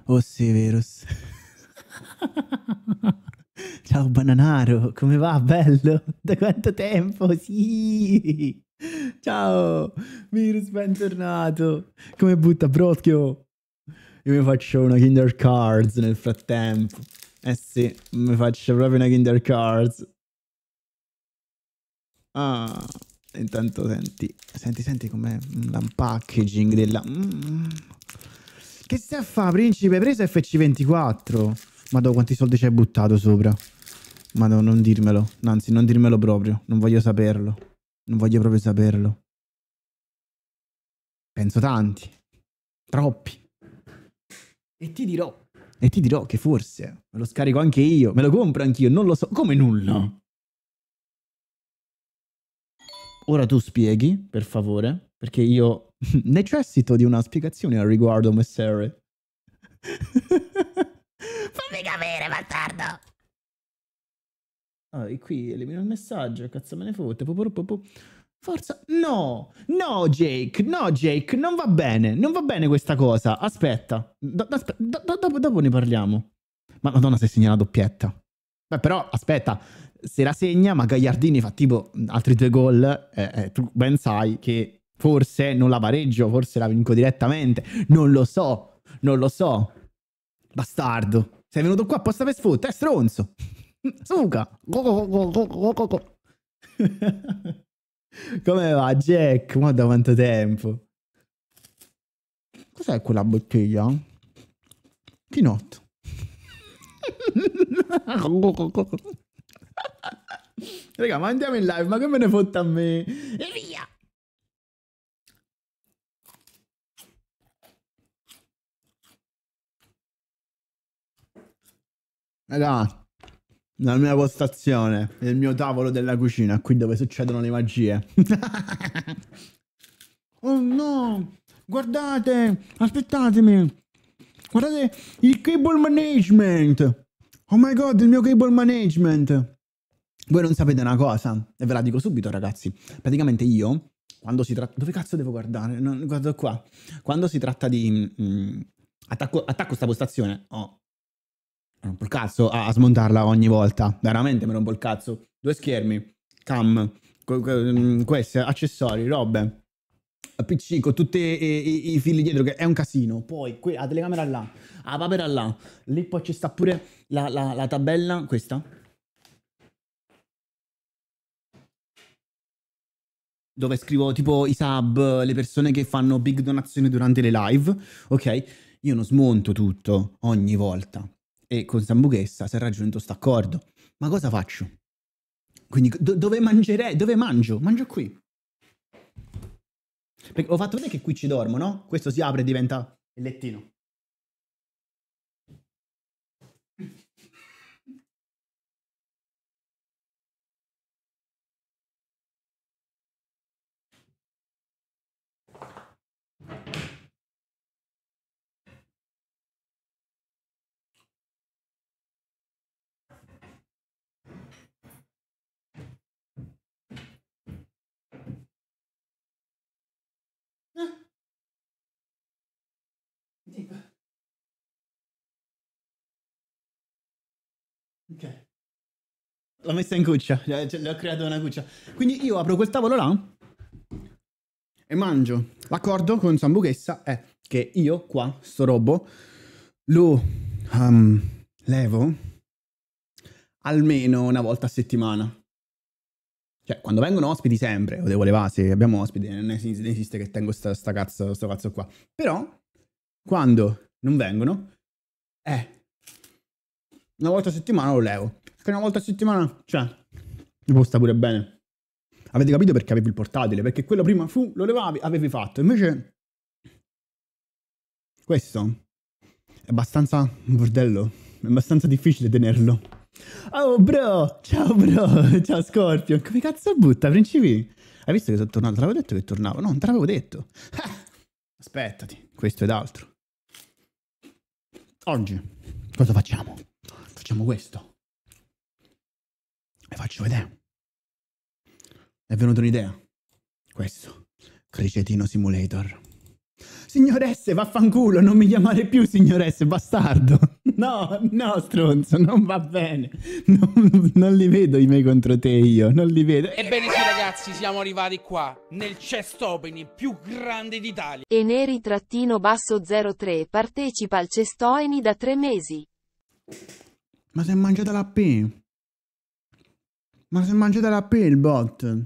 Oh Severus. Ciao Bananaro, come va? Bello? Da quanto tempo? Sì! Ciao! Virus, bentornato! Come butta Broschio? Io mi faccio una Kinder Cards nel frattempo. Eh sì, mi faccio proprio una Kinder Cards. Ah, intanto senti com'è l'unpackaging della... Che stai a fa, principe? Hai preso FC24? Madò, quanti soldi ci hai buttato sopra? Madò, non dirmelo. Anzi, non dirmelo proprio. Non voglio saperlo. Non voglio proprio saperlo. Penso tanti. Troppi. E ti dirò. E ti dirò che forse me lo scarico anche io. Me lo compro anch'io. Non lo so. Come nulla? Ora tu spieghi, per favore, perché io necessito di una spiegazione al riguardo, messere. Fammi capire, bastardo! Ah, e qui elimino il messaggio, cazzo me ne fotte. Forza, no, no Jake, non va bene, non va bene questa cosa. Aspetta, dopo ne parliamo. Ma Madonna, se segna la doppietta. Beh, però, aspetta, se la segna, ma Gagliardini fa tipo altri 2 gol, tu ben sai che forse non la pareggio, forse la vinco direttamente. Non lo so, non lo so. Bastardo, sei venuto qua apposta per sfottere, stronzo. Suca. Come va, Jack? Ma da quanto tempo? Cos'è quella bottiglia? Pinotto. Raga, ma andiamo in live, ma che me ne fotte a me? E via! Raga, la mia postazione, il mio tavolo della cucina, qui dove succedono le magie. Oh no! Guardate! Aspettatemi! Guardate il cable management! Oh my god, il mio cable management! Voi non sapete una cosa, e ve la dico subito, ragazzi. Praticamente io, quando si tratta... Dove cazzo devo guardare? Non, guardo qua. Quando si tratta di... attacco sta postazione. Oh, rompo il cazzo a smontarla ogni volta. Veramente mi rompo il cazzo. 2 schermi, cam, questi accessori, robe. PC con tutti i fili dietro che è un casino. Poi la telecamera là, la papera là. Lì poi ci sta pure la tabella, questa. Dove scrivo tipo i sub, le persone che fanno big donazioni durante le live, ok? Io non smonto tutto ogni volta. E con Sambuchessa si è raggiunto sto accordo. Ma cosa faccio? Quindi dove mangerei? Dove mangio? Mangio qui. Perché ho fatto vedere che qui ci dormo, no? Questo si apre e diventa il lettino. Ok. L'ho messa in cuccia, le ho creato una cuccia. Quindi io apro quel tavolo là e mangio. L'accordo con Sambuchessa è che io qua, sto robo, lo levo almeno una volta a settimana. Cioè, quando vengono ospiti sempre, lo devo levare se abbiamo ospiti, non esiste che tengo sto cazzo qua. Però, quando non vengono, una volta a settimana lo levo. Perché una volta a settimana, cioè, mi può stare pure bene. Avete capito perché avevi il portatile? Perché quello prima lo levavi, avevi fatto. Invece, questo è abbastanza un bordello. È abbastanza difficile tenerlo. Oh, bro! Ciao, bro! Ciao, Scorpion! Come cazzo butta, principi? Hai visto che sono tornato? Te l'avevo detto che tornavo? No, non te l'avevo detto. Aspettati, questo ed altro. Oggi, cosa facciamo? Facciamo questo. Vi faccio vedere. È venuta un'idea. Questo. Cricetino Simulator. Signoresse, vaffanculo, non mi chiamare più signoresse, bastardo. No, no, stronzo, non va bene. Non li vedo i miei contro te io, non li vedo. Ebbene sì ragazzi, siamo arrivati qua, nel chest opening più grande d'Italia. E Neri-03 partecipa al Cestoeni da 3 mesi. Ma si è mangiata la P. Ma si è mangiata la P il bot.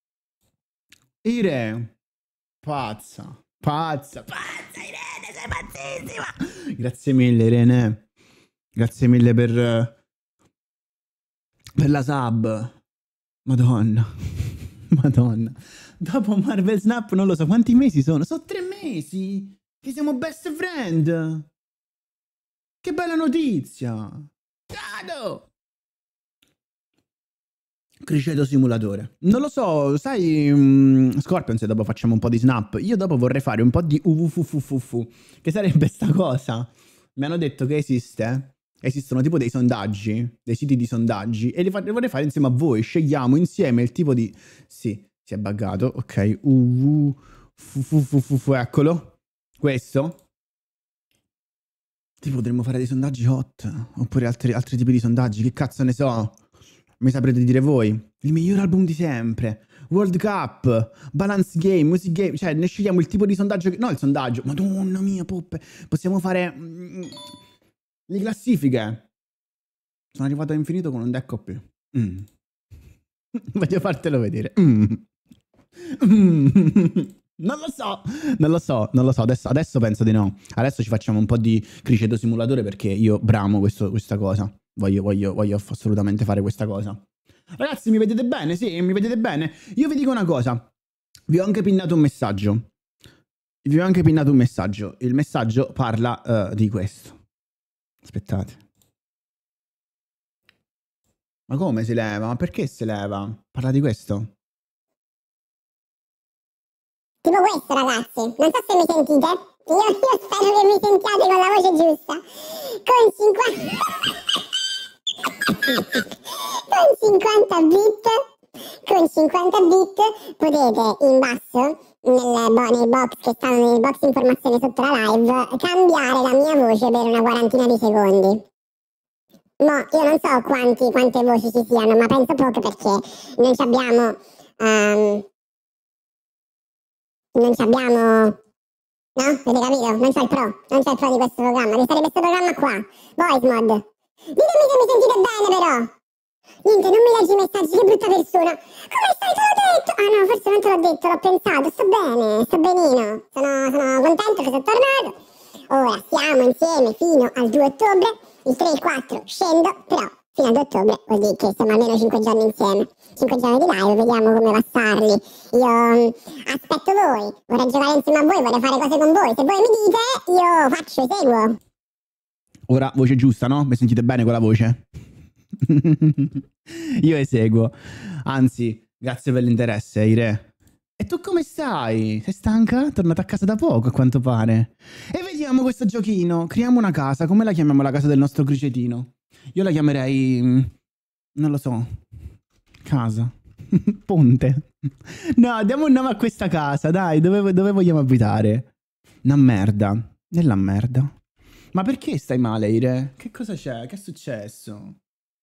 Ire. Pazza. Pazza, Irene, sei pazzissima! Grazie mille, Irene. Grazie mille per la sub. Madonna. Madonna. Dopo Marvel Snap non lo so quanti mesi sono. Sono 3 mesi che siamo best friend. Che bella notizia. Cado. Criceto simulatore. Non lo so, sai, Scorpion, se dopo facciamo un po' di snap, io dopo vorrei fare un po' di uvufufufufu, che sarebbe sta cosa. Mi hanno detto che esistono tipo dei sondaggi, dei siti di sondaggi, e li vorrei fare insieme a voi. Scegliamo insieme il tipo di... Sì, si è buggato, ok, uvufufufufu, eccolo, questo. Tipo potremmo fare dei sondaggi hot, oppure altri tipi di sondaggi, che cazzo ne so. Mi saprete dire voi. Il miglior album di sempre. World Cup. Balance Game. Music Game. Cioè, ne scegliamo il tipo di sondaggio che... No, il sondaggio. Madonna mia, poppe. Possiamo fare... le classifiche. Sono arrivato all'infinito con un deck OP. Voglio fartelo vedere. Non lo so. Adesso penso di no. Adesso ci facciamo un po' di criceto simulatore perché io bramo questa cosa. Voglio assolutamente fare questa cosa. Ragazzi, mi vedete bene? Sì, mi vedete bene? Io vi dico una cosa. Vi ho anche pinnato un messaggio. Il messaggio parla di questo. Aspettate. Ma come si leva? Ma perché si leva? Parla di questo. Tipo questo, ragazzi. Non so se mi sentite. Io spero che mi sentiate con la voce giusta. Con 50 bit potete in basso nei box che stanno nei box informazioni sotto la live cambiare la mia voce per una quarantina di secondi. Io non so quante voci ci siano, ma penso poche perché non abbiamo no? Avete capito? Non c'è il pro di questo programma, che sarebbe questo programma qua, Voice Mod. Ditemi se mi sentite bene però. Niente, non mi leggi i messaggi, che brutta persona. Come stai? Te l'ho detto. Ah no, forse non te l'ho detto, l'ho pensato. Sto bene, sto benino. Sono contento che sono tornato. Ora siamo insieme fino al 2 ottobre. Il 3 e il 4 scendo, però fino ad ottobre vuol dire che siamo almeno 5 giorni insieme. 5 giorni di live, vediamo come passarli. Io aspetto voi, vorrei giocare insieme a voi, vorrei fare cose con voi. Se voi mi dite, io faccio, seguo. Ora, voce giusta, no? Mi sentite bene con la voce? Io eseguo. Anzi, grazie per l'interesse, Ire. E tu come stai? Sei stanca? Tornata a casa da poco, a quanto pare. E vediamo questo giochino. Creiamo una casa. Come la chiamiamo la casa del nostro cricetino? Io la chiamerei... non lo so. Casa. Ponte. No, diamo un nome a questa casa, dai. Dove vogliamo abitare? Una merda. Nella merda. Ma perché stai male, Ire? Che cosa c'è? Che è successo?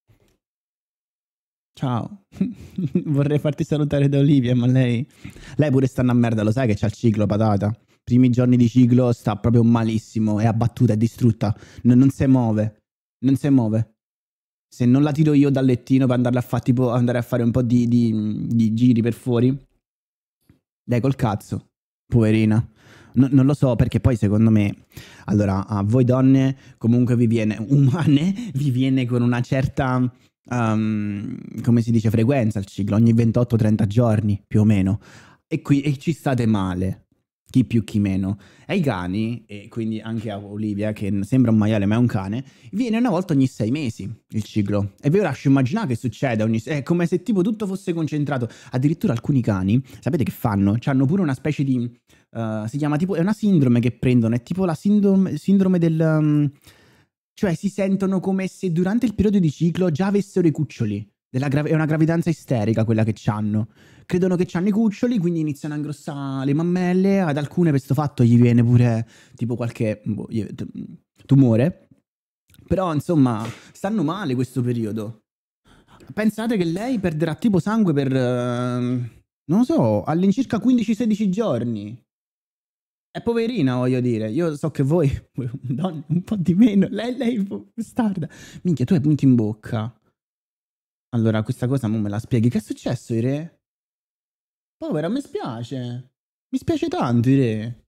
Ciao. Vorrei farti salutare da Olivia, ma lei pure sta una merda, lo sai che c'ha il ciclo, patata. Primi giorni di ciclo sta proprio malissimo, è abbattuta, è distrutta, non si muove. Non si muove. Se non la tiro io dal lettino per andarla a fare, tipo andare a fare un po' di giri per fuori, dai col cazzo, poverina. Non lo so, perché poi secondo me, allora, a voi donne comunque umane, vi viene con una certa, come si dice, frequenza il ciclo, ogni 28-30 giorni, più o meno. E ci state male, chi più chi meno. Ai cani, e quindi anche a Olivia, che sembra un maiale ma è un cane, viene una volta ogni 6 mesi il ciclo. E vi lascio immaginare che succede, è come se tipo tutto fosse concentrato. Addirittura alcuni cani, sapete che fanno? C'hanno pure una specie di... si chiama tipo, è una sindrome che prendono, è tipo la sindrome del... cioè si sentono come se durante il periodo di ciclo già avessero i cuccioli. È una gravidanza isterica quella che c'hanno. Credono che c'hanno i cuccioli, quindi iniziano a ingrossare le mammelle. Ad alcune per questo fatto gli viene pure tipo qualche tumore. Però insomma stanno male questo periodo. Pensate che lei perderà tipo sangue per, non lo so, all'incirca 15-16 giorni. È poverina, voglio dire. Io so che voi, donne, un po' di meno. Lei è un po' bastarda. Minchia, tu hai punti in bocca. Allora, questa cosa mo me la spieghi. Che è successo, Ire? Povera, mi spiace. Mi spiace tanto, Ire.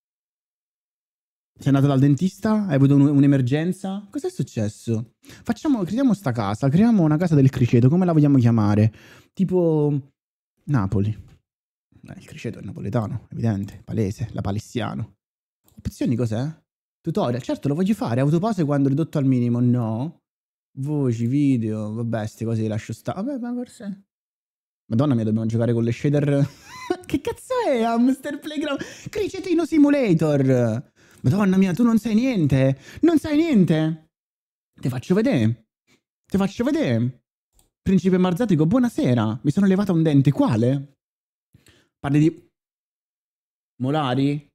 Sei andato dal dentista? Hai avuto un'emergenza? Cos'è successo? Creiamo sta casa. Creiamo una casa del criceto. Come la vogliamo chiamare? Tipo Napoli. Il criceto è napoletano, evidente, palese, la palestiano. Opzioni cos'è? Tutorial, certo lo voglio fare, autopause quando ridotto al minimo, no. Voci, video, vabbè, ste cose le lascio stare. Vabbè, ma forse... Madonna mia, dobbiamo giocare con le shader... Che cazzo è Hamster Playground? Cricetino Simulator! Madonna mia, tu non sai niente! Non sai niente! Te faccio vedere. Te faccio vedere. Principe Marzatico, buonasera. Mi sono levata un dente, quale? Parli di... Molari?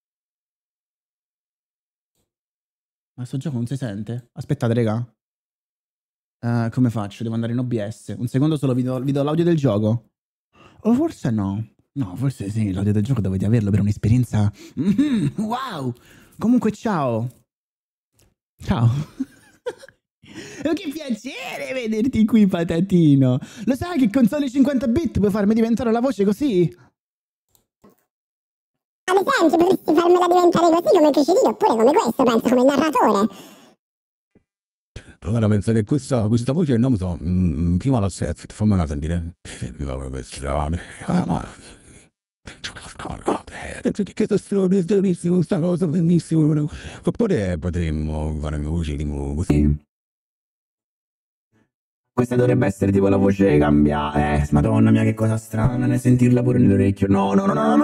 Ma sto gioco non si sente? Aspettate, raga. Come faccio? Devo andare in OBS. Un secondo solo, vi do l'audio del gioco. O forse no. No, forse sì, l'audio del gioco dovete averlo per un'esperienza... wow! Comunque, ciao. Ciao. Che piacere vederti qui, patatino. Lo sai che con soli 50 bit puoi farmi diventare la voce così? Ad esempio, potresti farmela diventare così come Cricetino, oppure come questo, penso, come narratore. Allora penso che questa voce, non lo so, prima la set, fammela sentire. Che bellissimo, sta cosa bellissimo. Oppure potremmo fare una voce tipo così. Questa dovrebbe essere tipo la voce che cambia. Madonna mia, che cosa strana, ne sentirla pure nell'orecchio. No.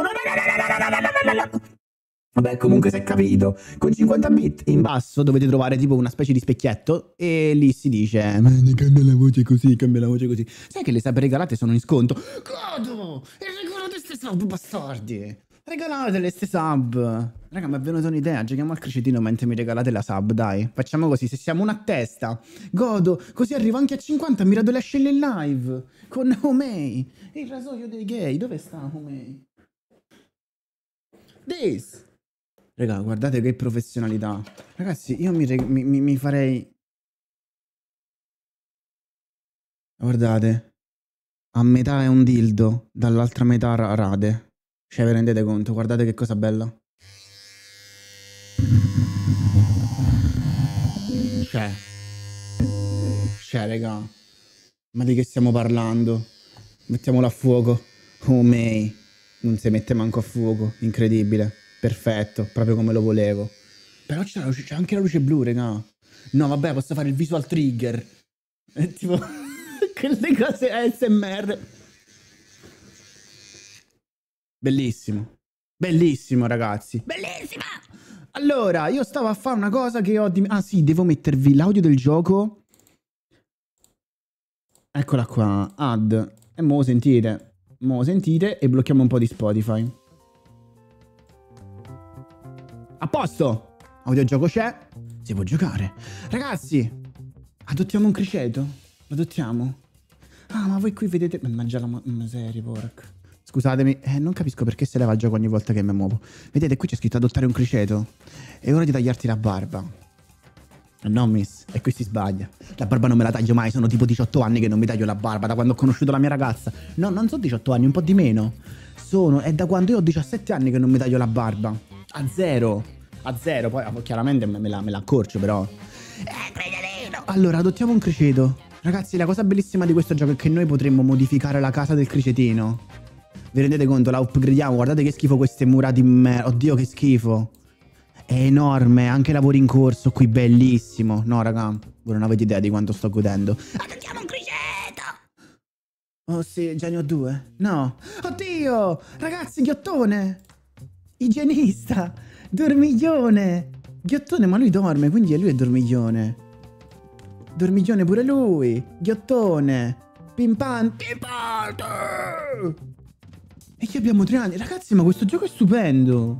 Vabbè, comunque si è capito. Con 50 bit in basso dovete trovare tipo una specie di specchietto e lì si dice: ma cambia la voce così, cambia la voce così. Sai che le sub regalate sono in sconto? Godo! E regalate ste sub, bastardi! Regalatele ste sub. Raga, mi è venuta un'idea. Giochiamo al cricetino mentre mi regalate la sub, dai. Facciamo così, se siamo una a testa. Godo, così arrivo anche a 50. Mi rado le ascelle in live. Con Homei. Il rasoio dei gay. Dove sta Homei? This. Raga, guardate che professionalità. Ragazzi, io mi farei... Guardate. A metà è un dildo, dall'altra metà rade. Cioè, vi rendete conto? Guardate che cosa bella. Cioè, raga. Ma di che stiamo parlando? Mettiamolo a fuoco. Oh, May. Non si mette manco a fuoco. Incredibile. Perfetto, proprio come lo volevo. Però c'è anche la luce blu, raga. No, vabbè, posso fare il visual trigger. È tipo... quelle cose ASMR. Bellissimo. Bellissimo, ragazzi. Bellissima! Allora, io stavo a fare una cosa che ho... Ah, sì, devo mettervi l'audio del gioco. Eccola qua. Add. E mo' sentite. Mo' sentite e blocchiamo un po' di Spotify. A posto! Audiogioco c'è. Si può giocare. Ragazzi, adottiamo un criceto. Lo adottiamo. Ah, ma voi qui vedete... Mannaggia la miseria, porca. Scusatemi, non capisco perché se leva il gioco ogni volta che mi muovo. Vedete, qui c'è scritto adottare un criceto. È ora di tagliarti la barba. No, miss, e qui si sbaglia. La barba non me la taglio mai, sono tipo 18 anni che non mi taglio la barba, da quando ho conosciuto la mia ragazza. No, non sono 18 anni, un po' di meno. È da quando io ho 17 anni che non mi taglio la barba. A zero, poi chiaramente me la accorcio però. Allora, adottiamo un criceto. Ragazzi, la cosa bellissima di questo gioco è che noi potremmo modificare la casa del cricetino. Vi rendete conto? La upgradiamo. Guardate che schifo queste mura di merda. Oddio che schifo. È enorme. Anche lavori in corso qui. Bellissimo. No raga, voi non avete idea di quanto sto godendo. Adottiamo un criceto. Oh sì, già ne ho 2. No. Oddio. Ragazzi, ghiottone. Igienista. Dormiglione. Ghiottone, ma lui dorme, quindi lui è dormiglione. Dormiglione pure lui. Ghiottone. Pimpante. E che abbiamo 3 anni. Ragazzi, ma questo gioco è stupendo.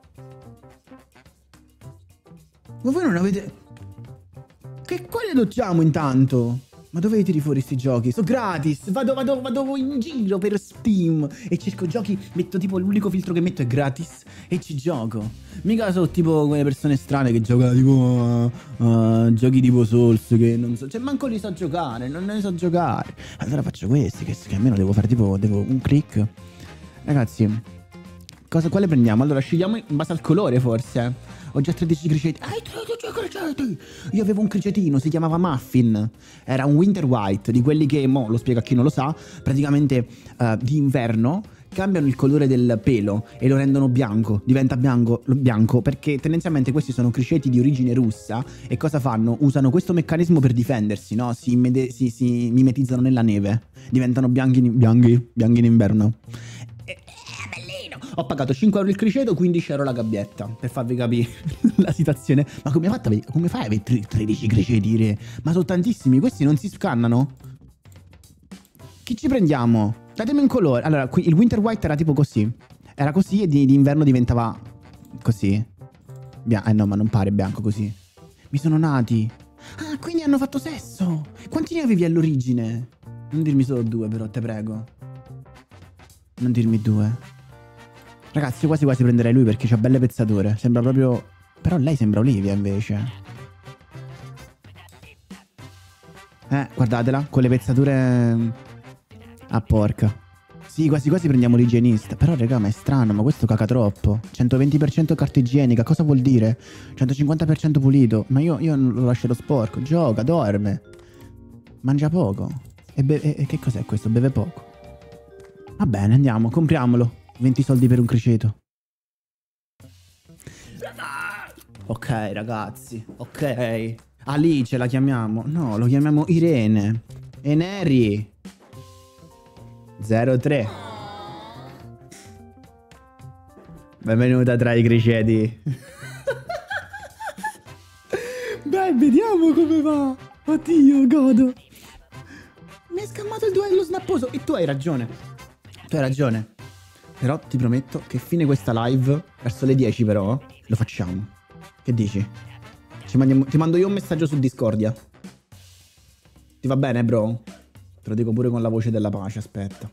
Ma voi non avete... Quali adottiamo intanto? Ma dove tiri fuori sti giochi? Sono gratis. Vado in giro per Steam e cerco giochi. Metto tipo l'unico filtro che metto è gratis e ci gioco. Mica sono tipo quelle persone strane che giocano tipo giochi tipo Souls che non so. Cioè manco li so giocare. Non ne so giocare. Allora faccio questi che almeno devo fare tipo un click. Ragazzi, quale prendiamo? Allora scegliamo in base al colore forse. Ho già 13 criceti. 13 criceti! Io avevo un cricetino, si chiamava Muffin. Era un Winter White, di quelli che, mo lo spiego a chi non lo sa, praticamente d'inverno cambiano il colore del pelo e lo rendono bianco. Diventa bianco perché tendenzialmente questi sono criceti di origine russa. E cosa fanno? Usano questo meccanismo per difendersi, no? Si mimetizzano nella neve. Diventano bianchi in inverno. Ho pagato 5 euro il criceto, 15 euro la gabbietta. Per farvi capire la situazione. Ma come fai a avere 13 criceti, re? Ma sono tantissimi, questi non si scannano? Chi ci prendiamo? Datemi un colore. Allora, qui il Winter White era tipo così. Era così e di inverno diventava così. No, ma non pare bianco così. Mi sono nati. Ah, quindi hanno fatto sesso. Quanti ne avevi all'origine? Non dirmi solo 2 però, te prego. Non dirmi 2. Ragazzi, quasi prenderei lui perché c'ha belle pezzature. Sembra proprio... Però lei sembra Olivia invece. Guardatela, con le pezzature... Ah, porca. Sì, quasi prendiamo l'igienista. Però, raga, ma è strano, ma questo caca troppo. 120% carta igienica, cosa vuol dire? 150% pulito. Ma io lo lascerò sporco. Gioca, dorme. Mangia poco. E che cos'è questo? Beve poco. Va bene, andiamo, compriamolo. 20 soldi per un criceto. Ok, ragazzi. Ok. Alice la chiamiamo. No, lo chiamiamo Irene. Eneri. 03. Benvenuta tra i criceti. Beh, vediamo come va. Oddio, godo. Mi hai scammato il duello snapposo. E tu hai ragione. Però ti prometto che fine questa live, verso le 10 però, lo facciamo. Che dici? Ti mando io un messaggio su Discordia. Ti va bene, bro? Te lo dico pure con la voce della pace, aspetta.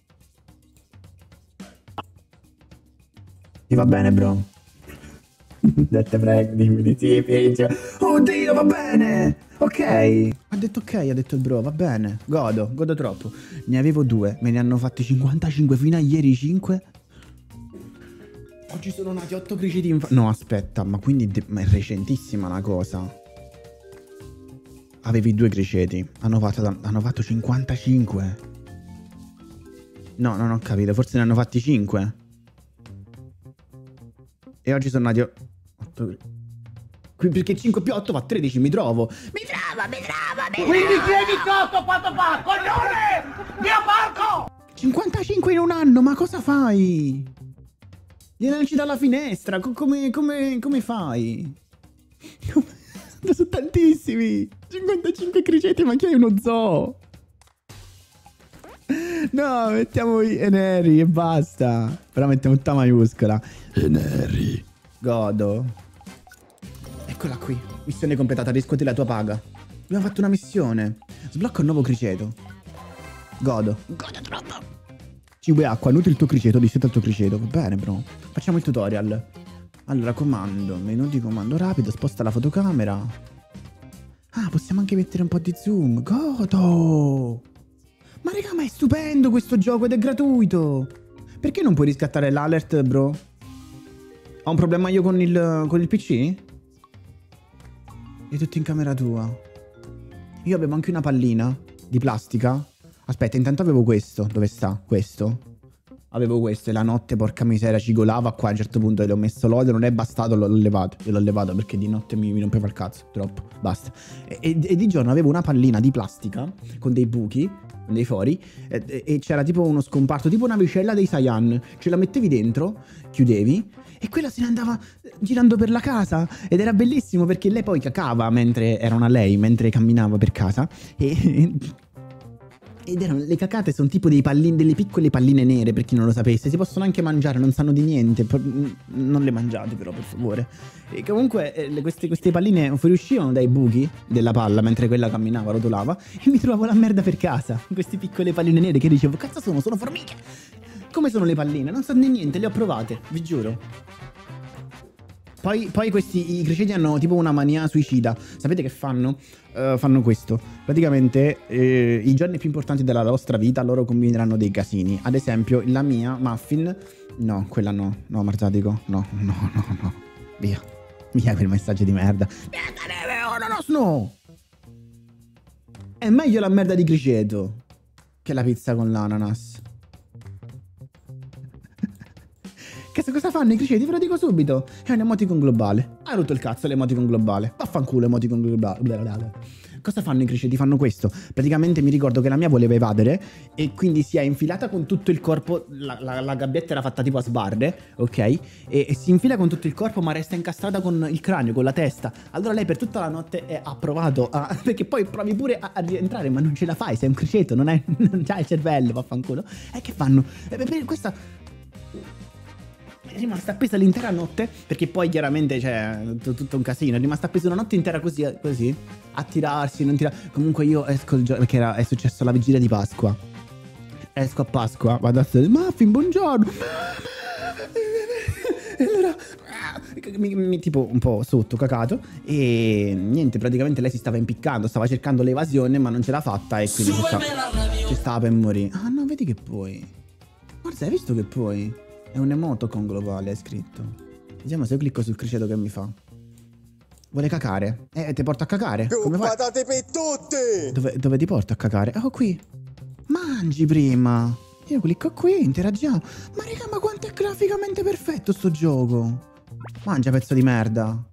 Ti va bene, bro? Te prego, dimmi di sì, Peggio. Oddio, va bene! Ok. Ha detto ok, ha detto il bro, va bene. Godo troppo. Ne avevo 2, me ne hanno fatti 55 fino a ieri 5. Oggi sono nati 8 criceti no, aspetta, ma quindi ma è recentissima la cosa. Avevi 2 criceti, hanno fatto 55. No, non ho capito, forse ne hanno fatti 5. E oggi sono nati 8 perché 5 più 8 fa 13, mi trovo. Mi trova. Quindi chiedi cotto quanto fa, coglione! Mio porco! 55 in un anno, ma cosa fai? Li lanci dalla finestra, come fai? Sono tantissimi. 55 criceti, ma chi hai uno zoo? No, mettiamo Eneri e basta. Però mettiamo tutta maiuscola. Eneri. Godo. Eccola qui. Missione completata, riscuoti la tua paga. Abbiamo fatto una missione. Sblocca un nuovo criceto. Godo troppo. Cibo e acqua, nutri il tuo criceto, disseta il tuo criceto. Va bene, bro. Facciamo il tutorial. Allora, comando. Menu di comando rapido, sposta la fotocamera. Ah, possiamo anche mettere un po' di zoom. Godo. Ma raga, ma è stupendo questo gioco ed è gratuito. Perché non puoi riscattare l'alert, bro? Ho un problema io con il PC? È tutto in camera tua. Io avevo anche una pallina di plastica. Aspetta, intanto avevo questo. Dove sta? Questo. Avevo questo e la notte, porca miseria, cigolava qua. A un certo punto le ho messo l'olio, non è bastato, l'ho levato. Io l'ho levato perché di notte mi rompeva il cazzo. Troppo, basta. E di giorno avevo una pallina di plastica con dei buchi, con dei fori. E c'era tipo uno scomparto, tipo una vicella dei Saiyan. Ce la mettevi dentro, chiudevi. E quella se ne andava girando per la casa. Ed era bellissimo perché lei poi cacava mentre camminava per casa. Ed erano, le cacate sono tipo dei pallini, delle piccole palline nere, per chi non lo sapesse. Si possono anche mangiare, non sanno di niente. Non le mangiate però, per favore. E comunque queste palline fuoriuscivano dai buchi della palla mentre quella camminava, rotolava. E mi trovavo la merda per casa. Queste piccole palline nere che dicevo, cazzo sono? Sono formiche! Come sono le palline? Non so di niente, le ho provate, vi giuro. Poi i criceti hanno tipo una mania suicida. Sapete che fanno? Fanno questo. Praticamente i giorni più importanti della vostra vita loro combineranno dei casini. Ad esempio la mia Muffin. No, quella no. No, Marzatico. No. Via. Via quel messaggio di merda. No. È meglio la merda di criceto che la pizza con l'ananas. Che cosa fanno i criceti? Ve lo dico subito. È un emoticon globale. Hai rotto il cazzo l'emoticon globale. Vaffanculo emoticon globale. Cosa fanno i criceti? Fanno questo. Praticamente mi ricordo che la mia voleva evadere e quindi si è infilata con tutto il corpo. La gabbietta era fatta tipo a sbarre, ok? E si infila con tutto il corpo ma resta incastrata con il cranio, con la testa. Allora lei per tutta la notte ha provato a... Perché poi provi pure a rientrare ma non ce la fai. Sei un criceto, non c'hai il cervello, vaffanculo. E che fanno? Questa... è rimasta appesa l'intera notte, perché poi chiaramente c'è tutto un casino. È rimasta appesa una notte intera così a tirarsi, non tirare. Comunque io esco il giorno, perché è successo la vigilia di Pasqua. Esco a Pasqua, vado a stare Muffin, buongiorno. E allora mi tipo un po' sotto cacato. E niente, praticamente lei si stava impiccando, stava cercando l'evasione ma non ce l'ha fatta e quindi ci stava per morire. Ah no, vedi che puoi. Guarda, hai visto che puoi? È un emoticon globale, è scritto. Vediamo se io clicco sul criceto che mi fa. Vuole cacare? Ti porto a cacare? Come fai? Patate per tutti! Dove ti porto a cacare? Oh, qui. Mangi prima. Io clicco qui, interagiamo. Ma raga, ma quanto è graficamente perfetto sto gioco. Mangia, pezzo di merda.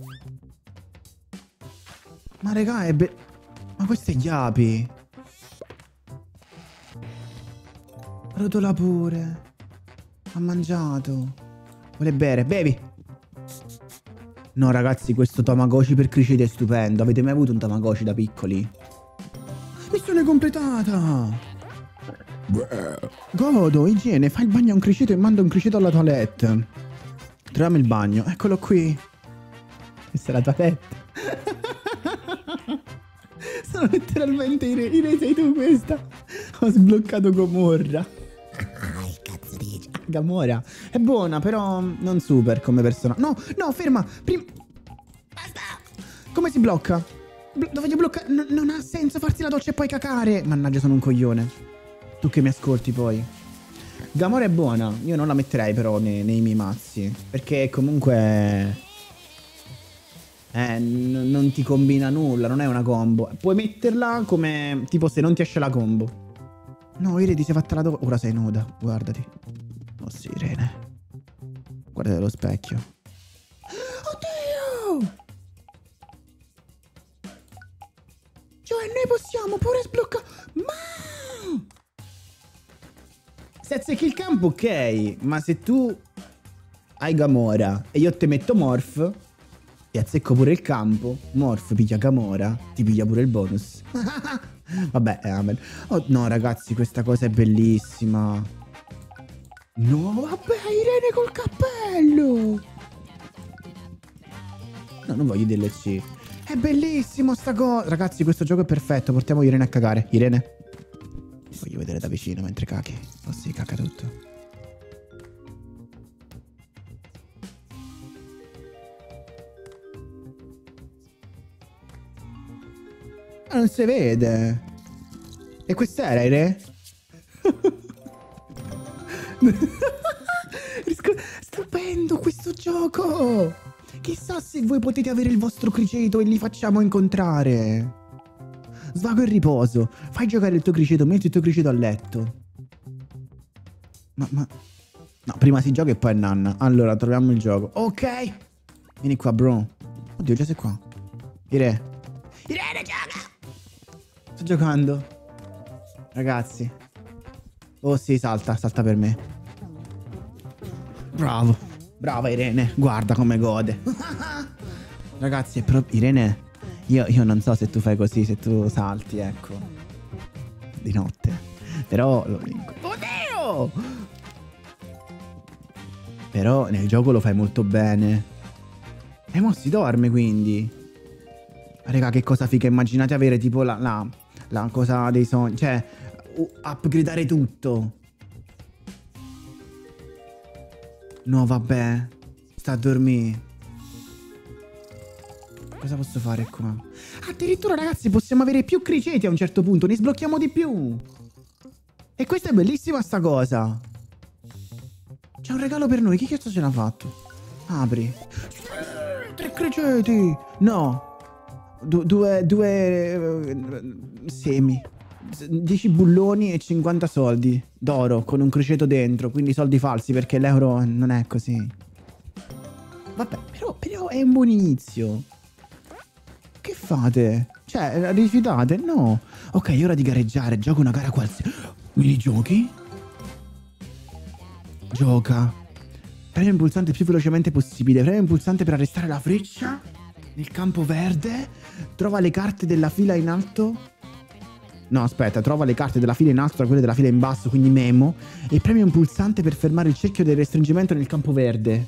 Ma raga, ma questo è gli api. Rotola pure. Ha mangiato. Vuole bere, bevi. No ragazzi, questo Tamagotchi per criceti è stupendo. Avete mai avuto un Tamagotchi da piccoli? Missione completata. Godo, igiene. Fai il bagno a un criceto e manda un criceto alla toilette. Troviamo il bagno. Eccolo qui. Questa è la toilette. Sono letteralmente i sei tu questa. Ho sbloccato Gomorra. Gamora è buona, però non super come persona. No, ferma. Basta. Come si blocca? Voglio bloccare. Non ha senso farsi la doccia e poi cacare. Mannaggia, sono un coglione. Tu che mi ascolti poi. Gamora è buona. Io non la metterei però nei miei mazzi, perché comunque non ti combina nulla. Non è una combo. Puoi metterla come tipo se non ti esce la combo. No, Irene, ti sei fatta la doccia. Ora sei nuda, guardati. Oh sì, Irene. Guardate allo specchio. Oddio! Cioè, noi possiamo pure sbloccare... Ma... Se azzecchi il campo, ok. Ma se tu hai Gamora e io te metto Morph e azzecco pure il campo, Morph piglia Gamora, ti piglia pure il bonus. Vabbè, amen. Oh, no, ragazzi, questa cosa è bellissima. No, vabbè, Irene col cappello. No, non voglio DLC. È bellissimo sta cosa. Ragazzi, questo gioco è perfetto. Portiamo Irene a cagare. Irene, voglio vedere da vicino mentre cacchi. Oh sì, caca tutto. Ma non si vede. E quest'era, Irene? Stupendo questo gioco. Chissà se voi potete avere il vostro criceto e li facciamo incontrare. Svago e riposo. Fai giocare il tuo criceto, metti il tuo criceto a letto. Ma no, prima si gioca e poi è nanna. Allora troviamo il gioco. Ok. Vieni qua, bro. Oddio, già sei qua. Irene, gioca. Sto giocando. Ragazzi. Oh sì, salta per me. Bravo. Brava Irene. Guarda come gode. Ragazzi, è proprio... Irene, io non so se tu fai così, se tu salti, ecco. di notte. Però... Oddio! Però nel gioco lo fai molto bene. E mo si dorme quindi. Raga, che cosa figa. Immaginate avere tipo la cosa dei sogni. Cioè, upgradare tutto. No, vabbè. Sta a dormire. Cosa posso fare qua? Addirittura, ragazzi, possiamo avere più criceti a un certo punto. Ne sblocchiamo di più. E questa è bellissima sta cosa. C'è un regalo per noi. Chi cazzo ce l'ha fatto? Apri. 3 criceti. No. Due semi. 10 bulloni e 50 soldi d'oro con un criceto dentro. Quindi soldi falsi, perché l'euro non è così. Vabbè, però è un buon inizio. Che fate? Cioè, rifiutate? No. Ok, è ora di gareggiare. Gioco una gara qualsiasi. Minigiochi? Gioca. Premi il pulsante il più velocemente possibile. Premi il pulsante per arrestare la freccia nel campo verde. Trova le carte della fila in alto. No, aspetta. Trova le carte della fila in alto tra quelle della fila in basso, quindi memo. E premi un pulsante per fermare il cerchio del restringimento nel campo verde.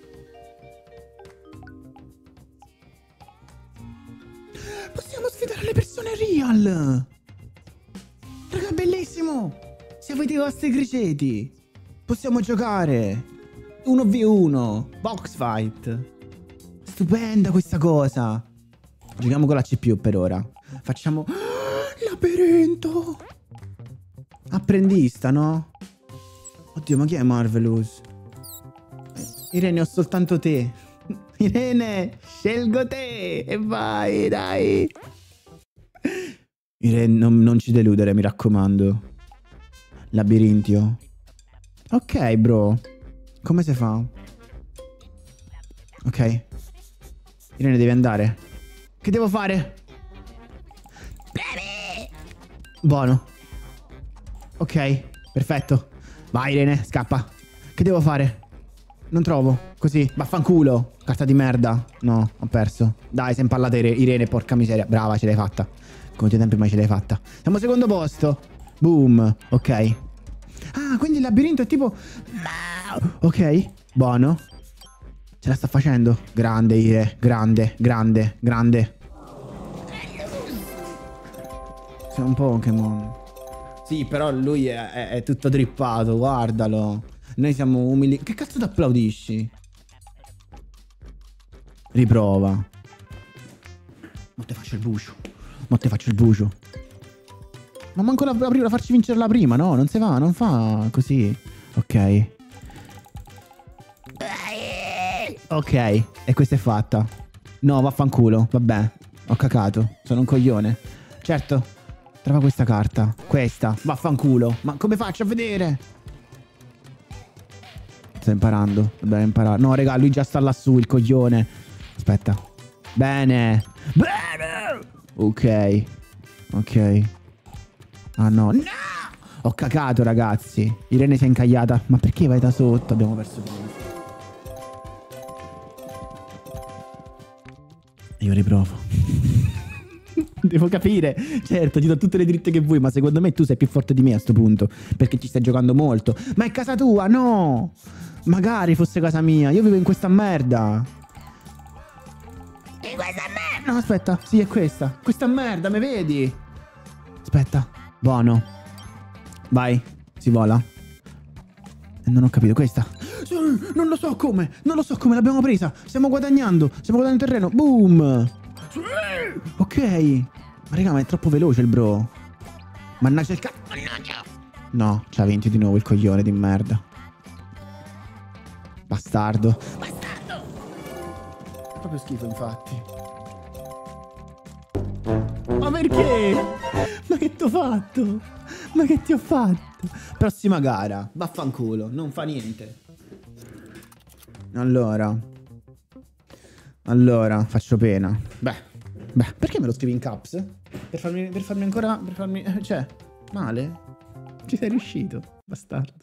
Possiamo sfidare le persone real. Raga, bellissimo. Se avete i vostri criceti possiamo giocare 1v1 box fight. Stupenda questa cosa. Giochiamo con la CPU per ora. Facciamo labirinto. Apprendista, no? Oddio, ma chi è Marvelous? Irene, ho soltanto te. Irene, scelgo te. E vai, dai. Irene, non ci deludere, mi raccomando. Labirintio. Ok, bro. Come si fa? Ok. Irene, devi andare. Che devo fare? Buono. Ok, perfetto. Vai, Irene, scappa. Che devo fare? Non trovo. Così, vaffanculo. Carta di merda. No, ho perso. Dai, sei impallata, Irene, porca miseria. Brava, ce l'hai fatta. Come ti tempi mai ce l'hai fatta. Siamo al secondo posto. Boom. Ok. Ah, quindi il labirinto è tipo... Ok, buono. Ce la sta facendo. Grande, Ire. Grande, grande, grande. Sei un Pokémon. Sì, però lui è tutto drippato, guardalo. Noi siamo umili. Che cazzo ti applaudisci? Riprova. Ma te faccio il bucio. Ma te faccio il bucio. Ma manco la farci vincere la prima, no? Non si va, non fa così. Ok. Ok, e questa è fatta. No, vaffanculo, vabbè. Ho cacato, sono un coglione. Certo, trova questa carta. Questa, vaffanculo. Ma come faccio a vedere? Sta imparando, dobbiamo imparare. No, raga, lui già sta lassù, il coglione. Aspetta. Bene. Bene. Ok. Ok. Ah no. No! Ho cacato, ragazzi. Irene si è incagliata. Ma perché vai da sotto? Abbiamo perso punti. Io riprovo. Devo capire. Certo, ti do tutte le dritte che vuoi, ma secondo me tu sei più forte di me a sto punto, perché ci stai giocando molto. Ma è casa tua, no! Magari fosse casa mia. Io vivo in questa merda. In questa merda. No, aspetta. Sì, è questa. Questa merda, me vedi? Aspetta. Buono. Vai. Si vola. Non ho capito. Questa. Sì, non lo so come. Non lo so come. L'abbiamo presa. Stiamo guadagnando. Stiamo guadagnando terreno. Boom. Sì. Ok. Ma raga, ma è troppo veloce il bro. Mannaggia il cazzo. Mannaggia. No, c'ha 20 di nuovo il coglione di merda. Bastardo. Bastardo. Proprio schifo, infatti. Ma perché? Ma che t'ho fatto? Ma che ti ho fatto? Prossima gara. Vaffanculo. Non fa niente. Allora, faccio pena. Beh, perché me lo scrivi in caps? Per farmi ancora... cioè, male? Ci sei riuscito, bastardo.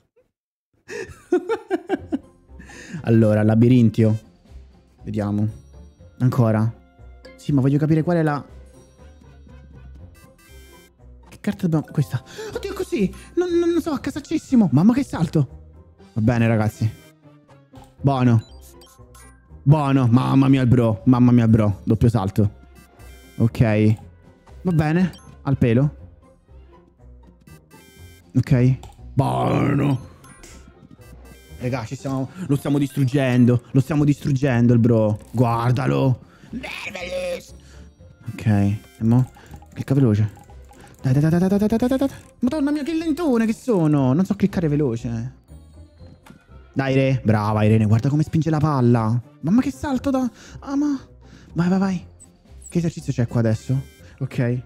Allora, labirintio. Vediamo. Ancora. Sì, ma voglio capire qual è la... carta dobbiamo... Questa. Oddio, così. Non so, casaccissimo. Mamma che salto. Va bene, ragazzi. Buono. Buono. Mamma mia il bro. Mamma mia il bro. Doppio salto. Ok. Va bene. Al pelo. Ok. Buono. Raga, lo stiamo distruggendo. Lo stiamo distruggendo il bro. Guardalo. Ok. E mo? Clicca veloce. Dai. Madonna mia, che lentone che sono. Non so cliccare veloce. Dai, Re. Brava, Irene. Guarda come spinge la palla. Mamma che salto da... Ah, ma... Vai. Che esercizio c'è qua adesso? Ok.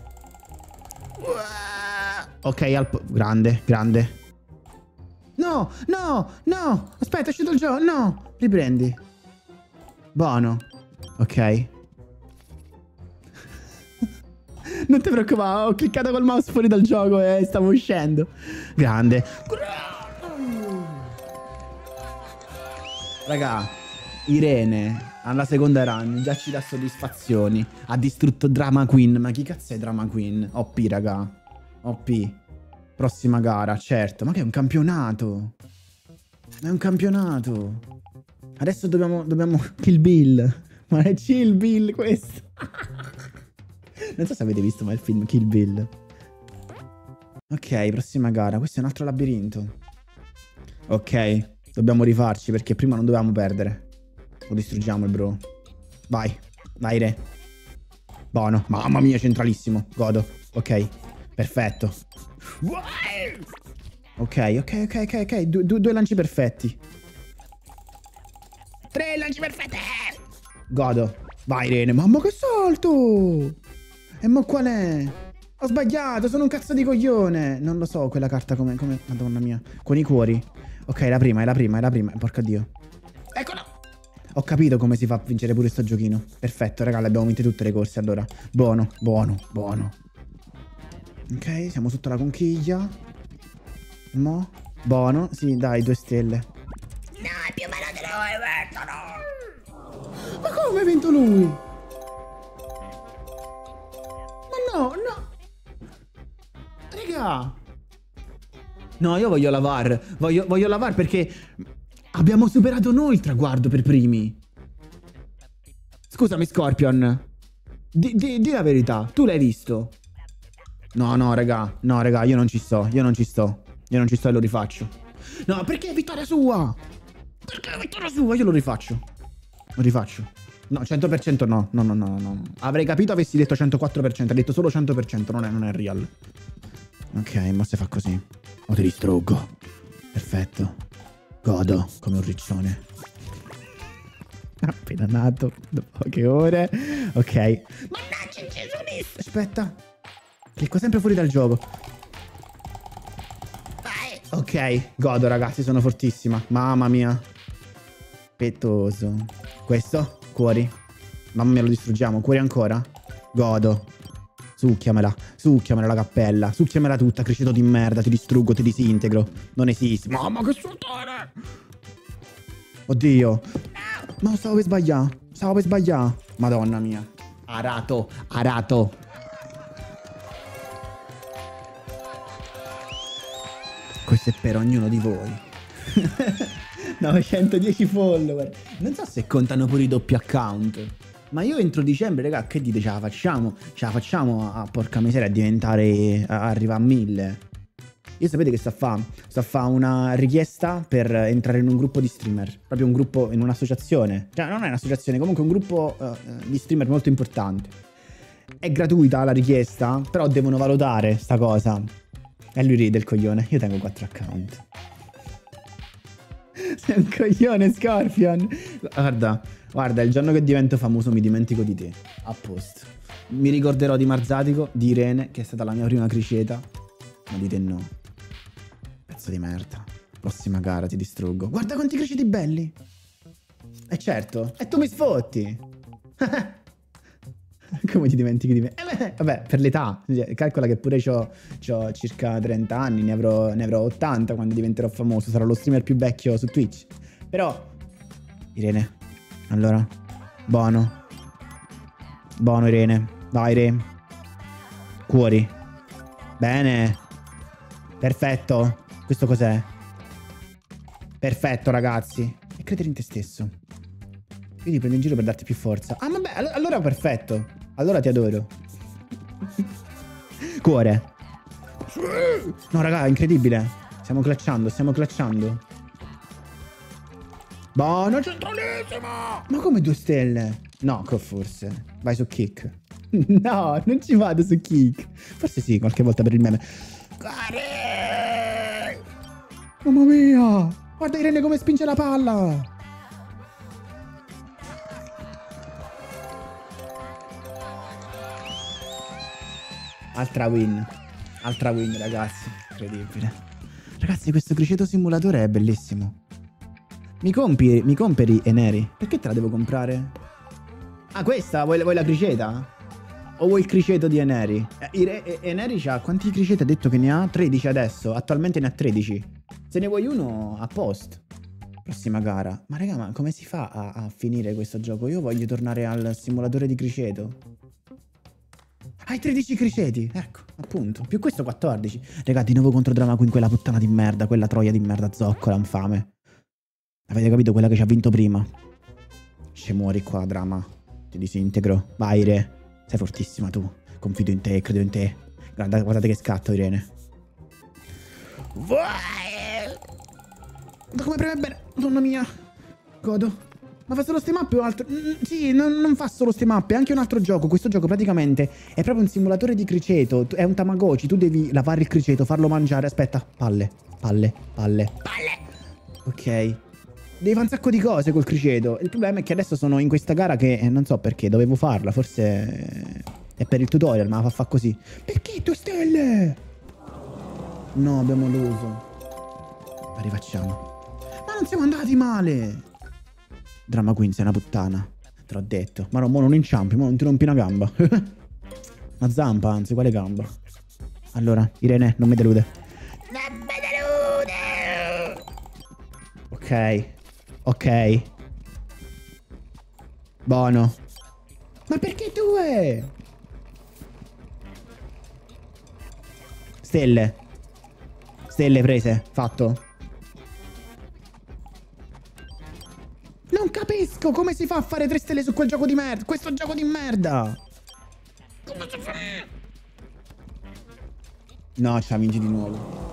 Ok, grande. No. Aspetta, è uscito il gioco. No. Riprendi. Buono. Ok. Non ti preoccupare, ho cliccato col mouse fuori dal gioco e stavo uscendo. Grande. Raga, Irene alla seconda run già ci dà soddisfazioni. Ha distrutto Drama Queen. Ma chi cazzo è Drama Queen? OP, raga. OP. Prossima gara, certo. Ma che è un campionato? È un campionato. Adesso dobbiamo Kill Bill. Ma è Kill Bill questo. Non so se avete visto mai il film Kill Bill. Ok, prossima gara. Questo è un altro labirinto. Ok, dobbiamo rifarci perché prima non dovevamo perdere. Lo distruggiamo il bro. Vai, Re. Buono. Mamma mia, centralissimo. Godo. Ok, perfetto. Ok. Due lanci perfetti. 3 lanci perfetti. Godo. Vai, Rene. Mamma che salto. E mo qual è? Ho sbagliato, sono un cazzo di coglione. Non lo so quella carta come... Madonna mia. Con i cuori. Ok, è la prima. Porca Dio. Eccola. Ho capito come si fa a vincere pure sto giochino. Perfetto, raga, le abbiamo vinte tutte le corse allora. Buono. Ok, siamo sotto la conchiglia. Mo. Buono. Sì, dai, 2 stelle. No, è più bello di lui, no. Ma come ha vinto lui? Ma no. Raga. No, io voglio la VAR. Voglio la VAR perché abbiamo superato noi il traguardo per primi. Scusami, Scorpion. Di la verità. Tu l'hai visto? No, raga, io non ci sto e lo rifaccio. No, perché è vittoria sua? Io lo rifaccio. No, 100% no. Avrei capito avessi detto 104%, hai detto solo 100%, non è real. Ok, ma se fa così. Ti distruggo. Perfetto. Godo come un riccione. Appena nato, dopo poche ore. Ok. Mannaggia il Gesù. Aspetta. Clicco sempre fuori dal gioco. Vai. Ok, godo ragazzi, sono fortissima. Mamma mia. Pettoso. Questo, cuori. Mamma mia, lo distruggiamo. Cuori ancora. Godo. Succhiamela la cappella. Succhiamela tutta, cresciuto di merda. Ti distruggo, ti disintegro. Non esiste. Mamma che saltare. Oddio. Ma stavo per sbagliare. Madonna mia. Arato. Questo è per ognuno di voi. 910 follower. Non so se contano pure i doppi account. Ma io entro dicembre, raga, che dite? Ce la facciamo a porca miseria a diventare... a arrivare a 1000. Io sapete che sto a fa una richiesta per entrare in un gruppo di streamer. Proprio un gruppo, in un'associazione. Cioè non è un'associazione, comunque un gruppo di streamer molto importante. È gratuita la richiesta, però devono valutare sta cosa. E lui ride il coglione. Io tengo 4 account. Sei un coglione, Scorpion. Guarda, il giorno che divento famoso mi dimentico di te. A posto. Mi ricorderò di Marzatico, di Irene, che è stata la mia prima criceta. Ma di te no. Pezzo di merda. Prossima gara ti distruggo. Guarda quanti criceti belli. Certo. E tu mi sfotti. Come ti dimentichi di me? Vabbè, per l'età. Calcola che pure c'ho circa 30 anni. Ne avrò 80 quando diventerò famoso. Sarò lo streamer più vecchio su Twitch. Però Irene. Allora. Buono Irene. Vai Re. Cuori. Bene. Perfetto. Questo cos'è? Perfetto, ragazzi. E credere in te stesso. Io ti prendo in giro per darti più forza. Ah, vabbè, allora perfetto. Allora ti adoro. Cuore. No, raga, incredibile. Stiamo clutchando. Buono, centralissimo. Ma come 2 stelle? No, forse. Vai su kick. No, non ci vado su kick. Forse sì, qualche volta per il meme. Mamma mia. Guarda Irene come spinge la palla. Altra win, ragazzi. Incredibile. Ragazzi, questo criceto simulatore è bellissimo. Mi compri Eneri? Perché te la devo comprare? Ah, questa? Vuoi la criceta? O vuoi il criceto di Eneri? Eneri c'ha quanti criceti? Ha detto che ne ha? 13 adesso. Attualmente ne ha 13. Se ne vuoi uno, a post. Prossima gara. Ma raga, ma come si fa a finire questo gioco? Io voglio tornare al simulatore di criceto. Hai 13 criceti, ecco, appunto. Più questo 14. Raga, di nuovo contro Drama Queen, quella puttana di merda, quella troia di merda zoccola, infame. Avete capito? Quella che ci ha vinto prima. Ci muori qua, Drama. Ti disintegro. Vai, Ire. Sei fortissima tu. Confido in te, credo in te. Guardate che scatto, Irene. Vai! Come preme bene. Madonna mia. Godo. Ma fa solo ste mappe o altro? Sì, non fa solo ste mappe, è anche un altro gioco. Questo gioco praticamente è proprio un simulatore di criceto. È un Tamagotchi, tu devi lavare il criceto, farlo mangiare. Aspetta, palle. Ok. Devi fare un sacco di cose col criceto. Il problema è che adesso sono in questa gara che non so perché, dovevo farla. Forse è per il tutorial, ma la fa così. Perché 2 stelle? No, abbiamo l'uso. La rifacciamo. Ma non siamo andati male. Drama Queen, sei una puttana. Te l'ho detto. Ma no, mo non inciampi, mo non ti rompi una gamba. Una zampa, anzi, quale gamba? Allora, Irene, non mi delude. Non mi delude! Ok. Buono. Ma perché 2? Stelle prese, fatto. Non capisco come si fa a fare 3 stelle su quel gioco di merda. Questo gioco di merda. Come si fa? No, ce la vinci di nuovo.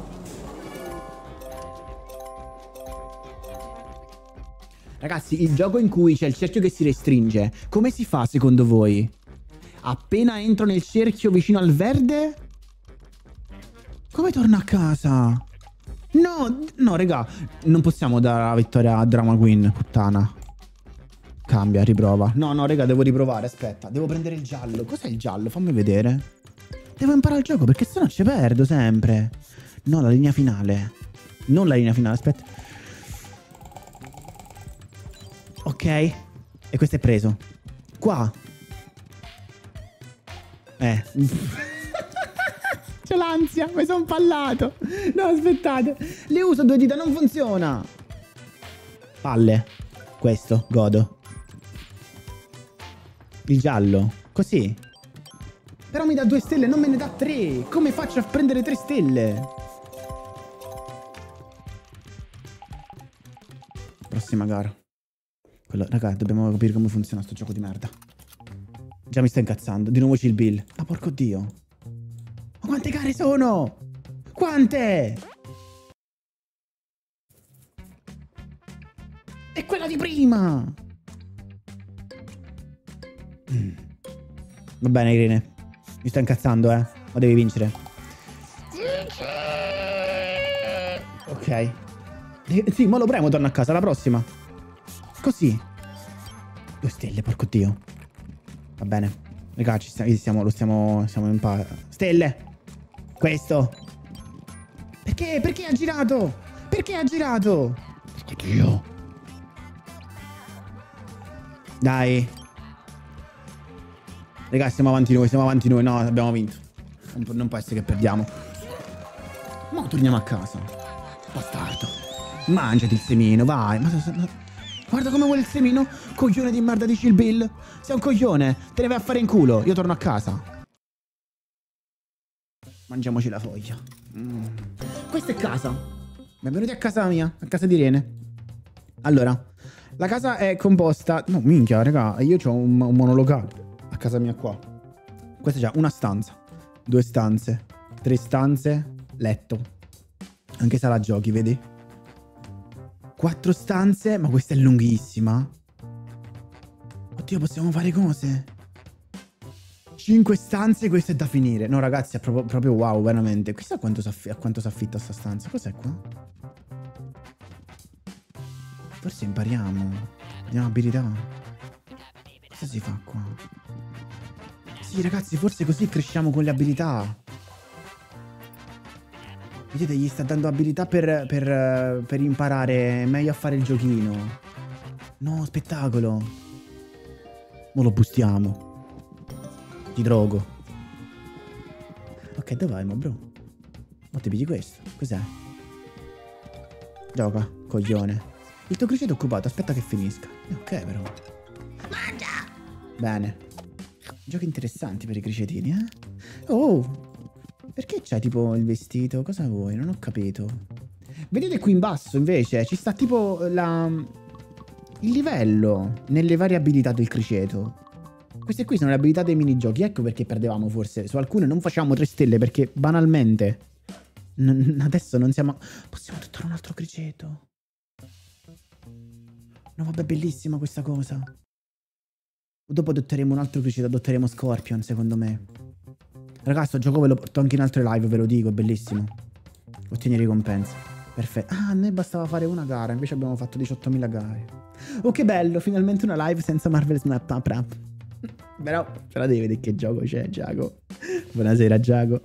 Ragazzi, il gioco in cui c'è il cerchio che si restringe, come si fa secondo voi? Appena entro nel cerchio vicino al verde? Come torno a casa? No, raga, non possiamo dare la vittoria a Drama Queen, puttana. Cambia, riprova. No, raga, devo riprovare, aspetta. Devo prendere il giallo. Cos'è il giallo? Fammi vedere. Devo imparare il gioco, perché sennò ci perdo sempre. No, la linea finale. Non la linea finale, aspetta. Ok. E questo è preso. Qua. C'ho l'ansia, mi sono pallato. No, aspettate. Le uso 2 dita, non funziona. Palle. Questo, godo. Il giallo. Così. Però mi dà 2 stelle, non me ne dà 3. Come faccio a prendere 3 stelle? Prossima gara. Raga, dobbiamo capire come funziona sto gioco di merda. Già mi sto incazzando. Di nuovo Chill Bill. Ma porco dio. Ma quante gare sono? Quante? È quella di prima. Va bene, Irene. Mi sto incazzando, ma devi vincere. Ok. Sì, ma lo premo, torno a casa, la prossima. Così. 2 stelle, porco dio. Va bene. Raga, siamo in pari. Stelle. Questo. Perché ha girato? Perché ha girato? Oddio. Dai. Raga, siamo avanti noi. No, abbiamo vinto. Non può essere che perdiamo. Ma torniamo a casa. Bastardo. Mangiati il semino, vai. Guarda come vuole il semino. Coglione di merda di Chill Bill. Sei un coglione. Te ne vai a fare in culo. Io torno a casa. Mangiamoci la foglia. Questa è casa. Benvenuti a casa mia, a casa di Irene. Allora, la casa è composta... No, minchia, raga, io ho un monolocale a casa mia qua. Questa c'ha una stanza, 2 stanze, 3 stanze, letto. Anche sala giochi, vedi? 4 stanze, ma questa è lunghissima. Oddio, possiamo fare cose. 5 stanze, questa è da finire. No, ragazzi, è proprio wow, veramente. Chissà a quanto si affitta sta stanza. Cos'è qua? Forse impariamo. Abbiamo abilità. Cosa si fa qua? Sì, ragazzi, forse così cresciamo con le abilità. Vedete, gli sta dando abilità per imparare meglio a fare il giochino. No, spettacolo. Mo lo bustiamo. Ti drogo. Ok, dove vai, ma bro? Ma ti pigli questo? Cos'è? Gioca, coglione. Il tuo criceto è occupato, aspetta che finisca. Ok, però. Mangia! Bene. Giochi interessanti per i cricetini, eh? Oh! Perché c'è tipo il vestito? Cosa vuoi? Non ho capito. Vedete qui in basso, invece, ci sta tipo il livello nelle varie abilità del criceto. Queste qui sono le abilità dei minigiochi. Ecco perché perdevamo forse. Su alcune non facciamo 3 stelle perché banalmente adesso non siamo... Possiamo adottare un altro criceto. No, vabbè, bellissima questa cosa. Dopo adotteremo un altro criceto. Adotteremo Scorpion, secondo me. Ragazzi, sto gioco ve lo porto anche in altre live, ve lo dico, è bellissimo. Ottieni ricompense. Perfetto. Ah, a noi bastava fare una gara, invece abbiamo fatto 18.000 gare. Oh, che bello, finalmente una live senza Marvel Snap. Però ce la devi vedere che gioco c'è, Giacomo. Buonasera, Giacomo.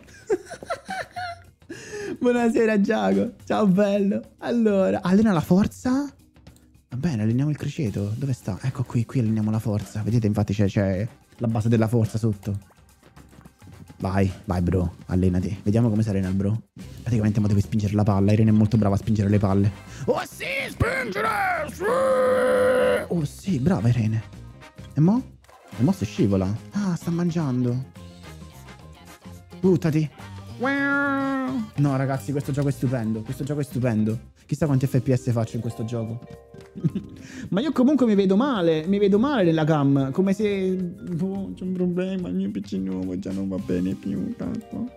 Buonasera, Giacomo. Ciao, bello. Allora, allena la forza. Va bene, alleniamo il criceto. Dove sta? Ecco qui alleniamo la forza. Vedete, infatti c'è la base della forza sotto. Vai, bro, allenati. Vediamo come si allena il bro. Praticamente ma devi spingere la palla. Irene è molto brava a spingere le palle. Oh sì, spingere! Sì! Oh sì, brava Irene. E mo? E mo se scivola. Ah, sta mangiando. Buttati. No, ragazzi, questo gioco è stupendo. Questo gioco è stupendo. Chissà quanti FPS faccio in questo gioco. Ma io comunque mi vedo male nella cam. Come se... Oh, c'è un problema, il mio PC nuovo già non va bene più, cazzo.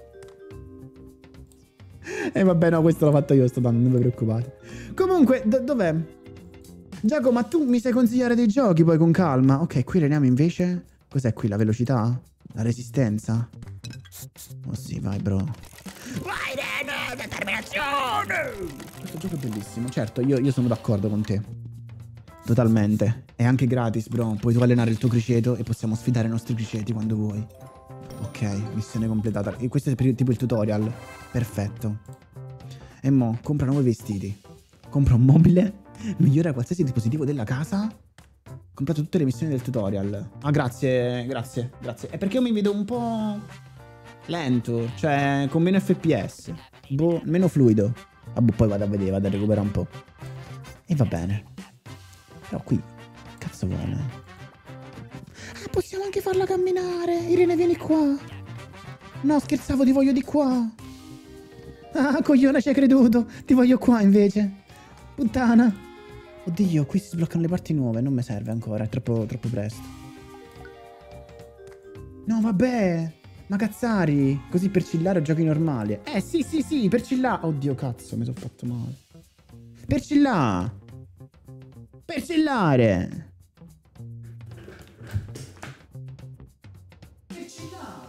Vabbè, no, questo l'ho fatto io, sto dando, non vi preoccupate. Comunque, dov'è? Giacomo, ma tu mi sai consigliare dei giochi poi con calma? Ok, qui alleniamo invece... Cos'è qui, la velocità? La resistenza? Oh sì, vai, bro. Vai, Irene, determinazione! Questo gioco è bellissimo. Certo, io sono d'accordo con te. Totalmente. È anche gratis, bro. Puoi tu allenare il tuo criceto e possiamo sfidare i nostri criceti quando vuoi. Ok, missione completata. E questo è tipo il tutorial. Perfetto. E mo, compra nuovi vestiti. Compra un mobile. Migliora qualsiasi dispositivo della casa. Compra tutte le missioni del tutorial. Ah, grazie. È perché io mi vedo un po' lento. Cioè, con meno FPS. Boh, meno fluido. Vabbè, poi vado a vedere, vado a recuperare un po'. E va bene. Però qui, cazzo vuole? Ah, possiamo anche farla camminare. Irene, vieni qua. No, scherzavo, ti voglio di qua. Ah, coglione, ci hai creduto. Ti voglio qua, invece. Puttana. Oddio, qui si sbloccano le parti nuove. Non mi serve ancora, è troppo presto. No, vabbè. Ma cazzari. Così per chillare o giochi normali. Sì, per chillare. Oddio, cazzo, mi sono fatto male. Per chillare. Per chillare. Per chillare.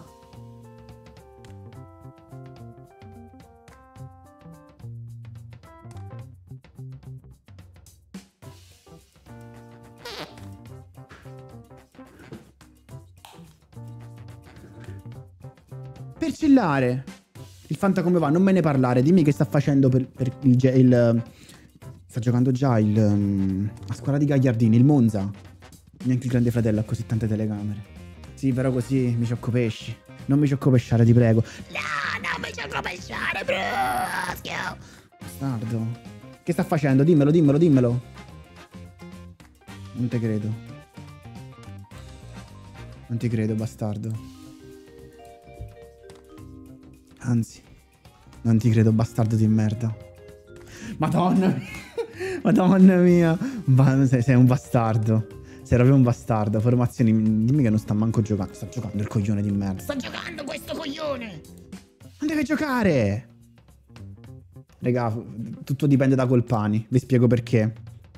Per chillare. Il Fanta come va? Non me ne parlare. Dimmi che sta facendo per il sta giocando già a scuola di Gagliardini, il Monza. Neanche il Grande Fratello ha così tante telecamere. Sì, però così mi ciocco pesci. Non mi ciocco pesciare, ti prego. No, non mi ciocco pesciare, bro. Bastardo. Che sta facendo? Dimmelo. Non te credo. Non ti credo, bastardo. Anzi, non ti credo, bastardo di merda. Madonna mia. Madonna mia. Sei un bastardo. Sei proprio un bastardo. Formazioni, dimmi che non sta manco giocando. Sta giocando il coglione di merda. Sta giocando questo coglione. Non deve giocare. Raga, tutto dipende da Colpani. Vi spiego perché.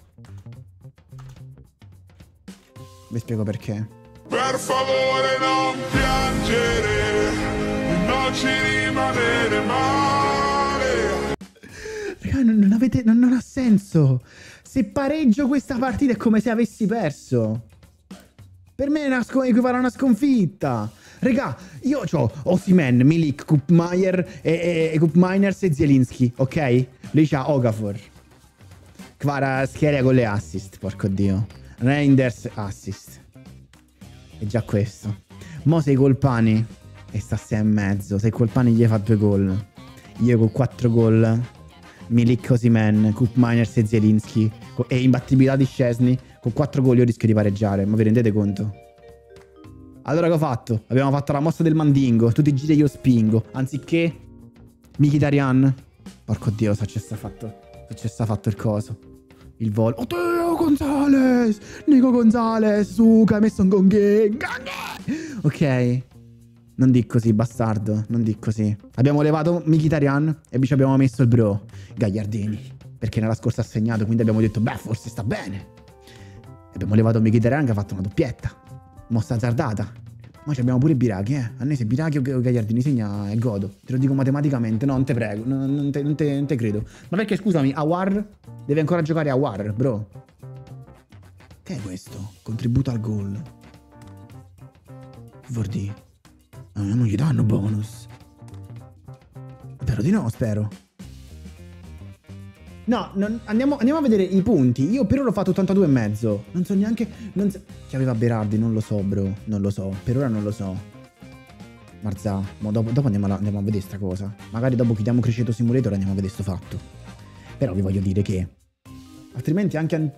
Vi spiego perché. Per favore non piangere, non ci rimanere male. Raga, non ha senso. Se pareggio questa partita è come se avessi perso. Per me equivale a una sconfitta. Raga, io ho Osimhen, Milik, Koopmeiners e Zielinski, ok? Lui c'ha Okafor. Kvaratskhelia con le assist, porco dio. Reinders, assist. E già questo. Mo sei Colpani e sta 6,5. Se Colpani gli fa 2 gol, io con 4 gol, Milik, Osimhen, Koopmeiners e Zielinski e imbattibilità di Szczesny, con 4 gol io rischio di pareggiare. Ma vi rendete conto? Allora che ho fatto? Abbiamo fatto la mossa del mandingo. Tu ti giri e io spingo. Anziché Mkhitaryan. Porco dio, se c'è sta fatto il coso. Il volo. Oddio, Gonzales! Nico Gonzales! Su, che hai messo un gonghe! Ok. Non di così, bastardo. Non di così. Abbiamo levato Mkhitaryan e ci abbiamo messo il bro Gagliardini. Perché nella scorsa ha segnato, quindi abbiamo detto, beh, forse sta bene. E abbiamo levato Mkhitaryan che ha fatto una doppietta. Mossa azzardata. Ma abbiamo pure Biraghi, eh. A noi se Biraghi o Gagliardini segna è godo. Te lo dico matematicamente. No, non te prego. Non te credo. Ma perché, scusami, Aouar deve ancora giocare Aouar, bro. Che è questo? Contributo al gol. Che vuol dire? Non gli danno bonus. Spero di no, spero. No, andiamo a vedere i punti. Io per ora ho fatto 82,5. Non so neanche... Chi aveva Berardi? Non lo so, bro. Non lo so. Per ora non lo so. Marzà. Dopo andiamo a vedere sta cosa. Magari dopo chiudiamo Criceto Simulator e andiamo a vedere sto fatto. Però vi voglio dire che... Altrimenti anche...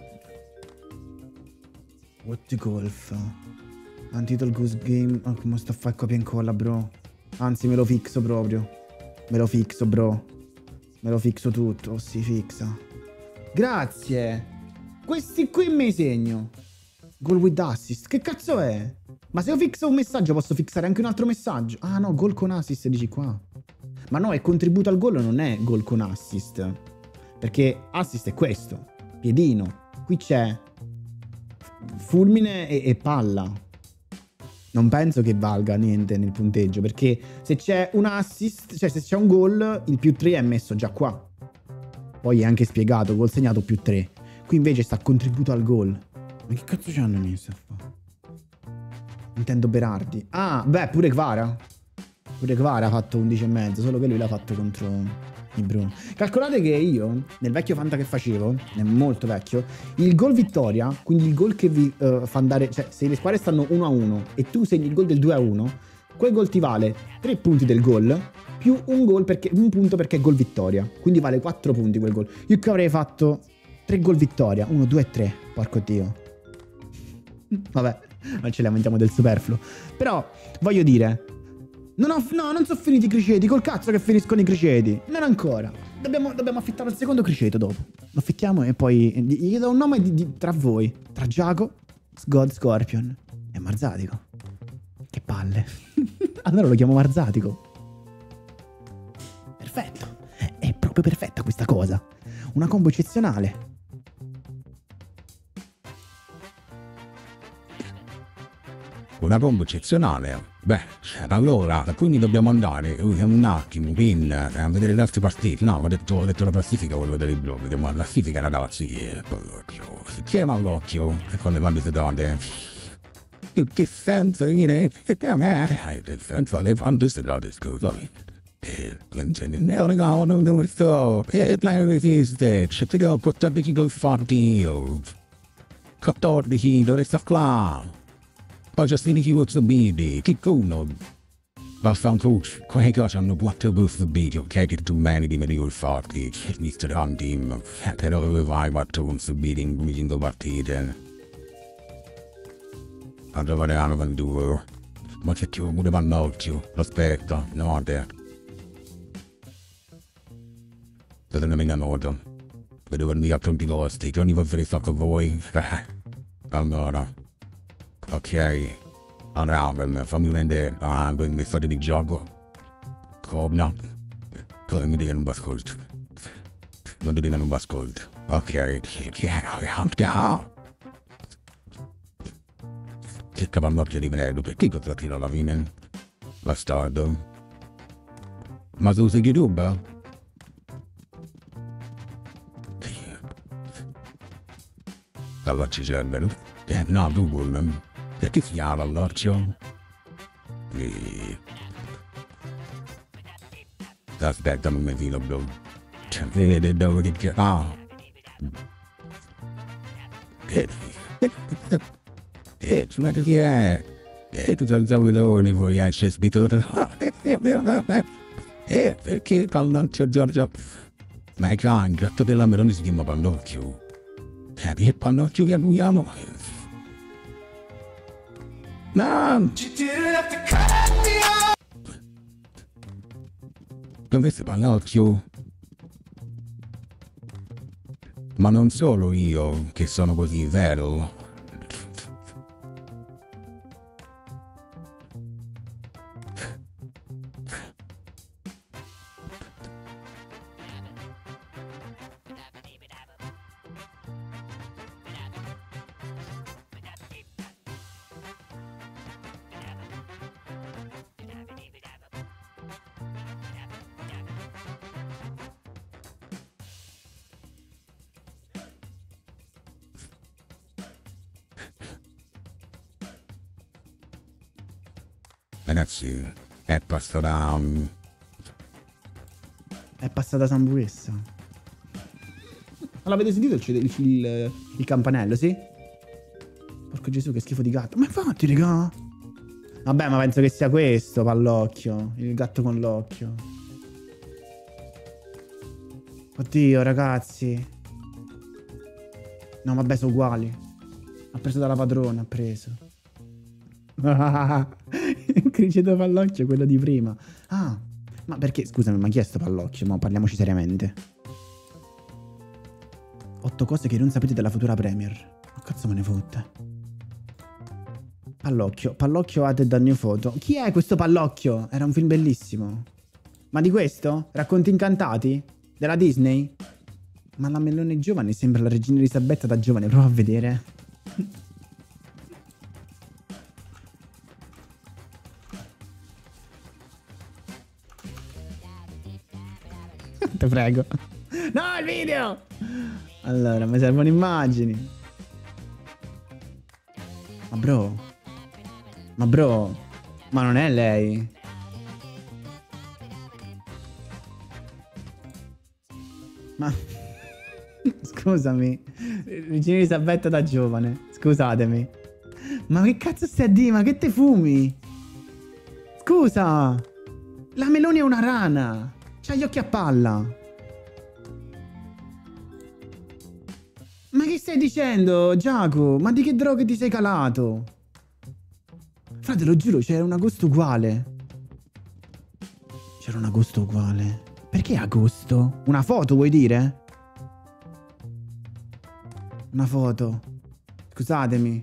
What the golf? Untitled Goose Game... Oh, come sto a fare copia e incolla, bro. Anzi, me lo fixo proprio. Me lo fixo, bro. Me lo fixo tutto, si fixa. Grazie. Questi qui mi segno. Goal with assist. Che cazzo è? Ma se io fixo un messaggio posso fissare anche un altro messaggio. Ah no, gol con assist dici qua. Ma no, è contributo al gol, non è gol con assist. Perché assist è questo. Piedino. Qui c'è fulmine e palla. Non penso che valga niente nel punteggio, perché se c'è un assist, cioè se c'è un gol, il più 3 è messo già qua. Poi è anche spiegato, gol segnato più 3. Qui invece sta contributo al gol. Ma che cazzo ci hanno messo a fare? Intendo Berardi. Ah, beh, pure Kvara. Pure Kvara ha fatto 11,5, solo che lui l'ha fatto contro i Bruno. Calcolate che io, nel vecchio Fanta che facevo, nel molto vecchio, il gol vittoria, quindi il gol che vi fa andare, cioè se le squadre stanno 1-1 e tu segni il gol del 2-1, quel gol ti vale 3 punti del gol più un punto perché è gol vittoria, quindi vale 4 punti quel gol. Io che avrei fatto 3 gol vittoria, 1, 2 e 3, porco dio. Vabbè, non ci lamentiamo del superfluo. Però, voglio dire, non sono finiti i criceti, col cazzo che finiscono i criceti. Non ancora. Dobbiamo affittare il secondo criceto dopo. Lo affittiamo e poi gli do un nome tra voi. Tra Giaco, God Scorpion e Marzatico. Che palle. Allora lo chiamo Marzatico. Perfetto. È proprio perfetta questa cosa. Una combo eccezionale. Una combo eccezionale. Beh, allora, quindi dobbiamo andare un attimo a vedere le altre partite. No, ho detto la classifica, volevo vedere il blog. Vediamo la classifica, ragazzi. Chiama all'occhio con le valute date. Che senso dire? Che a me? Che senso le valute date, scusami. Non regalo, non so. La resiste. C'è però portare chi col fatti. 14, dove sta qua? Poi già finiti i subiti, che culo. Vaffanculo, quei cose hanno quattro buff video, che tu mani di meglio forti, Mr. Hunting, però vai fatto un subito in guidando partite. Allora vanno con due, ma c'è più pure Vannocchio, aspetta, no, State una mega nota. Vedo per me a tutti i costi, che ogni volta che sto con voi. Allora. Ok. Allora, fammi vedere le storie di gioco. Come? Cosa mi dica non mi ascolto? Non ti dica non mi ascolto. Ok. Che cavallocchio di vedo, perché cosa tiro alla fine? Bastardo. Ma tu sei YouTube? All'occhio cervello? No, Google. Perché si chiama all'occhio? Aspetta, non mi filo, bro. Vede dove che... Ah. Ma che è? Tu sei il vuoi essere spitore? Perché Pallocchio Giorgio? Ma è che tutte le meloni si chiama Pallocchio. Che Pallocchio che abbiamo? No! Dovesse Pallocchio? Ma non solo io che sono così vero. Ragazzi, è passata... È passata Sambuessa. Ma l'avete sentito il campanello, sì? Porco Gesù, che schifo di gatto. Ma infatti, raga. Vabbè, ma penso che sia questo, Pallocchio. Il gatto con l'occhio. Oddio, ragazzi. No, vabbè, sono uguali. Ha preso dalla padrona, ha preso. Il criceto Pallocchio, quello di prima. Ah, ma perché, scusami, ma chi è sto Pallocchio? Ma parliamoci seriamente. 8 cose che non sapete della futura Premier. Ma cazzo me ne fotte? Pallocchio added a new photo. Chi è questo Pallocchio? Era un film bellissimo. Ma di questo? Racconti incantati? Della Disney? Ma la Melone giovane sembra la regina Elisabetta da giovane, prova a vedere. Te prego. No, il video! Allora, mi servono immagini. Ma bro. Ma non è lei. Ma... Scusami. Regina Elisabetta da giovane. Scusatemi. Ma che cazzo stai a dire? Ma che te fumi? Scusa. La Meloni è una rana. C'ha gli occhi a palla. Ma che stai dicendo, Giacomo? Ma di che droghe ti sei calato? Frate, lo giuro, c'era un agosto uguale. C'era un agosto uguale. Perché agosto? Una foto, vuoi dire? Una foto. Scusatemi.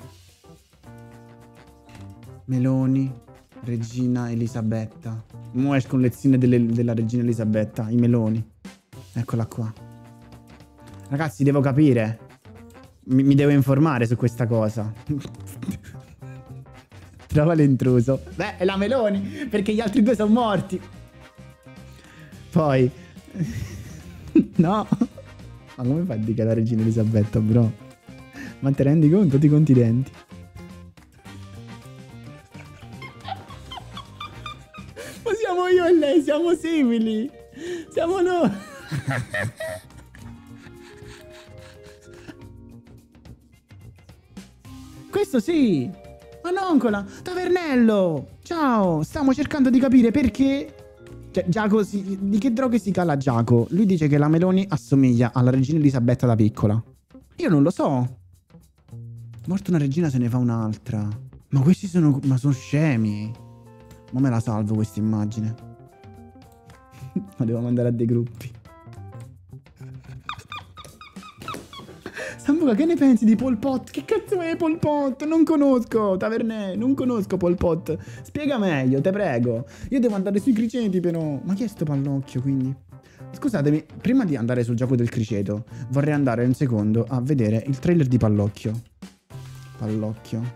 Meloni, regina Elisabetta. Mo escono le lezioni della regina Elisabetta. I meloni. Eccola qua. Ragazzi, devo capire. Mi devo informare su questa cosa. Trova l'intruso. Beh, è la Meloni, perché gli altri due sono morti. Poi... No. Ma come fai a dire che è la regina Elisabetta, bro? Ma te rendi conto? Ti conti i denti. Ma siamo io e lei, siamo simili. Siamo noi. Questo sì. Manoncola, Tavernello. Ciao. Stiamo cercando di capire perché... Cioè, Giacomo, di che droghe si cala Giacomo? Lui dice che la Meloni assomiglia alla regina Elisabetta da piccola. Io non lo so. Morta una regina se ne fa un'altra. Ma questi sono... Ma sono scemi. Ma me la salvo questa immagine. Ma devo mandare a dei gruppi. Sambuca, che ne pensi di Pol Pot? Che cazzo è Pol Pot? Non conosco, Tavernè, non conosco Pol Pot. Spiega meglio, te prego. Io devo andare sui criceti però. Ma chi è sto pallocchio quindi? Scusatemi, prima di andare sul gioco del criceto, vorrei andare un secondo a vedere il trailer di Pallocchio. Pallocchio.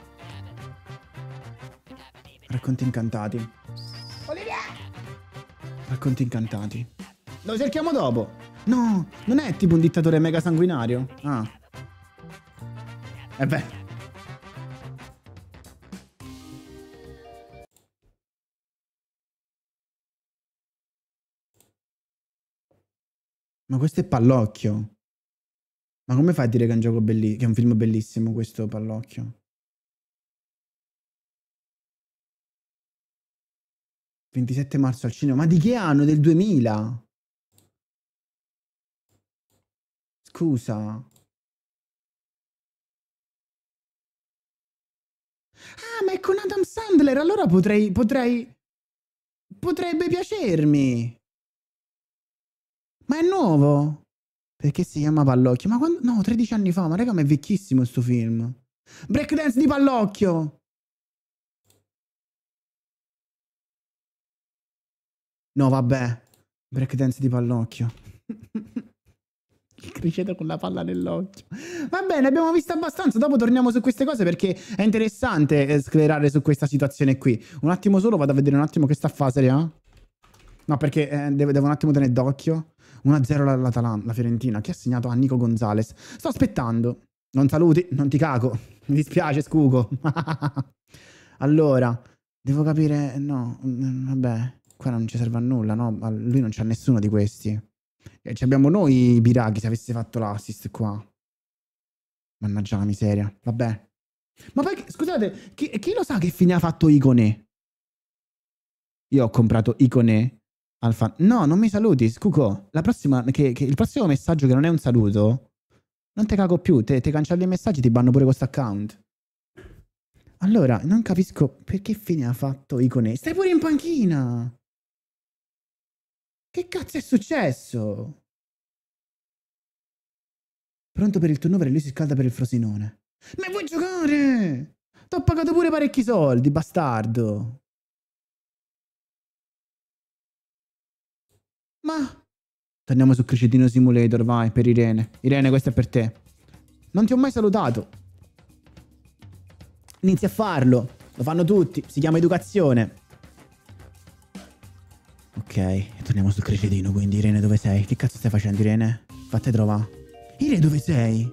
Racconti incantati. Olivia! Racconti incantati. Lo cerchiamo dopo. No, non è tipo un dittatore mega sanguinario? Ah. Beh. Ma questo è Pallocchio. Ma come fai a dire che è un gioco bellissimo, che è un film bellissimo questo Pallocchio? 27 marzo al cinema. Ma di che anno? Del 2000? Scusa. Ah, ma è con Adam Sandler. Allora potrebbe piacermi. Ma è nuovo? Perché si chiama Pallocchio? Ma quando... No, 13 anni fa. Ma raga, ma è vecchissimo sto film. Breakdance di Pallocchio. No, vabbè. Breakdance di Pallocchio. Il criceto con la palla nell'occhio. Va bene, abbiamo visto abbastanza. Dopo torniamo su queste cose perché è interessante sclerare su questa situazione qui. Un attimo solo, vado a vedere un attimo che sta a fase, No, perché devo un attimo tenere d'occhio. 1-0 l'Atalanta, la Fiorentina. Chi ha segnato a Nico Gonzalez? Sto aspettando. Non saluti, non ti cago. Mi dispiace, Scugo. Allora, devo capire... No, vabbè. Qua non ci serve a nulla, no? Lui non c'ha nessuno di questi. Ci abbiamo noi Biraghi se avesse fatto l'assist qua. Mannaggia la miseria. Vabbè. Ma poi, scusate, chi lo sa che fine ha fatto Icone? Io ho comprato Icone al fan. No, non mi saluti, Scuco. La prossima, il prossimo messaggio che non è un saluto, non te cago più. Te cancelli i messaggi, ti banno pure questo account. Allora, non capisco perché fine ha fatto Icone. Stai pure in panchina. Che cazzo è successo? Pronto per il turnover e lui si scalda per il Frosinone. Ma vuoi giocare? T'ho pagato pure parecchi soldi, bastardo. Ma... Torniamo su Cricetino Simulator, vai, per Irene. Irene, questo è per te. Non ti ho mai salutato. Inizi a farlo. Lo fanno tutti. Si chiama educazione. Ok, e torniamo sul Cricetino, quindi Irene dove sei? Che cazzo stai facendo, Irene? Fate trovare. Irene dove sei?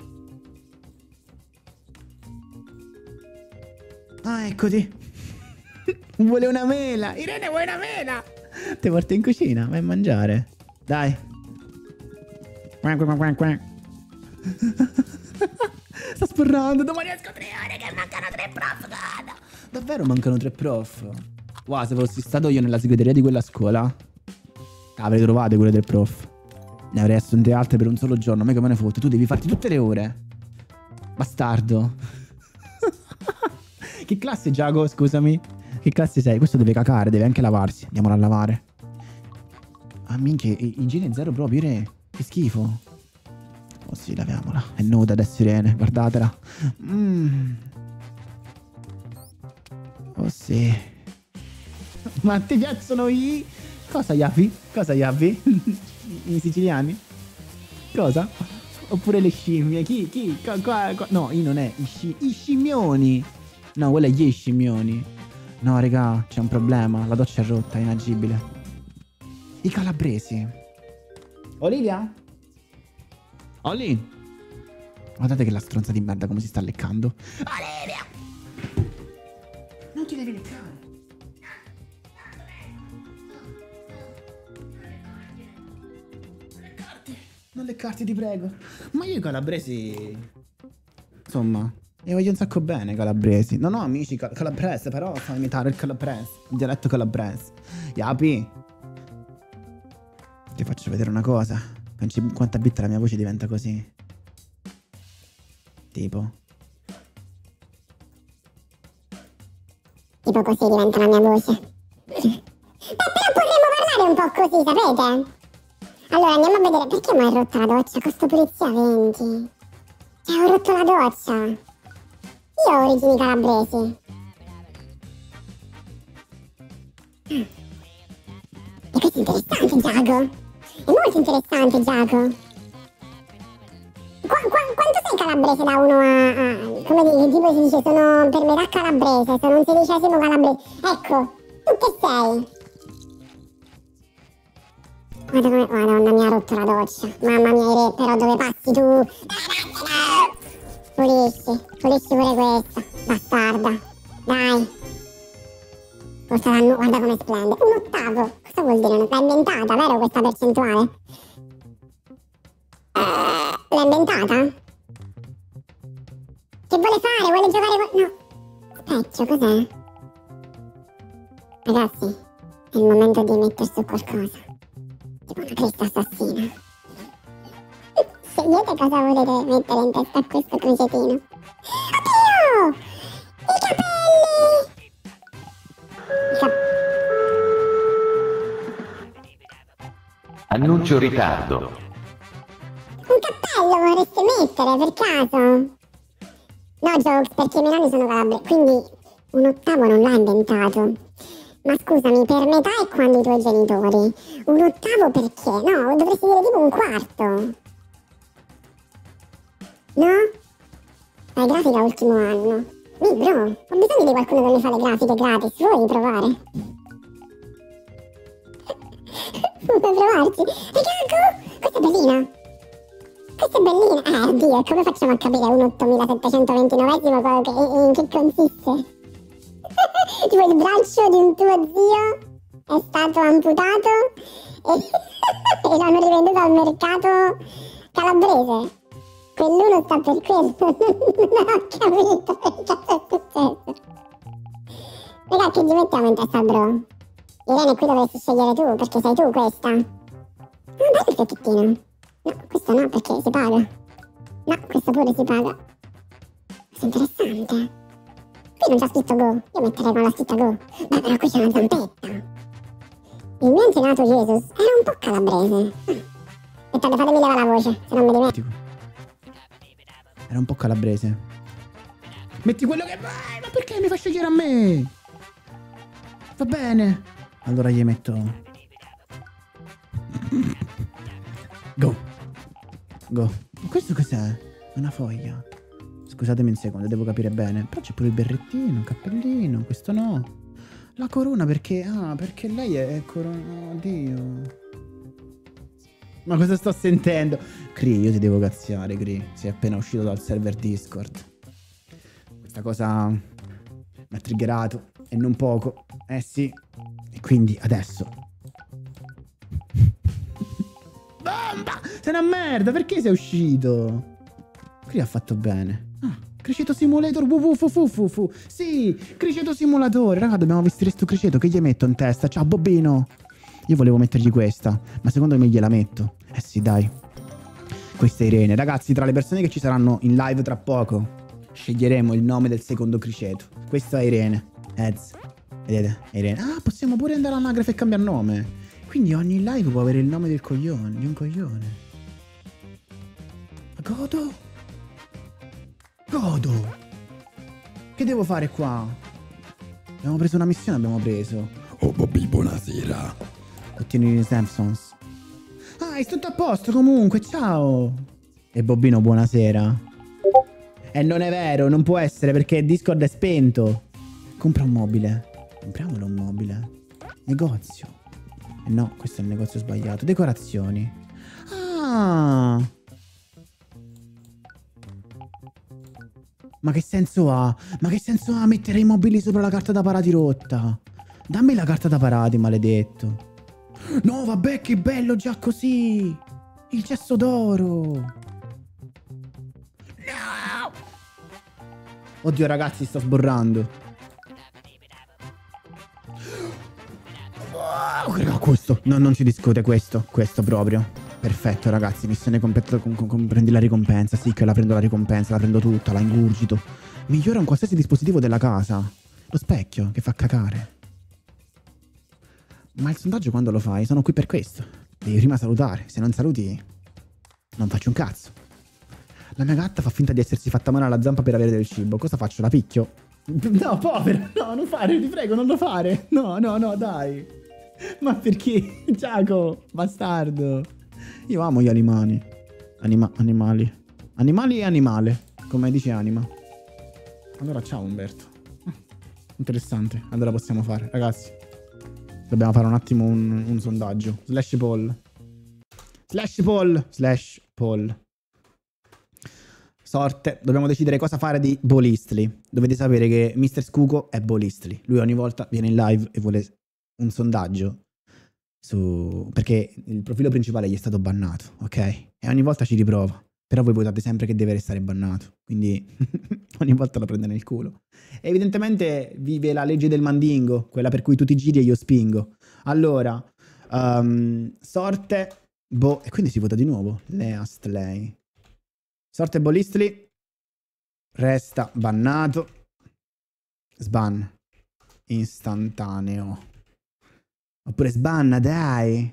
Ah, eccoti. Vuole una mela. Irene vuoi una mela? Ti porto in cucina, vai a mangiare. Dai. Sta sporrando, domani esco 3 ore che mancano 3 prof, guarda. Davvero mancano 3 prof? Wow, se fossi stato io nella segreteria di quella scuola, avrei trovate quelle del prof. Ne avrei assunte altre per un solo giorno, mica me ne fotte. Tu devi farti tutte le ore. Bastardo. Che classe, Giacomo, scusami? Che classe sei? Questo deve cacare, deve anche lavarsi. Andiamolo a lavare. Ah, minchia, igiene zero proprio, Irene. Che schifo. Oh sì, laviamola. È nuda adesso, Irene, guardatela. Oh sì. Ma ti piacciono i... Cosa, Iapi? Cosa, Iapi? I siciliani? Cosa? Oppure le scimmie? Chi? No, io non è. I scimmioni. No, quello è gli scimmioni. No, raga, c'è un problema. La doccia è rotta, è inagibile. I calabresi. Olivia? Oli? Guardate che la stronza di merda come si sta leccando. Olivia! Non ti devi leccare. Non leccarti, ti prego. Ma io i calabresi... Insomma, li voglio un sacco bene, calabresi. Non ho amici calabrese, però fa imitare il calabrese. Il dialetto calabrese. Yapi. Ti faccio vedere una cosa. Pensi quanta bit la mia voce diventa così? Tipo... Tipo così diventa la mia voce. Però potremmo parlare un po' così, sapete? Allora andiamo a vedere perché mi hai rotta la doccia con sto pulizia 20. Ho rotto la doccia. Io ho origini calabresi. E questo è interessante, Giacomo. È molto interessante, Giacomo. Quanto sei calabrese da 1 a... come dire, tipo si dice, sono per metà calabrese, sono un 16° calabrese. Ecco, tu che sei? Guarda come... Madonna, mi ha rotto la doccia. Mamma mia, però dove passi tu? Pulisci pure questa, bastarda. Dai. Guarda come splende. 1/8. Cosa vuol dire? L'hai inventata, vero questa percentuale? L'hai inventata? Che vuole fare? Vuole giocare con... No. Specchio, cos'è? Ragazzi, è il momento di mettere su qualcosa. Tipo una cresta assassina. Scegliete cosa volete mettere in testa a questo crocetino. Oddio! I capelli! Annuncio ritardo. Un cappello vorreste mettere per caso? No, Jokes, perché i miei nonni sono calabresi, quindi 1/8 non l'ha inventato. Ma scusami, per metà è quando i tuoi genitori. 1/8 perché? No, dovresti dire tipo 1/4. No? Fai grafica ultimo anno. Bro, ho bisogno di qualcuno che mi fa le grafiche gratis, vuoi provare? Vuoi provarci? Ragazzi, questa è bellina. Questa è bellina. Oddio, come facciamo a capire un 8729esimo in che consiste? Tipo il braccio di un tuo zio è stato amputato e l'hanno rivenduto al mercato calabrese. Quell'uno sta per quello. Non ho capito che cosa è successo. Raga, che gli mettiamo in testa al bro? Irene, qui dovresti scegliere tu, perché sei tu questa. Ah, bello il fiocchettino. No, questo no, perché si paga. No, questo pure si paga. Questo è interessante. Qui non c'è scritto go. Io metterei con la scritta go. Beh, però qui c'è una zampetta. Il mio antenato Jesus era un po' calabrese. Aspettate, fatemi levare la voce, se non mi dimentico. Era un po' calabrese. Metti quello che vai, ma perché mi fai scegliere a me? Va bene. Allora gli metto... Go. Go. Questo cos'è? Una foglia. Scusatemi un secondo, devo capire bene. Però c'è pure il berrettino, il cappellino. Questo no. La corona perché... Ah, perché lei è corona... Oddio. Ma cosa sto sentendo? Cree, io ti devo cazziare, Cree. Sei appena uscito dal server Discord. Questa cosa mi ha triggerato. E non poco. Eh sì. E quindi adesso... Bomba! Sei una merda, perché sei uscito? Cree ha fatto bene. Ah, Criceto Simulator www. Sì, Criceto Simulatore. Raga, dobbiamo vestire sto criceto. Che gli metto in testa? Ciao, Bobbino. Io volevo mettergli questa, ma secondo me gliela metto. Eh sì, dai. Questa è Irene. Ragazzi, tra le persone che ci saranno in live tra poco, sceglieremo il nome del secondo criceto. Questa è Irene. Ez. Vedete? È Irene. Ah, possiamo pure andare all'anagrafe e cambiare nome. Quindi ogni live può avere il nome del coglione. Di un coglione. Godo. Godo. Che devo fare qua? Abbiamo preso una missione, abbiamo preso. Oh, Bobby, buonasera. Ottieni i Simpsons. Ah, è tutto a posto comunque, ciao. E Bobbino, buonasera. E non è vero, non può essere perché Discord è spento. Compra un mobile. Compriamolo un mobile. Negozio. No, questo è il negozio sbagliato. Decorazioni. Ah. Ma che senso ha? Ma che senso ha mettere i mobili sopra la carta da parati rotta? Dammi la carta da parati, maledetto. No, vabbè, che bello già così. Il cesso d'oro. No. Oddio, ragazzi, sto sborrando. Wow, questo. No, non ci discute questo. Questo proprio. Perfetto, ragazzi. Missione completa. Prendi la ricompensa. Sì, che la prendo la ricompensa. La prendo tutta, la ingurgito. Migliora un qualsiasi dispositivo della casa. Lo specchio, che fa cacare. Ma il sondaggio quando lo fai? Sono qui per questo. Devi prima salutare. Se non saluti, non faccio un cazzo. La mia gatta fa finta di essersi fatta male alla zampa per avere del cibo. Cosa faccio? La picchio? No, povera. No, non fare, ti prego, non lo fare. No, no, no, dai. Ma perché? Giaco, bastardo. Io amo gli animali. Animali. Animali e animale, come dice Anima. Allora, ciao Umberto. Interessante. Allora possiamo fare, ragazzi. Dobbiamo fare un attimo un sondaggio. Slash poll. Slash poll. Slash poll. Sorte. Dobbiamo decidere cosa fare di Bolistli. Dovete sapere che Mr. Scuco è Bolistli. Lui ogni volta viene in live e vuole un sondaggio perché il profilo principale gli è stato bannato, ok? E ogni volta ci riprova. Però voi votate sempre che deve restare bannato. Quindi ogni volta lo prende nel culo. E evidentemente vive la legge del mandingo, quella per cui tu ti giri e io spingo. Allora, sorte, e quindi si vota di nuovo. Lei. Sorte Bolistli. Resta bannato. Sban. Istantaneo. Oppure sbanna, dai.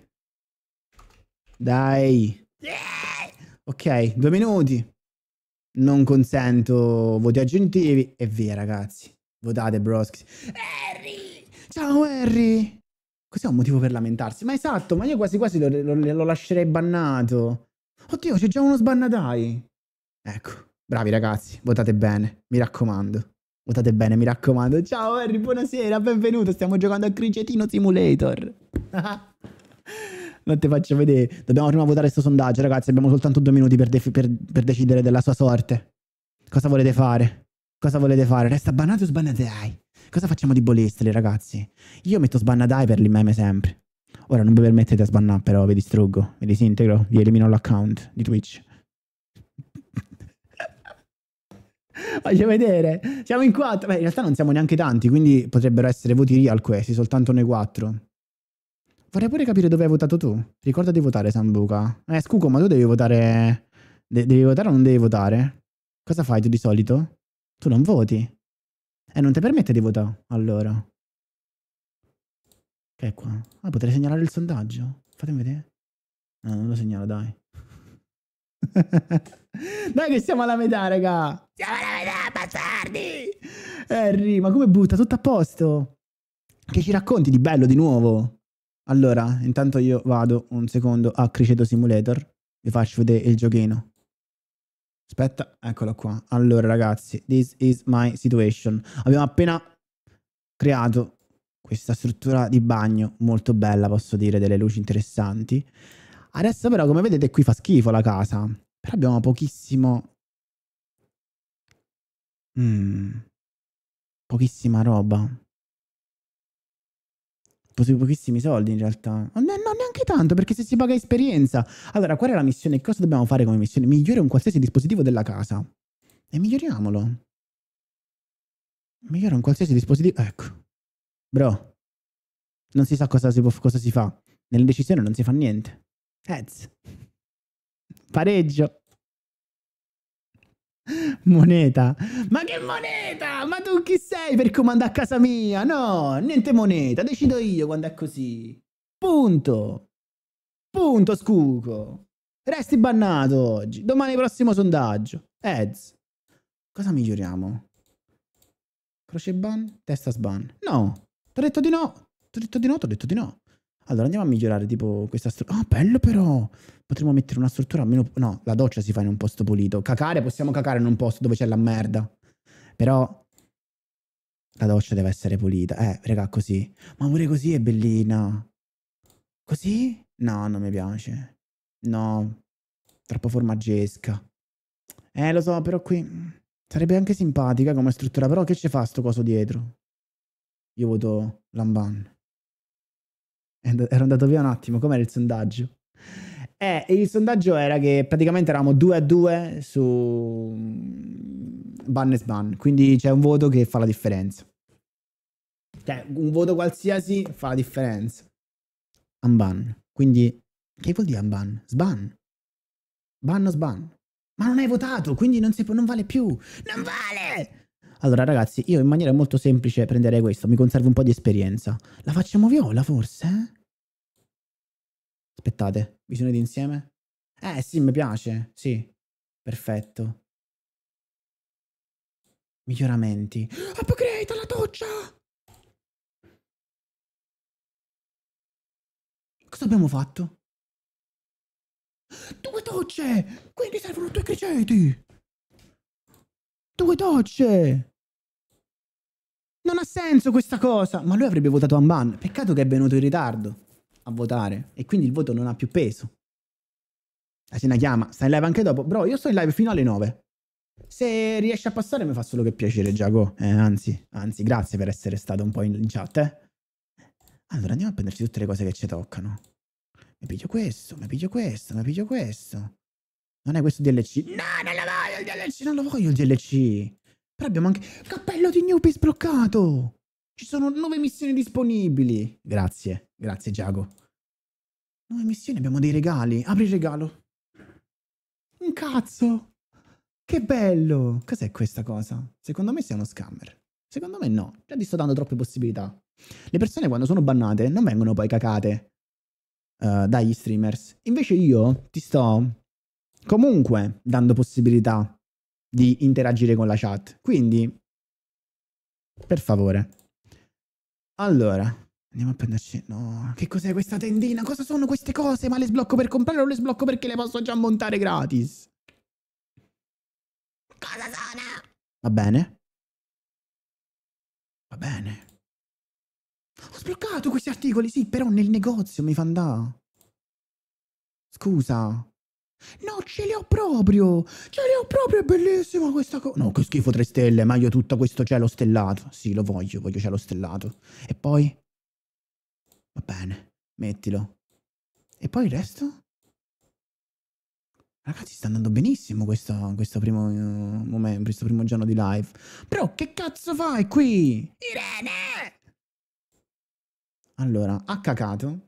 Dai. Ok, 2 minuti. Non consento voti aggiuntivi. E via, ragazzi. Votate, broski. Harry! Ciao, Harry! Cos'è un motivo per lamentarsi? Ma esatto, ma io quasi quasi lo lascerei bannato. Oddio, c'è già uno sbannatai. Ecco, bravi ragazzi. Votate bene, mi raccomando. Votate bene, mi raccomando. Ciao, Harry, buonasera, benvenuto. Stiamo giocando a Crigetino Simulator. Non ti faccio vedere. Dobbiamo prima votare questo sondaggio, ragazzi. Abbiamo soltanto 2 minuti per decidere della sua sorte. Cosa volete fare? Cosa volete fare? Resta bannato o sbannadai? Cosa facciamo di Bolistli, ragazzi? Io metto sbannadai per l'immeme sempre. Ora non vi permettete a sbannare, però vi distruggo, vi disintegro, vi elimino l'account di Twitch. Voglio vedere. Siamo in 4. Beh, in realtà non siamo neanche tanti, quindi potrebbero essere voti real questi, soltanto noi 4. Vorrei pure capire dove hai votato tu. Ricorda di votare, Sambuca. Scuco, ma tu devi votare... devi votare o non devi votare? Cosa fai tu di solito? Tu non voti. Non ti permette di votare, allora. Che è qua? Ah, potrei segnalare il sondaggio. Fatemi vedere. No, non lo segnalo, dai. Dai che siamo alla metà, raga. Siamo alla metà, bastardi. Harry, ma come butta? Tutto a posto? Che ci racconti di bello di nuovo? Allora, intanto io vado un secondo a Criceto Simulator. Vi faccio vedere il giochino. Aspetta, eccolo qua. Allora ragazzi, this is my situation. Abbiamo appena creato questa struttura di bagno molto bella, posso dire, delle luci interessanti. Adesso però, come vedete, qui fa schifo la casa. Però abbiamo pochissimo... pochissima roba. Pochissimi soldi in realtà. No, neanche tanto, perché se si paga esperienza. Allora, qual è la missione? Cosa dobbiamo fare come missione? Migliore un qualsiasi dispositivo della casa. E miglioriamolo. Migliore un qualsiasi dispositivo. Ecco. Bro. Non si sa cosa si fa. Nelle decisioni non si fa niente. Heads. Pareggio. Moneta. Ma che moneta? Ma tu chi sei per comandare a casa mia? No, niente moneta. Decido io quando è così. Punto. Punto, Scuco. Resti bannato oggi. Domani prossimo sondaggio. Heads. Cosa miglioriamo? Croce ban? Testa sban. No. T'ho detto di no. T'ho detto di no, t'ho detto di no. Allora andiamo a migliorare tipo questa struttura. Ah, bello però. Potremmo mettere una struttura almeno... No, la doccia si fa in un posto pulito. Cacare, possiamo cacare in un posto dove c'è la merda. Però la doccia deve essere pulita. Raga, così. Ma pure così è bellina. Così? No, non mi piace. No. Troppo formaggesca. Lo so, però qui... Sarebbe anche simpatica come struttura. Però che ci fa sto coso dietro? Io voto Lamban. Ero andato via un attimo, com'era il sondaggio? Il sondaggio era che praticamente eravamo 2-2 su ban e sban, quindi c'è un voto che fa la differenza. Cioè, un voto qualsiasi fa la differenza. Unban. Quindi, che vuol dire unban? Sban. Ban o sban? Ma non hai votato, quindi non vale più. Non vale! Allora ragazzi, io in maniera molto semplice prenderei questo, mi conservo un po' di esperienza. La facciamo viola forse? Aspettate, visione d'insieme? Sì, mi piace, sì. Perfetto. Miglioramenti. Upgrade alla doccia! Cosa abbiamo fatto? 2 docce! Quindi servono 2 criceti! 2 docce! Non ha senso questa cosa! Ma lui avrebbe votato Amban. Peccato che è venuto in ritardo a votare. E quindi il voto non ha più peso. La Sina chiama. Sta in live anche dopo. Bro, io sto in live fino alle 9. Se riesci a passare mi fa solo che piacere, Giacomo. Anzi, grazie per essere stato un po' in chat, Allora, andiamo a prenderci tutte le cose che ci toccano. Mi piglio questo, mi piglio questo, mi piglio questo. Non è questo DLC? No, non lo voglio il DLC, non lo voglio il DLC. Però abbiamo anche... Cappello di Newbie sbloccato! Ci sono 9 missioni disponibili. Grazie, grazie Giacomo. 9 missioni, abbiamo dei regali. Apri il regalo. Un cazzo! Che bello! Cos'è questa cosa? Secondo me sei uno scammer. Secondo me no. Già ti sto dando troppe possibilità. Le persone quando sono bannate non vengono poi cacate dagli streamers. Invece io ti sto comunque dando possibilità di interagire con la chat. Quindi, per favore. Allora, andiamo a prenderci... No, che cos'è questa tendina? Cosa sono queste cose? Ma le sblocco per comprarle o le sblocco perché le posso già montare gratis? Cosa sono? Va bene. Va bene. Ho sbloccato questi articoli, sì, però nel negozio mi fa andare. Scusa. No, ce li ho proprio. Ce li ho proprio, è bellissima questa cosa. No, che schifo 3 stelle, ma io tutto questo cielo stellato. Sì, lo voglio cielo stellato. E poi? Va bene, mettilo. E poi il resto? Ragazzi, sta andando benissimo questo primo momento, questo primo giorno di live. Però che cazzo fai qui? Irene! Allora, ha cacato.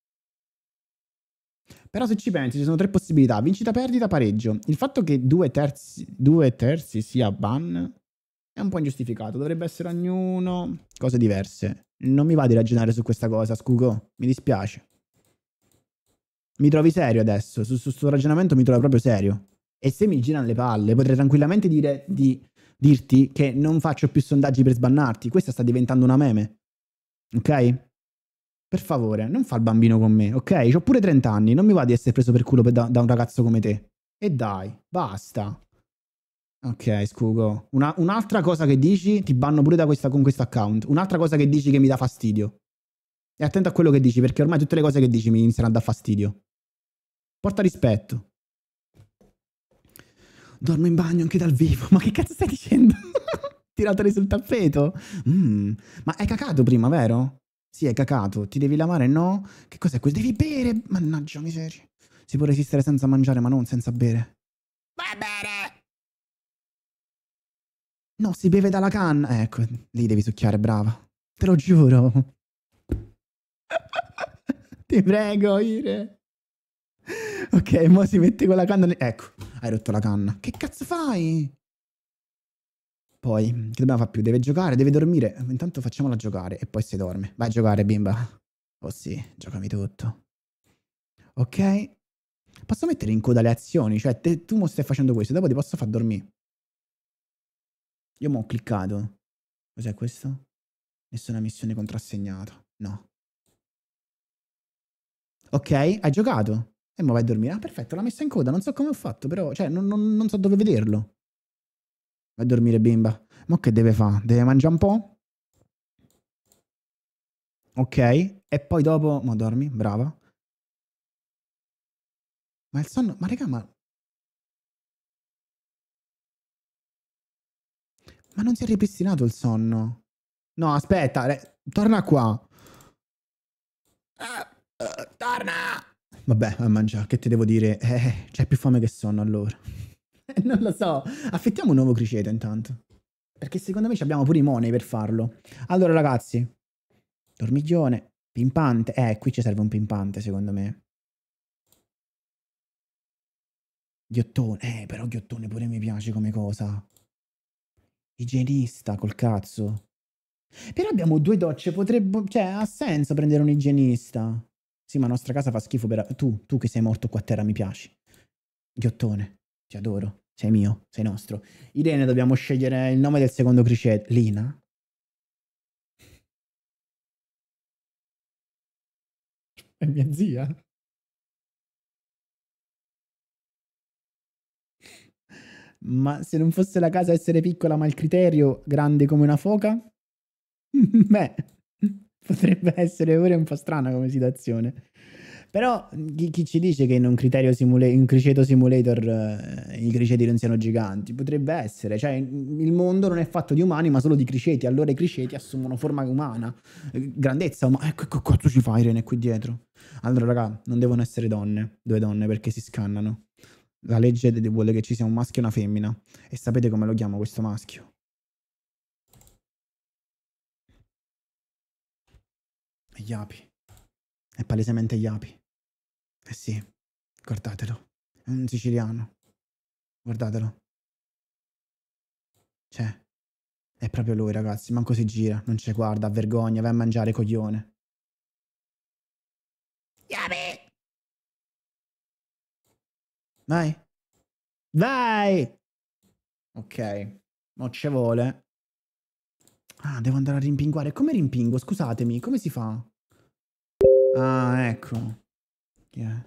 Però se ci pensi, ci sono 3 possibilità. Vincita, perdita, pareggio. Il fatto che 2/3 sia ban è un po' ingiustificato. Dovrebbe essere ognuno cose diverse. Non mi va di ragionare su questa cosa, Scugo. Mi dispiace. Mi trovi serio adesso, su sto ragionamento mi trovo proprio serio. E se mi girano le palle, potrei tranquillamente dirti che non faccio più sondaggi per sbannarti. Questa sta diventando una meme. Ok? Per favore, non fa il bambino con me, ok? C'ho pure 30 anni, non mi va di essere preso per culo da un ragazzo come te. E dai, basta. Ok, Scugo. Un'altra cosa che dici, ti banno pure con questo account. Un'altra cosa che dici che mi dà fastidio. E attento a quello che dici, perché ormai tutte le cose che dici mi iniziano a dar fastidio. Porta rispetto. Dormo in bagno anche dal vivo. Ma che cazzo stai dicendo? Tirateli sul tappeto? Ma hai cacato prima, vero? Sì, hai cacato. Ti devi lavare? No? Che cos'è questo? Devi bere? Mannaggia miseria. Si può resistere senza mangiare, ma non senza bere. Va bene! No, si beve dalla canna. Ecco, lì devi succhiare, brava. Te lo giuro. Ti prego, Ire. Ok, mo si mette con la canna. Ecco, hai rotto la canna. Che cazzo fai? Poi, che dobbiamo fare più? Deve giocare, deve dormire. Intanto facciamola giocare e poi si dorme. Vai a giocare, bimba. Oh sì, giocami tutto. Ok. Posso mettere in coda le azioni? Cioè, tu mo stai facendo questo, dopo ti posso far dormire. Io mo ho cliccato. Cos'è questo? Nessuna missione contrassegnata. No. Ok, hai giocato? E mo vai a dormire. Ah, perfetto, l'ha messa in coda. Non so come ho fatto, però... Cioè, non so dove vederlo. Vai a dormire, bimba. Ma che deve fare? Deve mangiare un po'? Ok. E poi dopo... Mo dormi, brava. Ma il sonno... Ma raga, ma non si è ripristinato il sonno. No, aspetta. Torna qua. Torna! Vabbè, a mangiare, che ti devo dire? C'è più fame che sonno allora. Non lo so. Affittiamo un nuovo criceto intanto. Perché secondo me abbiamo pure i money per farlo. Allora ragazzi. Dormiglione. Pimpante. Qui ci serve un pimpante secondo me. Ghiottone. Però ghiottone pure mi piace come cosa. Igienista, col cazzo. Però abbiamo 2 docce, potrebbe... Cioè, ha senso prendere un igienista. Sì, ma la nostra casa fa schifo per... Tu che sei morto qua a terra mi piaci. Ghiottone. Ti adoro. Sei mio, sei nostro. Irene, dobbiamo scegliere il nome del secondo criceto. Lina? È mia zia. Ma se non fosse la casa essere piccola ma il criterio grande come una foca? Beh, potrebbe essere pure un po' strana come situazione. Però chi ci dice che in un in Criceto Simulator i criceti non siano giganti? Potrebbe essere, cioè il mondo non è fatto di umani ma solo di criceti, allora i criceti assumono forma umana, grandezza umana. Che cazzo ci fa Irene qui dietro? Allora raga, non devono essere donne, due donne perché si scannano. La legge vuole che ci sia un maschio e una femmina. E sapete come lo chiamo questo maschio? È Yapi. È palesemente Yapi. Eh sì, guardatelo. È un siciliano. Guardatelo. Cioè, è proprio lui, ragazzi. Manco si gira, non ci guarda, vergogna, vai a mangiare, coglione. Yapi! Vai. Vai! Ok. Mo ci vuole. Ah, devo andare a rimpinguare. Come rimpingo? Scusatemi, come si fa? Ah, ecco. Chi è?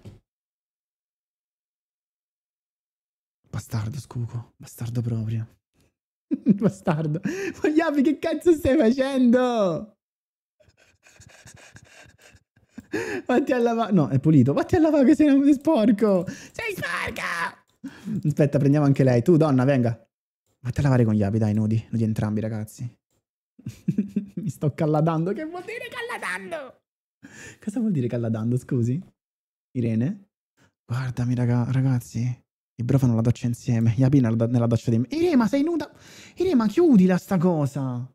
Bastardo, Scuco. Bastardo proprio. Bastardo. Vogliamo, che cazzo stai facendo? Vatti a lavare. No, è pulito. Vatti a lavare che sei sporco. Sei sporca. Aspetta, prendiamo anche lei. Tu, donna, venga. Vatti a lavare con gli api, dai, nudi. Nudi entrambi, ragazzi. Mi sto calladando. Che vuol dire calladando? Cosa vuol dire calladando, scusi? Irene? Guardami, ragazzi. I bro fanno la doccia insieme. Yapi nella doccia di me. Irene, ma sei nuda? Irene, ma chiudila sta cosa.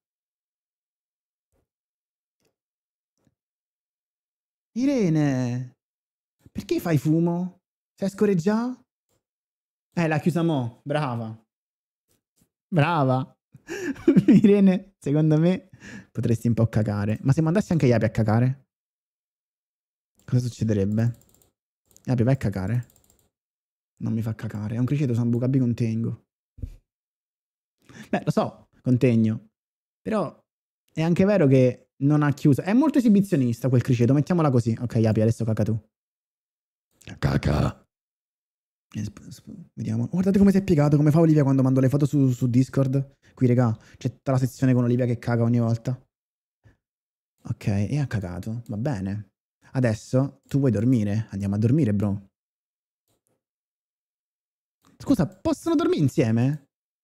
Irene, perché fai fumo? Sei a scorreggiare? L'ha chiusa mo. Brava. Brava. Irene, secondo me potresti un po' cagare. Ma se mandassi anche Yapi a cagare? Cosa succederebbe? Yapi, vai a cagare. Non mi fa cacare. È un criceto Sambucabi contengo. Beh, lo so, contegno. Però è anche vero che non ha chiuso. È molto esibizionista quel criceto, mettiamola così. Ok, Yapi, adesso caca tu. Caca. Vediamo. Guardate come si è piegato, come fa Olivia quando mando le foto su Discord. Qui, regà, c'è tutta la sezione con Olivia che caga ogni volta. Ok, e ha cagato. Va bene. Adesso tu vuoi dormire? Andiamo a dormire, bro. Scusa, possono dormire insieme?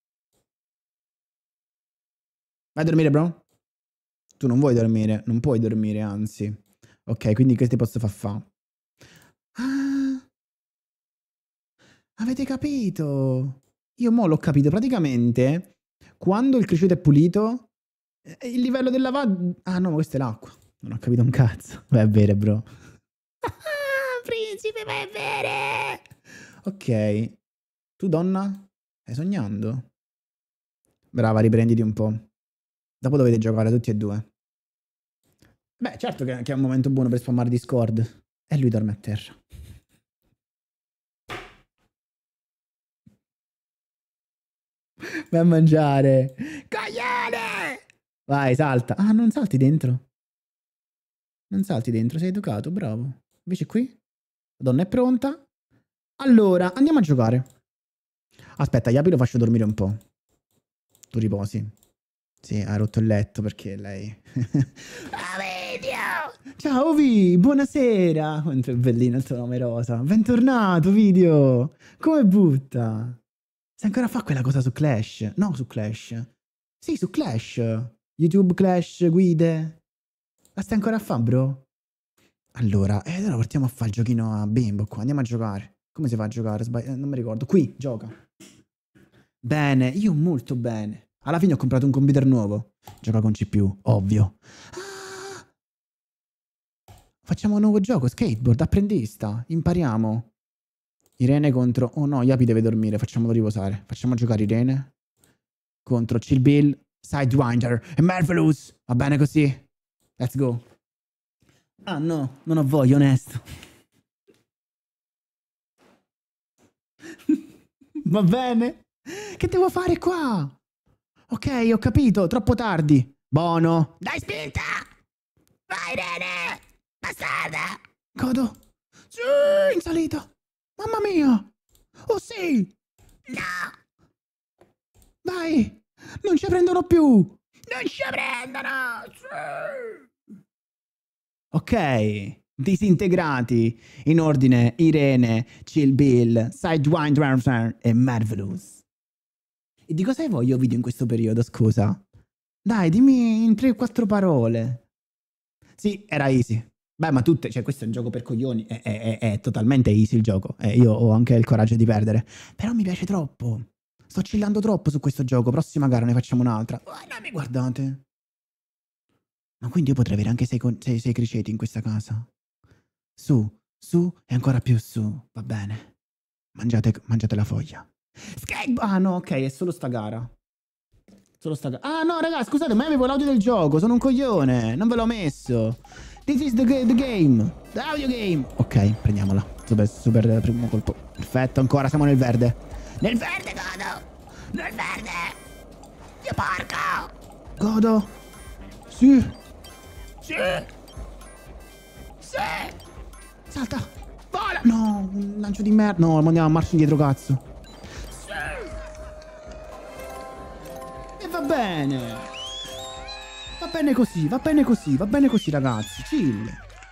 Vai a dormire, bro? Tu non vuoi dormire, non puoi dormire, anzi. Ok, quindi che ti posso far? Ah, avete capito? Io mo l'ho capito, praticamente, quando il criceto è pulito, il livello del lavaggio... Ah no, ma questa è l'acqua. Non ho capito un cazzo. Vai a bere, bro. Principe, vai a bere! Ok. Tu, donna? Stai sognando? Brava, riprenditi un po'. Dopo dovete giocare tutti e due. Beh, certo che è un momento buono per spammare Discord. E lui dorme a terra. Vai a mangiare. Coglione! Vai, salta. Ah, non salti dentro. Non salti dentro, sei educato, bravo. Invece qui? La donna è pronta. Allora, andiamo a giocare. Aspetta, Yapi lo faccio dormire un po'. Tu riposi. Sì, ha rotto il letto perché lei... Video! Ciao Vi, buonasera! Quanto è bellino il tuo nome rosa. Bentornato, Video! Come butta? Sai ancora fa quella cosa su Clash? No, su Clash. Sì, su Clash. YouTube Clash, guide. La stai ancora a fa, bro? Allora partiamo a fare il giochino a bimbo qua. Andiamo a giocare. Come si fa a giocare? Non mi ricordo. Qui, gioca. Bene, io molto bene. Alla fine ho comprato un computer nuovo. Gioca con CPU, ovvio. Ah! Facciamo un nuovo gioco, skateboard, apprendista. Impariamo. Irene contro... Oh no, Yapi deve dormire, facciamolo riposare. Facciamo giocare Irene contro Chill Bill, Sidewinder e Marvelous. Va bene così? Let's go. Ah no, non ho voglia, onesto. Va bene? Che devo fare qua? Ok, ho capito, troppo tardi. Buono. Dai spinta! Vai Irene! Passata! Godo. Sì, in salita. Mamma mia! Oh sì! No! Vai! Non ci prendono più! Non ci prendono! Sì! Ok, disintegrati in ordine Irene, Chill Bill, Sidewinder e Marvelous. E di cosa voglio video in questo periodo, scusa? Dai, dimmi in 3-4 parole. Sì, era easy. Beh, ma tutte, cioè questo è un gioco per coglioni, è totalmente easy il gioco. Io ho anche il coraggio di perdere. Però mi piace troppo. Sto chillando troppo su questo gioco. Prossima gara ne facciamo un'altra. Oh, non mi guardate. Ma quindi io potrei avere anche 6 criceti in questa casa. Su e ancora più su. Va bene. Mangiate la foglia. Ah no, ok, è solo sta gara. Ah no, raga, scusate, ma io avevo l'audio del gioco. Sono un coglione. Non ve l'ho messo. This is the game. The audio game. Ok, prendiamola. Super primo colpo. Perfetto, ancora siamo nel verde. Nel verde, Godo. Nel verde. Dio porco. Godo. Sì. Salta. Vola. No, un lancio di merda. No, andiamo a marcia indietro, cazzo. E va bene. Va bene così, ragazzi. Chill.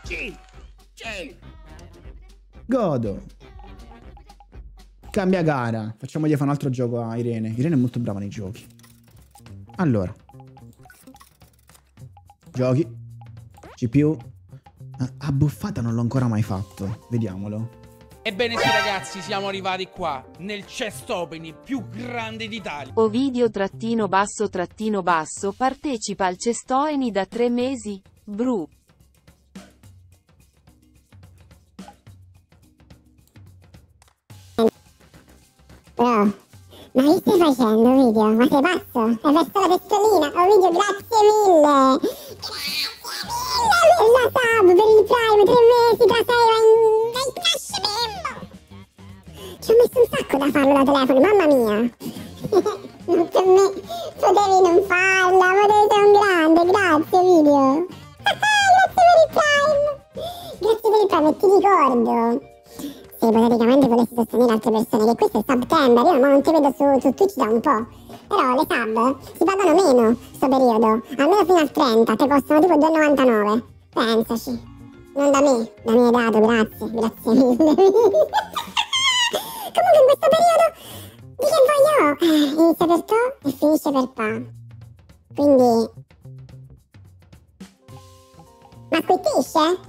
Godo. Cambia gara. Facciamogli fare un altro gioco a Irene. Irene è molto brava nei giochi. Allora. Giochi. CPU. A buffata non l'ho ancora mai fatto. Vediamolo. Ebbene sì ragazzi, siamo arrivati qua, nel chest opening più grande d'Italia. Ovidio-basso partecipa al Cestoeni da 3 mesi. Bru. Bro, ma che stai facendo, Ovidio? Ma sei pazzo? Hai perso la testolina? Ovidio, grazie mille! Per la sub, per il Prime, 3 mesi, da 6 ci ho messo un sacco da farlo da telefono, mamma mia! Per me potevi non farla, potevi essere un grande, grazie Ovidio! Grazie per il Prime! Grazie per il Prime e ti ricordo! Se ipoteticamente volessi sostenere altre persone, che questo è September, io non ti vedo su Twitch da un po'. Però le sub si pagano meno sto periodo, almeno fino al 30, te costano tipo 2,99. Pensaci. Non da me è dato, grazie mille. Comunque in questo periodo di che voglio? Inizia per to e finisce per pa. Quindi... Ma squittisce?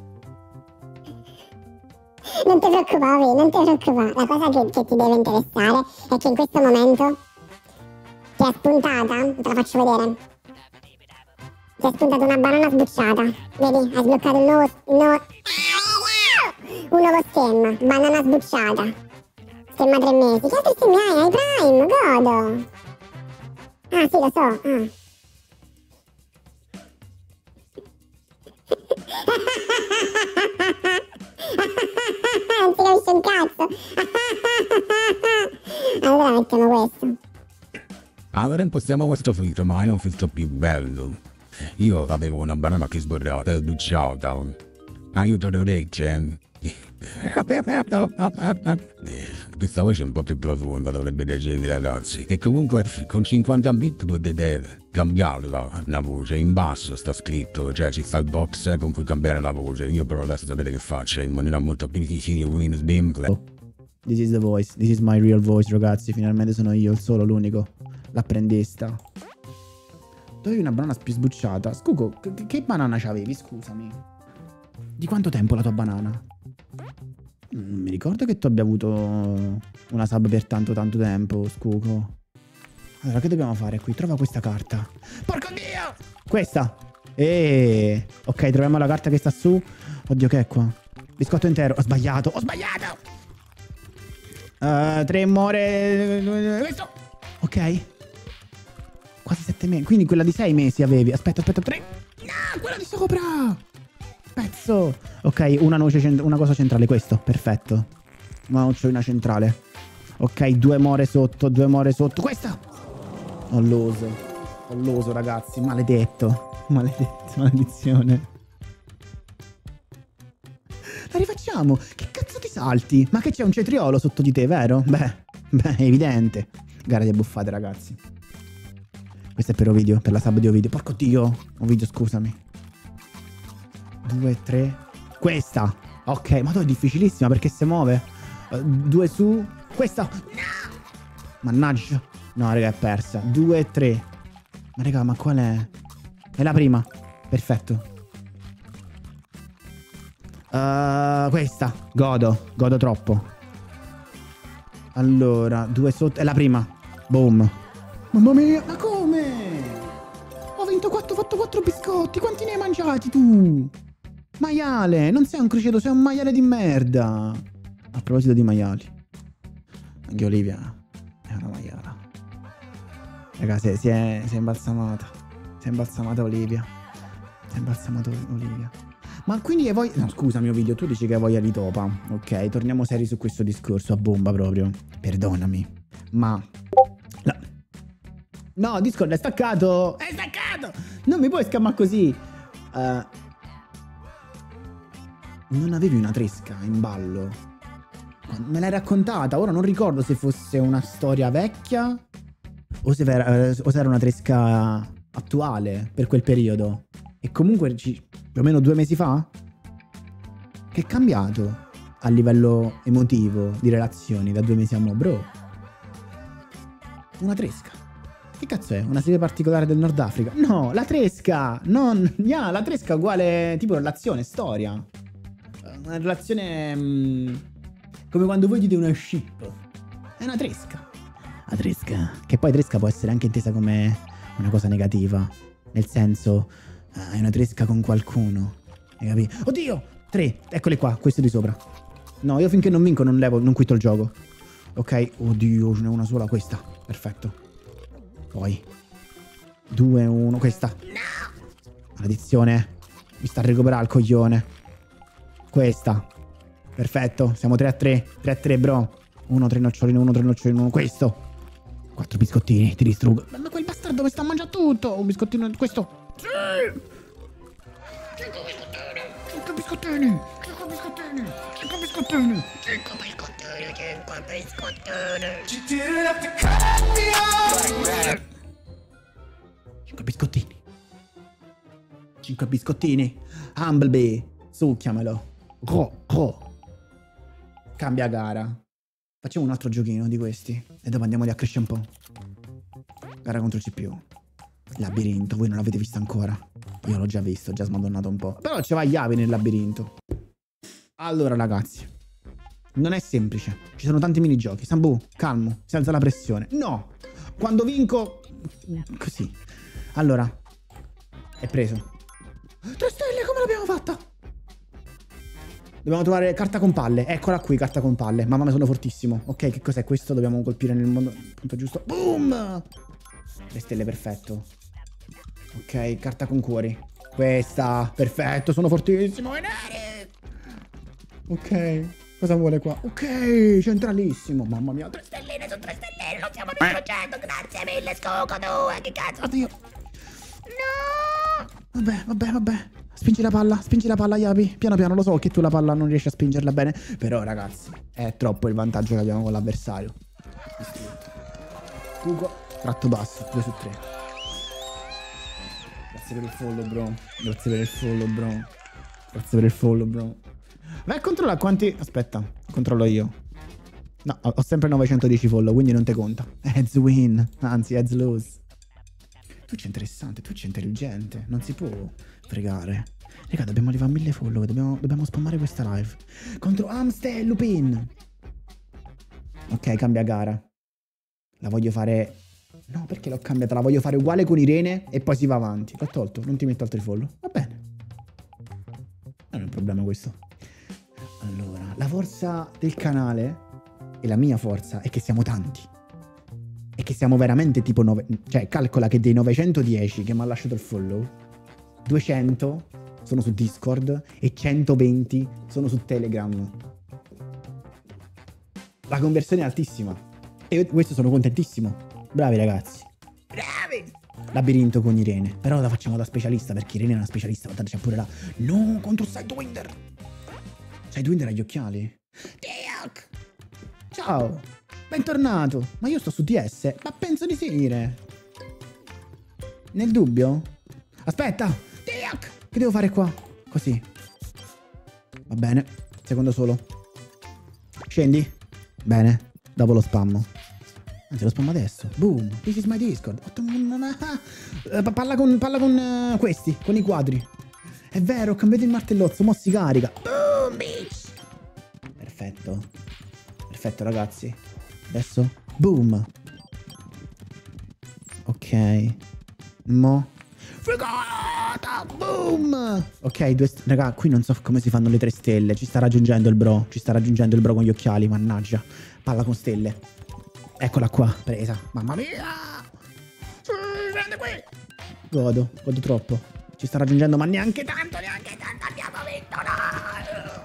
Non ti preoccupare. La cosa che ti deve interessare è che in questo momento ti è spuntata, te la faccio vedere. Ti è spuntata una banana sbucciata. Vedi? Hai sbloccato un nuovo stemma. Banana sbucciata. Stemma 3 mesi. Che altri stemmi hai? Hai Prime, godo. Ah sì, lo so. Non si capisce un cazzo. Allora mettiamo questo. Allora impostiamo questo filtro, ma è un filtro più bello. Io avevo una banana che sborrata, sbucciata. Aiuto le orecchie. Questa voce è un po' più profonda, dovrebbe piacervi ragazzi. E comunque con 50 bit potete cambiarla la voce. In basso sta scritto, cioè ci sta il box con cui cambiare la voce. Io però adesso sapete che faccio in maniera molto più difficile. This is the voice, this is my real voice, ragazzi. Finalmente sono io, il solo, l'unico, l'apprendista. Dovevi una banana più sbucciata. Scuco, che banana c'avevi, scusami? Di quanto tempo la tua banana? Non mi ricordo che tu abbia avuto una sub per tanto tempo, Scuco. Allora, che dobbiamo fare qui? Trova questa carta. Porco Dio! Questa! Ok, troviamo la carta che sta su. Oddio, che è qua? Biscotto intero. Ho sbagliato! 3 more... Questo! Ok. Quasi 7 mesi. Quindi quella di 6 mesi avevi. Aspetta, 3. No, quella di sopra! Pezzo! Ok, una cosa centrale, questo. Perfetto. Una nocciolina centrale. Ok, 2 more sotto, 2 more sotto. Questa! Ho l'oso, ragazzi. Maledetto. Maledetto, maledizione. La rifacciamo. Che cazzo ti salti? Ma che c'è un cetriolo sotto di te, vero? Beh, è evidente. Gara di buffate, ragazzi. Questo è per Ovidio, per la sub di Ovidio. Porco Dio. Ovidio, scusami. 2, 3. Questa. Ok, ma tu è difficilissima perché si muove. 2 su. Questa. No! Mannaggia. No, raga, è persa. 2, 3. Ma raga, ma qual è? È la prima. Perfetto. Questa. Godo troppo. Allora, 2 sotto. È la prima. Boom. Mamma mia, ma come? Ho vinto 4, ho fatto 4 biscotti. Quanti ne hai mangiati tu? Maiale, non sei un criceto, sei un maiale di merda. A proposito di maiali, anche Olivia è una maiala. Raga, si è imbalsamata. Si è imbalsamata Olivia. Si è imbalsamata Olivia. Ma quindi hai voglia... No, scusami Ovidio, tu dici che hai voglia di topa. Ok, torniamo seri su questo discorso a bomba proprio. Perdonami, ma... No, Discord è staccato! È staccato! Non mi puoi scammare così! Non avevi una tresca in ballo? Me l'hai raccontata, ora non ricordo se fosse una storia vecchia o se era una tresca attuale per quel periodo. E comunque più o meno 2 mesi fa? Che è cambiato a livello emotivo di relazioni da 2 mesi a mo', bro? Una tresca. Che cazzo è? Una serie particolare del Nord Africa? No, la tresca! Non... la tresca è uguale tipo relazione, storia. Una relazione... come quando voi dite una ship. È una tresca. La tresca. Che poi tresca può essere anche intesa come una cosa negativa. Nel senso, hai una tresca con qualcuno. Hai capito? Oddio! 3. Eccole qua, questo di sopra. No, io finché non vinco non quitto il gioco. Ok? Oddio, ce n'è una sola, questa. Perfetto. Poi 2, 1, questa. No! Maledizione. Mi sta a recuperare il coglione. Questa. Perfetto. Siamo 3 a 3. 3 a 3, bro. 1, 3 nocciolino, 1, 3 nocciolino. Questo. 4 biscottini. Ti distruggo. Ma quel bastardo mi sta a mangiare tutto. Un biscottino. Questo. Sì. 5 biscottini. 5 biscottini. 5 biscottini. 5 biscottini. 5 biscottini. 5 biscottini. 5 biscottini. 5 biscottini. Humblebee. Succhiamelo. Cambia gara. Facciamo un altro giochino di questi e dopo andiamo lì a crescere un po'. Gara contro il CPU. Labirinto, voi non l'avete visto ancora. Io l'ho già visto, ho già smadonnato un po'. Però c'è Yavi nel labirinto. Allora ragazzi, non è semplice. Ci sono tanti minigiochi. Sambu, calmo, si alza la pressione. No, quando vinco... così. Allora, è preso. 3 stelle, come l'abbiamo fatta? Dobbiamo trovare carta con palle. Eccola qui, carta con palle. Mamma mia, sono fortissimo. Ok, che cos'è questo? Dobbiamo colpire nel punto giusto. Boom! 3 stelle, perfetto. Ok, carta con cuori. Questa, perfetto, sono fortissimo. Venere! Ok, cosa vuole qua? Ok, centralissimo. Mamma mia, 3 stelline su 3 stelline. Lo stiamo distruggendo. Grazie mille, scoco 2. Che cazzo? Oddio. No! Vabbè. Spingi la palla, Yapi. Piano piano, lo so che tu la palla non riesci a spingerla bene. Però, ragazzi, è troppo il vantaggio che abbiamo con l'avversario. Cuco, tratto basso, 2 su 3. Grazie per il follow, bro. Grazie per il follow, bro. Vai a controllare quanti... Aspetta, controllo io. No, ho sempre 910 follow, quindi non te conta. Heads win, anzi, heads lose. Twitch è interessante, Twitch è intelligente. Non si può fregare. Raga, dobbiamo arrivare a 1000 follow. Dobbiamo spammare questa live. Contro Amstel Lupin. Ok, cambia gara. La voglio fare... No, perché l'ho cambiata? La voglio fare uguale con Irene e poi si va avanti. L'ho tolto, non ti metto altri follow. Va bene. Non è un problema questo. Allora, la forza del canale e la mia forza è che siamo tanti. E che siamo veramente tipo 9... Cioè, calcola che dei 910 che mi ha lasciato il follow, 200 sono su Discord e 120 sono su Telegram. La conversione è altissima. E io questo sono contentissimo. Bravi ragazzi. Bravi! Labirinto con Irene. Però la facciamo da specialista, perché Irene è una specialista. Guardate, c'è pure là. No, contro Sidewinder. Sidewinder ha gli occhiali. Dirk! Ciao! Bentornato. Ma io sto su DS. Ma penso di finire. Nel dubbio? Aspetta! Dirk! Che devo fare qua? Così. Va bene. Secondo solo. Scendi. Bene. Dopo lo spammo. Anzi, lo spammo adesso. Boom. This is my Discord. Parla con questi. Con i quadri. È vero, ho cambiato il martellozzo. Mo si carica. Boom, bitch. Perfetto. Perfetto, ragazzi. Adesso. Boom. Ok. Mo. Fregata! Boom! Ok, raga, qui non so come si fanno le 3 stelle. Ci sta raggiungendo il bro. Ci sta raggiungendo il bro con gli occhiali, mannaggia. Palla con stelle. Eccola qua, presa. Mamma mia! Prende qui! Godo troppo. Ci sta raggiungendo, ma neanche tanto. Abbiamo vinto, no!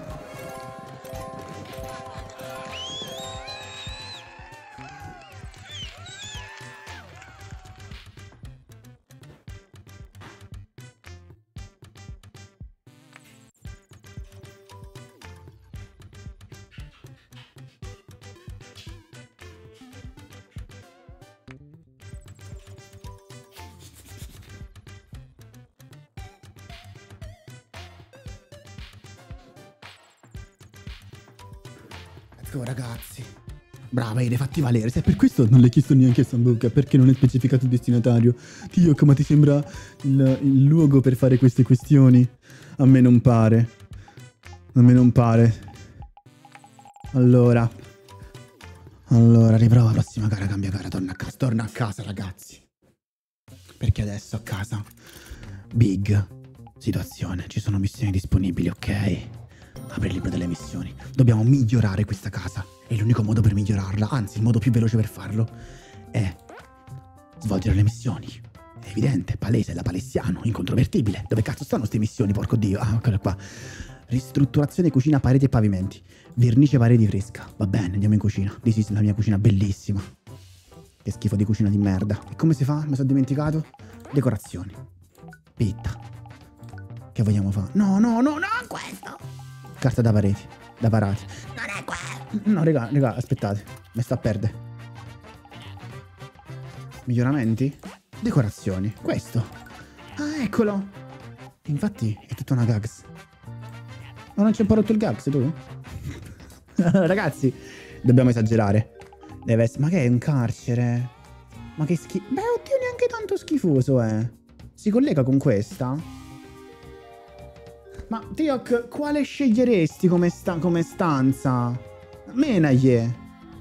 Let's go, ragazzi. Brava, Ire, fatti valere. Se per questo non l'hai chiesto neanche a Sambuca, perché non è specificato il destinatario. Dio, come ti sembra il luogo per fare queste questioni? A me non pare. A me non pare. Allora, riprova la prossima gara, cambia gara, torna a casa, ragazzi. Perché adesso a casa, big situazione, ci sono missioni disponibili, ok? Apri il libro delle missioni. Dobbiamo migliorare questa casa. E l'unico modo per migliorarla, anzi il modo più veloce per farlo, è svolgere le missioni. È evidente, palese, la palestiano, incontrovertibile. Dove cazzo stanno queste missioni, porco dio? Ah, eccole qua. Ristrutturazione cucina, pareti e pavimenti. Vernice pareti fresca. Va bene, andiamo in cucina. This is la mia cucina bellissima. Che schifo di cucina di merda. E come si fa? Mi sono dimenticato. Decorazioni. Pitta. Che vogliamo fare? No, questo. Carta da pareti. Da parati. Non è quello. No, raga, aspettate. Mi sta a perdere. Miglioramenti? Decorazioni. Questo. Ah, eccolo. Infatti è tutta una gags. Ma non c'è un po' rotto il gags, tu? Ragazzi, dobbiamo esagerare. Deve essere... Ma che è un carcere? Ma che schifo. Beh, oddio, neanche tanto schifoso, Si collega con questa? Ma, Tiok, quale sceglieresti come stanza? Menaglie.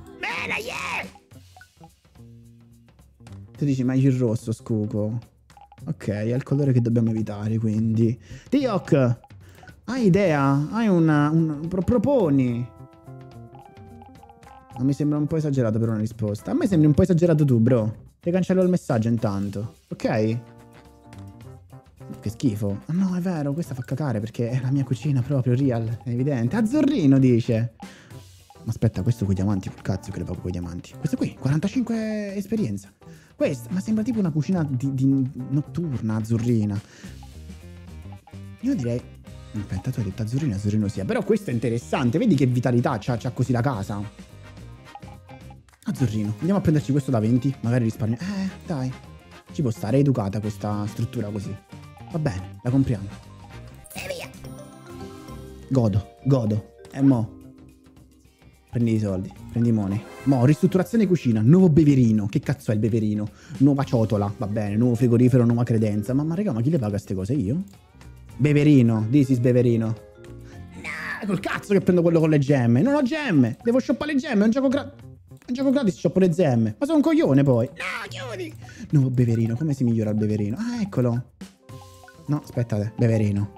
Tu dici meglio il rosso, Scuco. Ok, è il colore che dobbiamo evitare, quindi. Tiok, hai idea? Hai proponi. Non mi sembra un po' esagerato per una risposta. A me sembri un po' esagerato tu, bro. Ti cancello il messaggio intanto. Ok? Che schifo. Oh, no, è vero, questa fa cacare perché è la mia cucina proprio, real. È evidente. Azzurrino, dice. Ma aspetta, questo con i diamanti, col cazzo che le pago con i diamanti. Questo qui, 45 esperienza. Questa, ma sembra tipo una cucina di notturna, azzurrina. Io direi... Aspetta, tu hai detto azzurrino sia. Però questo è interessante, vedi che vitalità c'ha così la casa. Azzurrino. Andiamo a prenderci questo da 20, magari risparmio. Dai. Ci può stare, è educata questa struttura così. Va bene, la compriamo. E via. Godo. E mo. Prendi i soldi, prendi i money. Mo, ristrutturazione cucina, nuovo beverino. Che cazzo è il beverino? Nuova ciotola, va bene, nuovo frigorifero, nuova credenza. Ma raga, ma chi le paga queste cose? Io? Beverino, this is beverino. No, col cazzo che prendo quello con le gemme. Non ho gemme, devo shoppare le gemme, è un gioco gratis, shoppo le gemme. Ma sono un coglione poi. No, chiudi. Nuovo beverino, come si migliora il beverino? Ah, eccolo. No, aspettate, beverino.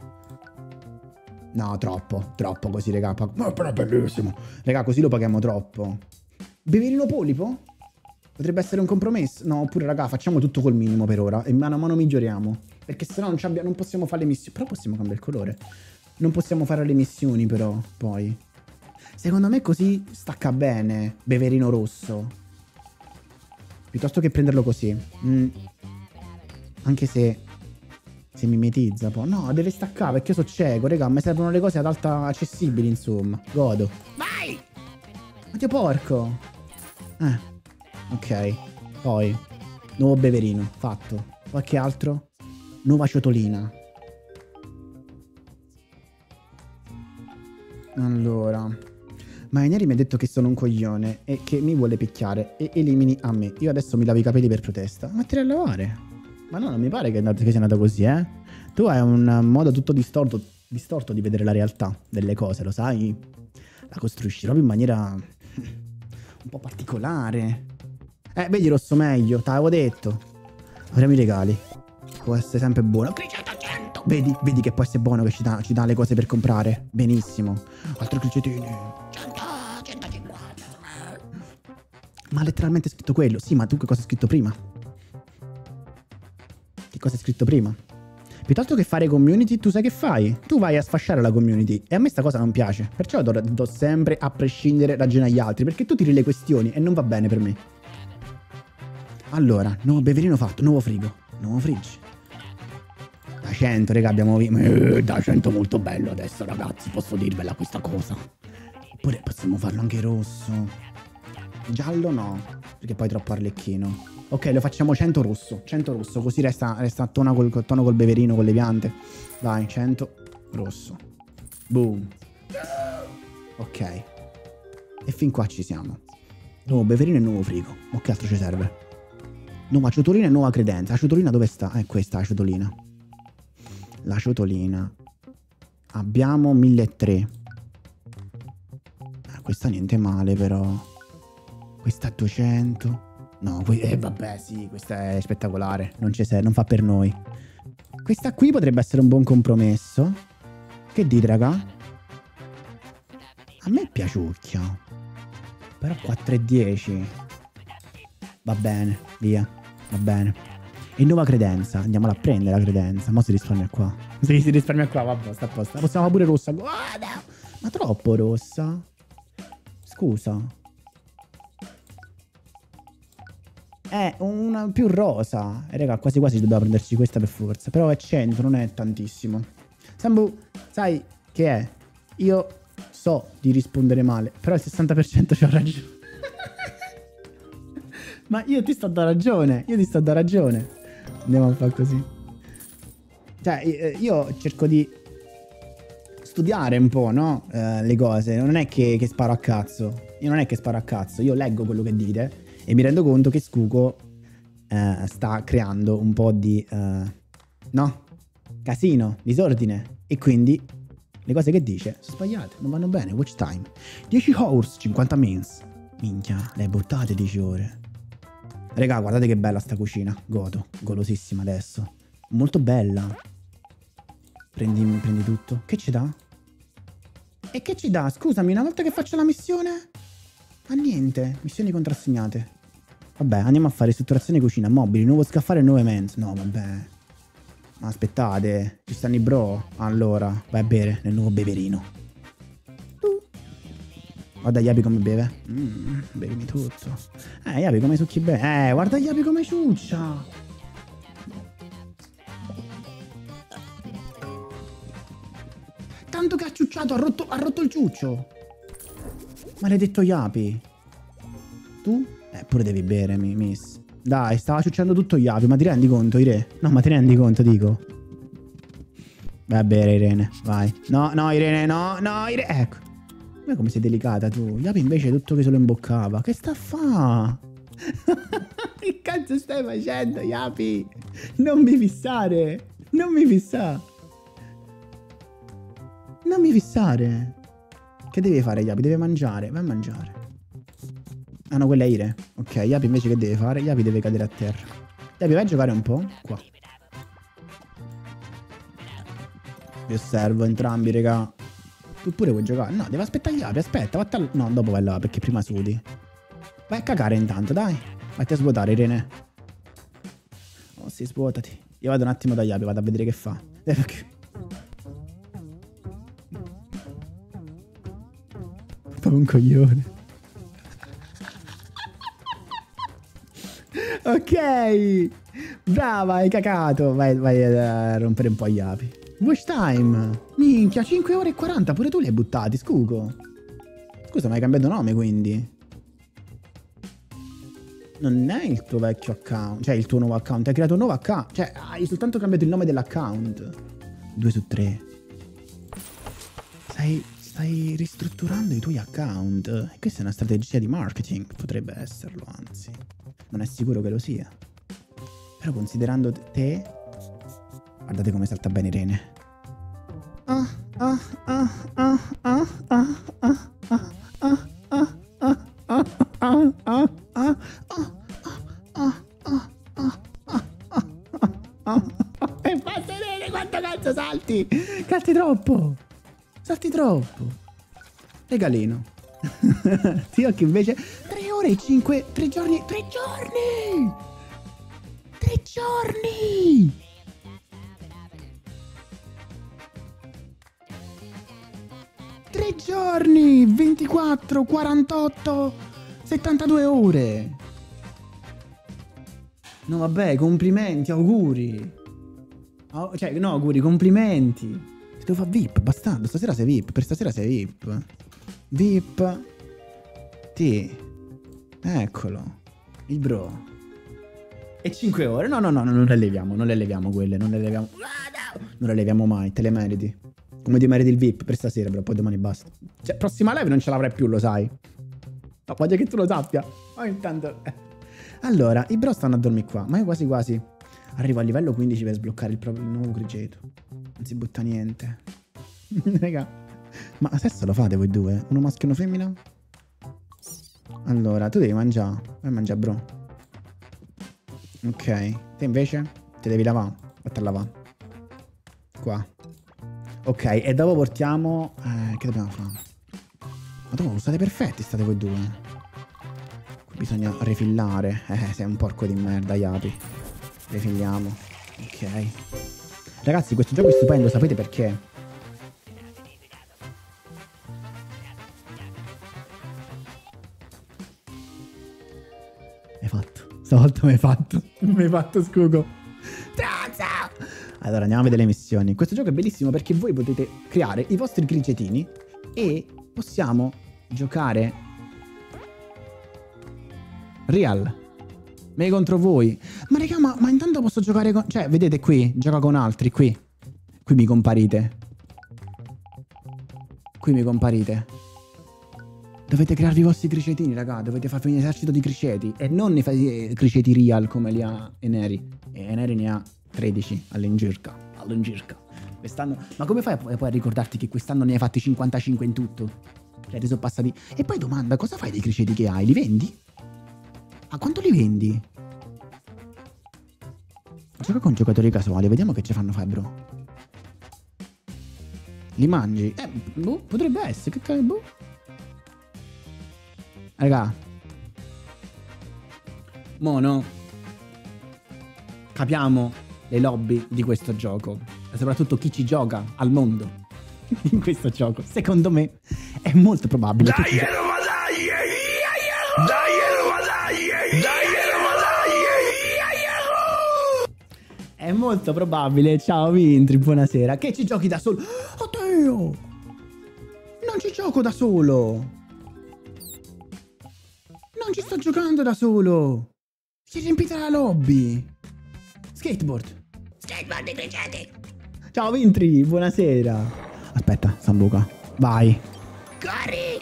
No, troppo così, raga. No, però è bellissimo. Raga, così lo paghiamo troppo. Beverino polipo? Potrebbe essere un compromesso. No, oppure, raga, facciamo tutto col minimo per ora. E mano a mano miglioriamo. Perché sennò non possiamo fare le missioni. Però possiamo cambiare il colore. Non possiamo fare le missioni, però, poi. Secondo me così stacca bene, beverino rosso. Piuttosto che prenderlo così. Anche se mimetizza poi. No, deve staccare perché io so cieco, raga. Mi servono le cose ad alta accessibili, insomma. Godo. Vai! Ma Dio porco. Ok. Poi nuovo beverino, fatto. Qualche altro? Nuova ciotolina. Allora, Mainieri mi ha detto che sono un coglione e che mi vuole picchiare e elimini a me. Io adesso mi lavo i capelli per protesta. Ma te a lavare? Ma no, non mi pare che sia andata così, eh. Tu hai un modo tutto distorto di vedere la realtà delle cose, lo sai? La costruisci proprio in maniera un po' particolare. Vedi rosso meglio, te l'avevo detto. Apriamo i regali. Può essere sempre buono. Vedi che può essere buono, che ci dà le cose per comprare. Benissimo. Altre cricetine. 150. Ma letteralmente è scritto quello. Sì, ma tu che cosa hai scritto prima? Che cosa hai scritto prima? Piuttosto che fare community, tu sai che fai? Tu vai a sfasciare la community. E a me sta cosa non piace. Perciò do sempre, a prescindere, ragione agli altri. Perché tu tiri le questioni e non va bene per me. Allora, nuovo beverino fatto. Nuovo frigo. Nuovo fridge. Da 100, raga, abbiamo visto. Da 100 molto bello adesso, ragazzi. Posso dirvela questa cosa. Oppure possiamo farlo anche rosso. Giallo no, perché poi è troppo arlecchino. Ok, lo facciamo 100 rosso. 100 rosso, così resta a tono col beverino, con le piante. Vai, 100 rosso. Boom. Ok. E fin qua ci siamo. Nuovo beverino e nuovo frigo. Ma che altro ci serve? Nuova ciotolina e nuova credenza. La ciotolina dove sta? È questa la ciotolina. La ciotolina. Abbiamo 1300. Questa niente male però. Questa 200. No, vabbè sì, questa è spettacolare. Non fa per noi. Questa qui potrebbe essere un buon compromesso. Che dite raga? A me piaciucchia. Però 4,10. Va bene, via. Va bene. E nuova credenza. Andiamola a prendere la credenza. Mo si risparmia qua. Sì, si risparmia qua, vabbè, sta a posto. Possiamo pure rossa. Guarda. Ma troppo rossa. Scusa. È una più rosa. Raga, quasi quasi dobbiamo prenderci questa per forza. Però è 100, non è tantissimo. Sambu, sai che è? Io so di rispondere male, però il 60% c'ho ragione. Ma io ti sto da ragione. Andiamo a fare così. Cioè, io cerco di studiare un po', no? Le cose. Non è che sparo a cazzo. Io leggo quello che dite e mi rendo conto che Scuco sta creando un po' di no? Casino, disordine. E quindi le cose che dice sono sbagliate, non vanno bene. Watch time 10 hours, 50 minutes. Minchia, le hai buttate 10 ore. Raga, guardate che bella sta cucina. Godo, golosissima adesso. Molto bella. Prendi tutto. Che ci dà? E che ci dà? Scusami, una volta che faccio la missione? Ma niente, missioni contrassegnate. Vabbè, andiamo a fare ristrutturazione cucina, mobili, nuovo scaffale e nuove mense. No, vabbè. Ma aspettate, ci stanno i bro. Allora, vai a bere nel nuovo beverino. Guarda Yapi come beve. Bevimi tutto. Yapi come succhi bene. Guarda Yapi come ciuccia. Tanto che ha ciucciato, ha rotto il ciuccio. Maledetto Yapi. Tu? Pure devi bere, miss. Dai, stava ciucciando tutto Yapi. Ma ti rendi conto, Irene? No, ma ti rendi conto, dico. Vai a bere, Irene. Vai. No, Irene, no, Irene. Ecco. Ma come sei delicata tu? Yapi invece è tutto che se lo imboccava. Che sta a fa? Che cazzo stai facendo, Yapi? Non mi fissare. Non mi fissare. Che deve fare Yapi? Deve mangiare. Vai a mangiare. Ah no, quella è Ire. Ok, Yapi invece che deve fare? Yapi deve cadere a terra. Yapi, vai a giocare un po'. Qua. Vi osservo entrambi, raga. Tu pure vuoi giocare? No, deve aspettare Yapi, aspetta. No, dopo vai là, perché prima sudi. Vai a cagare intanto, dai. Vatti a svuotare, Irene. Oh, sì, svuotati. Io vado un attimo da Yapi, vado a vedere che fa. rotto un coglione. Ok, brava, hai cacato. Vai a rompere un po' gli api. Watch time. Minchia, 5 ore e 40, pure tu li hai buttati, Scugo. Scusa, ma hai cambiato nome quindi? Non è il tuo vecchio account, cioè il tuo nuovo account, hai creato un nuovo account, cioè hai soltanto cambiato il nome dell'account. 2 su 3. Stai ristrutturando i tuoi account. E questa è una strategia di marketing, potrebbe esserlo, anzi. Non è sicuro che lo sia. Però considerando te... Guardate come salta bene Irene. E basta Irene, quanto cazzo salti? Salti troppo. Salti troppo. Regalino. Zio che invece 3 ore e 5, 3 giorni, 3 giorni! 3 giorni! Tre giorni, 24, 48, 72 ore. No vabbè, complimenti, auguri. Cioè, no, auguri, complimenti. Ti devo fare VIP, bastardo, stasera sei VIP, per stasera sei VIP. VIP. T. Eccolo. Il bro. E 5 ore? No, non le leviamo quelle, non le leviamo. Non le leviamo mai, te le meriti. Come ti meriti il VIP per stasera, però poi domani basta. Cioè, prossima live non ce l'avrai più, lo sai. No, voglio che tu lo sappia. Ma intanto... Allora, i bro stanno a dormire qua, ma io quasi quasi arrivo a livello 15 per sbloccare il nuovo grigeto. Non si butta niente. Raga, ma sesso lo fate voi due? Uno maschio e uno femmina? Allora, tu devi mangiare. Vai a mangiare, bro. Ok. Te invece? Ti devi lavare. Vatti a lavare. Qua. Ok, e dopo portiamo... che dobbiamo fare? Ma dopo state perfetti, state voi due. Qui bisogna refillare. Sei un porco di merda, Iapi. Refilliamo. Ok. Ragazzi, questo gioco è stupendo, sapete perché? Hai fatto. Stavolta mi hai fatto. Mi hai fatto, Scugo. Allora andiamo a vedere le missioni. Questo gioco è bellissimo perché voi potete creare i vostri grigetini e possiamo giocare real, me contro voi. Ma raga, ma intanto posso giocare con... Cioè, vedete qui, gioca con altri, qui mi comparite. Qui mi comparite. Dovete crearvi i vostri cricetini, raga. Dovete farvi un esercito di criceti. E non ne fate criceti real come li ha Eneri. E Eneri ne ha 13 all'incirca. Quest'anno... Ma come fai poi a ricordarti che quest'anno ne hai fatti 55 in tutto? Cioè, ti sono passati... E poi domanda, cosa fai dei criceti che hai? Li vendi? A quanto li vendi? Gioca con giocatori casuali, vediamo che ci fanno fare, bro. Li mangi? Boh, potrebbe essere, che cazzo, boh. Raga. Mono. Capiamo le lobby di questo gioco. E soprattutto chi ci gioca al mondo in questo gioco. Secondo me è molto probabile che ci... È molto probabile, ciao Vintri, buonasera, che ci giochi da solo. Oddio! Non ci gioco da solo! Non ci sto giocando da solo! Si è riempita la lobby! Skateboard di criceti! Ciao Vintri, buonasera! Aspetta, Sambuca, vai! Corri!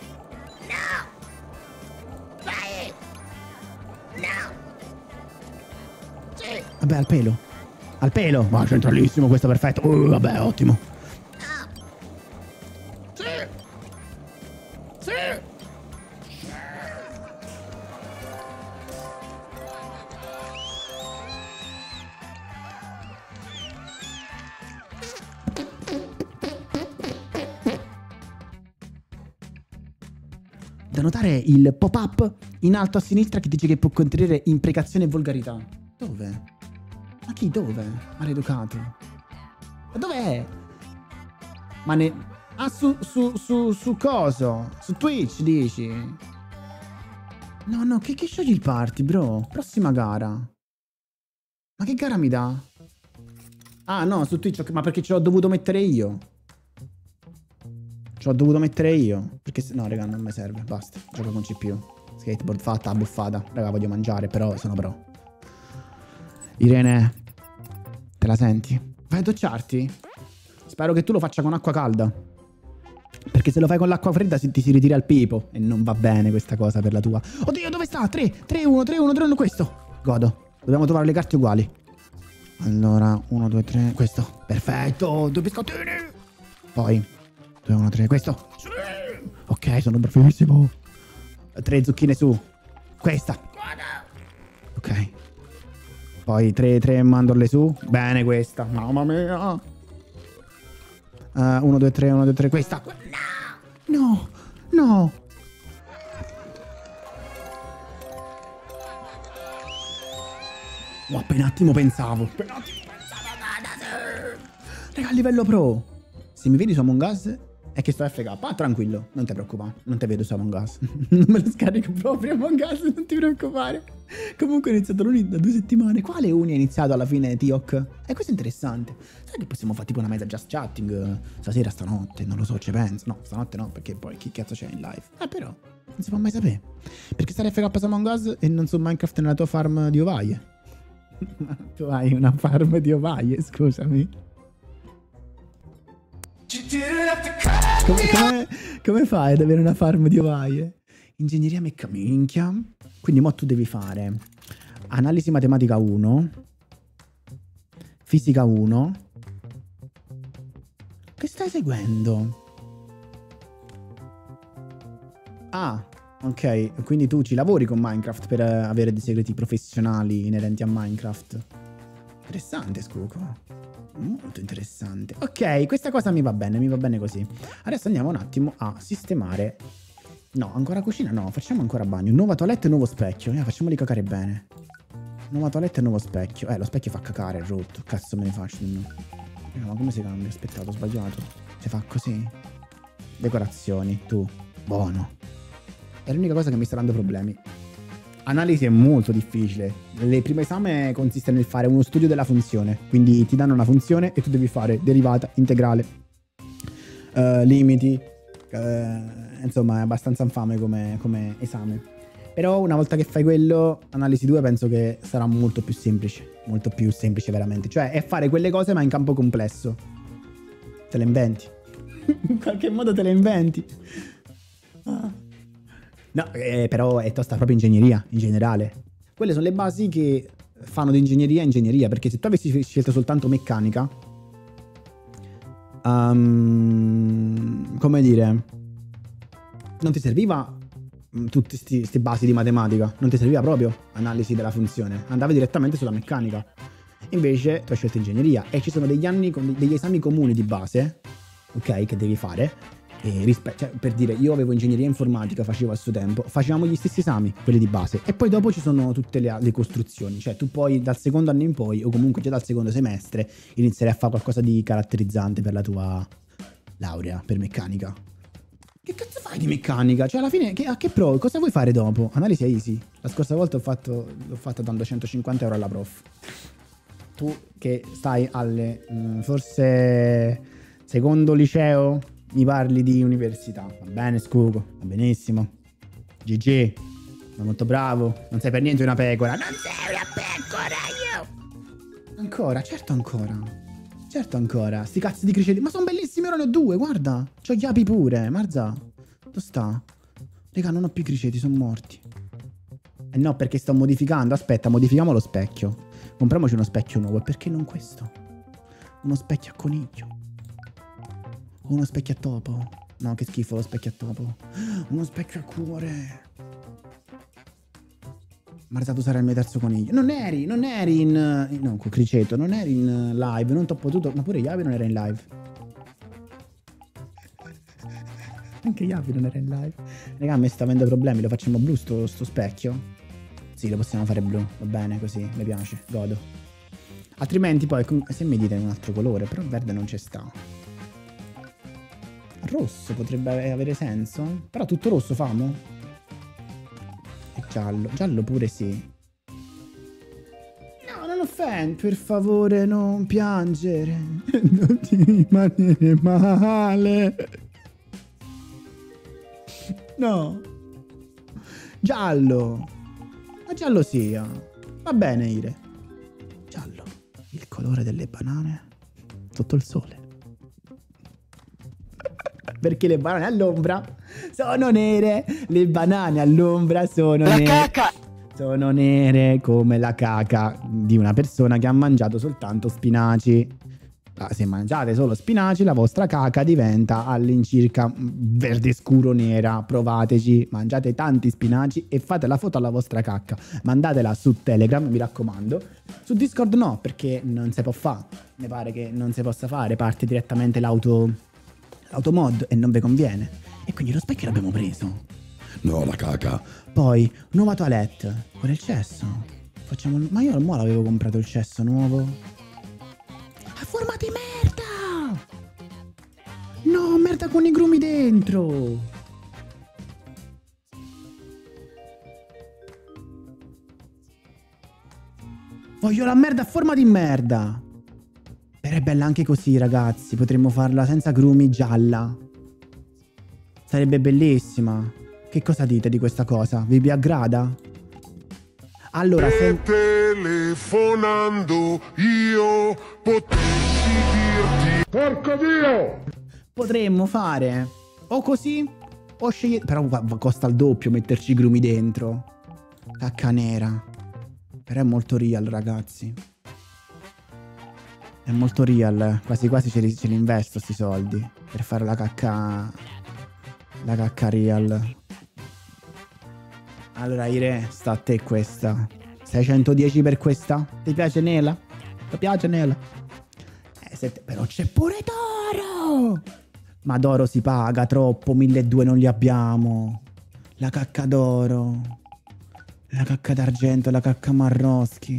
No! Vai! No! Sì! Vabbè, al pelo! Al pelo! Ma centralissimo, questo è perfetto! Vabbè, ottimo! No! Sì! Sì! Da notare il pop-up in alto a sinistra che dice che può contenere imprecazione e volgarità. Dove? Ma chi? Dove? Maleducato. Ma dov'è? Ma Ah, su coso? Su Twitch, dici? No, che scegli il party, bro? Prossima gara. Ma che gara mi dà? Ah, no, su Twitch, ma perché ce l'ho dovuto mettere io? Ce l'ho dovuto mettere io. Perché se... No, raga, non mi serve, basta. Gioco con CPU. Skateboard fatta, buffata. Raga, voglio mangiare, però sono pro. Irene, te la senti? Vai a docciarti? Spero che tu lo faccia con acqua calda. Perché se lo fai con l'acqua fredda ti si ritira il pipo. E non va bene questa cosa per la tua. Oddio, dove sta? 3, 3, 1, 3, 1, 3, 1, questo. Godo. Dobbiamo trovare le carte uguali. Allora, 1, 2, 3, questo. Perfetto, 2 biscottini. Poi, 2, 1, 3, questo. Ok, sono bravissimo. 3 zucchine su. Questa. Ok. Poi 3 mandorle su. Bene questa. Mamma mia. 1, 2, 3, 1, 2, 3, questa. No. No. Oh, per un attimo pensavo. Raga, a livello pro. Se mi vedi su Among Us è che sto FK. Ah, tranquillo, non ti preoccupare. Non ti vedo su Among Us. Non me lo scarico proprio Among Us, non ti preoccupare. Comunque ho iniziato l'Uni da 2 settimane. Quale Uni ha iniziato alla fine, Tiok? E questo è interessante. Sai che possiamo fare tipo una mezza just chatting stasera, stanotte? Non lo so, ci penso. No, stanotte no, perché poi chi cazzo c'è in live? Però non si può mai sapere. Perché stare FK su Among Us e non su Minecraft nella tua farm di ovaie. Ma tu hai una farm di ovaie, scusami. Come fai ad avere una farm di ovaie? Ingegneria meccanica. Quindi mo tu devi fare analisi matematica 1, fisica 1. Che stai seguendo? Ah, ok, quindi tu ci lavori con Minecraft per avere dei segreti professionali inerenti a Minecraft. Interessante, Scuco. Molto interessante. Ok, questa cosa mi va bene così. Adesso andiamo un attimo a sistemare. No, ancora cucina? No, facciamo ancora bagno. Nuova toilette e nuovo specchio. Facciamoli cacare bene. Nuova toilette e nuovo specchio. Lo specchio fa cacare, è rotto. Cazzo me ne faccio? Ma come si cambia? Aspettate, ho sbagliato. Si fa così. Decorazioni, tu. Buono. È l'unica cosa che mi sta dando problemi. Analisi è molto difficile. Il primo esame consiste nel fare uno studio della funzione. Quindi ti danno una funzione e tu devi fare derivata, integrale, limiti. Insomma, è abbastanza infame come esame. Però una volta che fai quello, analisi 2 penso che sarà molto più semplice. Molto più semplice veramente. Cioè è fare quelle cose ma in campo complesso. Te le inventi. In qualche modo te le inventi. No, però è tosta proprio ingegneria, in generale. Quelle sono le basi che fanno di ingegneria, perché se tu avessi scelto soltanto meccanica, come dire, non ti serviva tutte queste basi di matematica, non ti serviva proprio analisi della funzione, andavi direttamente sulla meccanica. Invece tu hai scelto ingegneria e ci sono degli anni con degli esami comuni di base, ok, che devi fare. Cioè, per dire, io avevo ingegneria informatica, facevo a suo tempo, facevamo gli stessi esami, quelli di base, e poi dopo ci sono tutte le costruzioni, cioè tu poi dal secondo anno in poi, o comunque già dal secondo semestre, inizierai a fare qualcosa di caratterizzante per la tua laurea, per meccanica. Che cazzo fai di meccanica? Cioè alla fine, a che pro? Cosa vuoi fare dopo? Analisi è easy. La scorsa volta l'ho fatto dando 150 euro alla prof. Tu che stai alle, forse, secondo liceo, mi parli di università. Va bene, Scuco, va benissimo. GG, sei molto bravo. Non sei per niente una pecora. Non sei una pecora, io. Ancora, certo ancora. Certo ancora. Sti cazzi di criceti. Ma sono bellissimi, ora ne ho 2, guarda. C'ho gli api pure, Marza. Dove sta? Raga, non ho più criceti, sono morti. No, perché sto modificando. Aspetta, modifichiamo lo specchio. Compriamoci uno specchio nuovo. E perché non questo? Uno specchio a coniglio. Uno specchio a topo. No, che schifo lo specchio a topo. Uno specchio a cuore. Marza, tu sarai il mio terzo coniglio. Non eri in... No, con criceto. Non eri in live. Non t'ho potuto... Ma pure Yavi non era in live. Anche Yavi non era in live. Raga, a me sta avendo problemi. Lo facciamo blu sto specchio? Sì, lo possiamo fare blu. Va bene, così. Mi piace. Godo. Altrimenti poi... Se mi dite un altro colore. Però il verde non ci sta. rosso potrebbe avere senso. Però tutto rosso famo. E giallo. Giallo pure sì. No, non offendi. Per favore non piangere. Non ti rimanere male. No. Giallo. Ma giallo sia. Va bene, Ire. Giallo. Il colore delle banane sotto il sole. Perché le banane all'ombra sono nere. Le banane all'ombra sono nere. La caca! Sono nere come la caca di una persona che ha mangiato soltanto spinaci. Se mangiate solo spinaci, la vostra caca diventa all'incirca verde scuro nera. Provateci, mangiate tanti spinaci e fate la foto alla vostra cacca. Mandatela su Telegram, mi raccomando. Su Discord no, perché non si può fare. Mi pare che non si possa fare, parte direttamente l'automod e non vi conviene. E quindi lo specchio l'abbiamo preso. No, la caca. Poi, nuova toilette con il cesso. Facciamo... Ma io mo l'avevo comprato il cesso nuovo. A forma di merda! No, merda con i grumi dentro! Voglio la merda a forma di merda! Però è bella anche così, ragazzi. Potremmo farla senza grumi, gialla. Sarebbe bellissima. Che cosa dite di questa cosa? Vi aggrada? Allora, se... telefonando io potessi dirti porco Dio! Potremmo fare o così o scegliere... Però costa il doppio metterci i grumi dentro. Cacca nera. Però è molto real, ragazzi. È molto real. Quasi quasi ce li investo sti soldi per fare la cacca... La cacca real. Allora, Ire, sta a te questa. 610 per questa? Ti piace Nela? Ti piace Nela? Però c'è pure d'oro! Ma d'oro si paga troppo, 1200 non li abbiamo. La cacca d'oro. La cacca d'argento, la cacca marroschi.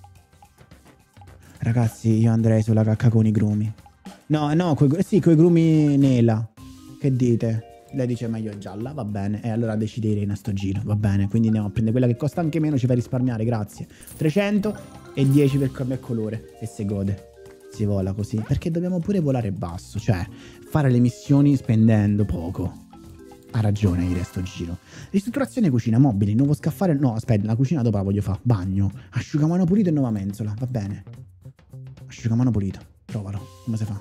Ragazzi, io andrei sulla cacca con i grumi. No, sì, coi grumi Nela. Che dite? Lei dice meglio gialla, va bene. E allora deciderei a sto giro, va bene. Quindi andiamo a prendere quella che costa anche meno, ci fa risparmiare, grazie. 310 per cambio colore. E se gode. Si vola così. Perché dobbiamo pure volare basso. Cioè, fare le missioni spendendo poco. Ha ragione Ire sto giro. Ristrutturazione cucina, mobili, nuovo scaffale. No, aspetta, la cucina dopo la voglio fare. Bagno, asciugamano pulito e nuova mensola. Va bene. Asciugamano pulito. Provalo. Come si fa?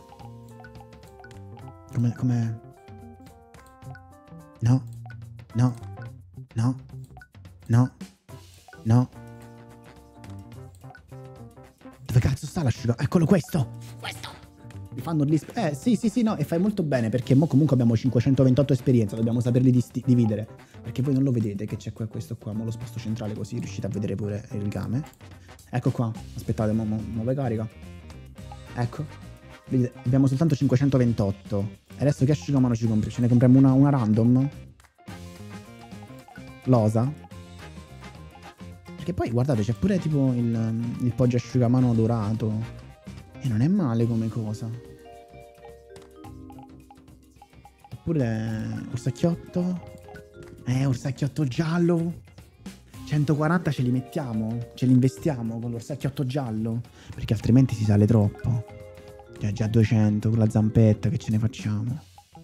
Come... No, no, no, no, no. Dove cazzo sta l'asciuga? Eccolo questo! Questo! Mi fanno sì, no, e fai molto bene perché mo comunque abbiamo 528 esperienza, dobbiamo saperli dividere. Perché voi non lo vedete che c'è questo qua, mo lo sposto centrale così riuscite a vedere pure il game. Ecco qua, aspettate, mo carica. Ecco, vedete, abbiamo soltanto 528. Adesso che asciugamano ci compri? Ce ne compriamo una random? Losa? Perché poi guardate c'è pure tipo il poggio asciugamano dorato. E non è male come cosa. Oppure orsacchiotto. Orsacchiotto giallo. 140 ce li mettiamo. Ce li investiamo con l'orsacchiotto giallo. Perché altrimenti si sale troppo. Già 200 con la zampetta, che ce ne facciamo?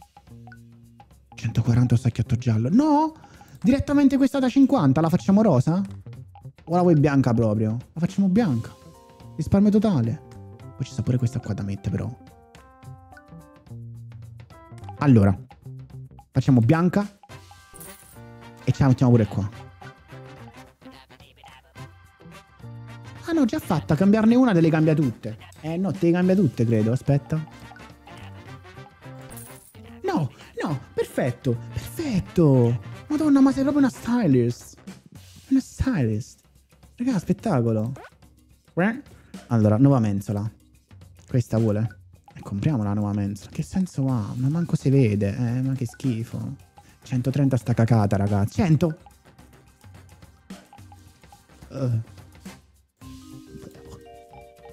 140 orsacchiotto giallo. No! Direttamente questa da 50 la facciamo rosa? O la vuoi bianca proprio? La facciamo bianca. Risparmio totale. Poi ci sta pure questa qua da mettere però. Allora, facciamo bianca. E ce la mettiamo pure qua. Ah no, già fatta, cambiarne una te le cambia tutte. No, te le cambia tutte, credo, aspetta. No, perfetto, perfetto. Madonna, ma sei proprio una stylist. Una stylist. Raga, spettacolo. Allora, nuova mensola. Questa vuole? Compriamo la nuova mensola. Che senso ha? Ma manco si vede. Ma che schifo. 130 sta cacata, ragazzi. 100.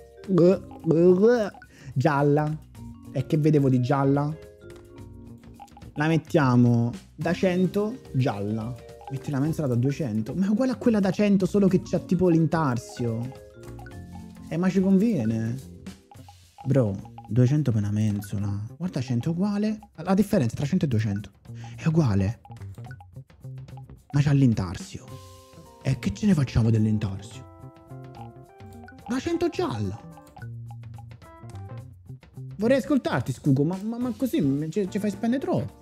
Gialla. E che vedevo di gialla? la mettiamo da 100 gialla. Metti la mensola da 200. Ma è uguale a quella da 100, solo che c'ha tipo l'intarsio. Ma ci conviene. Bro, 200 per una mensola. Guarda, 100 è uguale. La differenza tra 100 e 200 è uguale. Ma c'ha l'intarsio. E che ce ne facciamo dell'intarsio? Da 100 gialla. Vorrei ascoltarti, Scugo, ma così ci fai spendere troppo.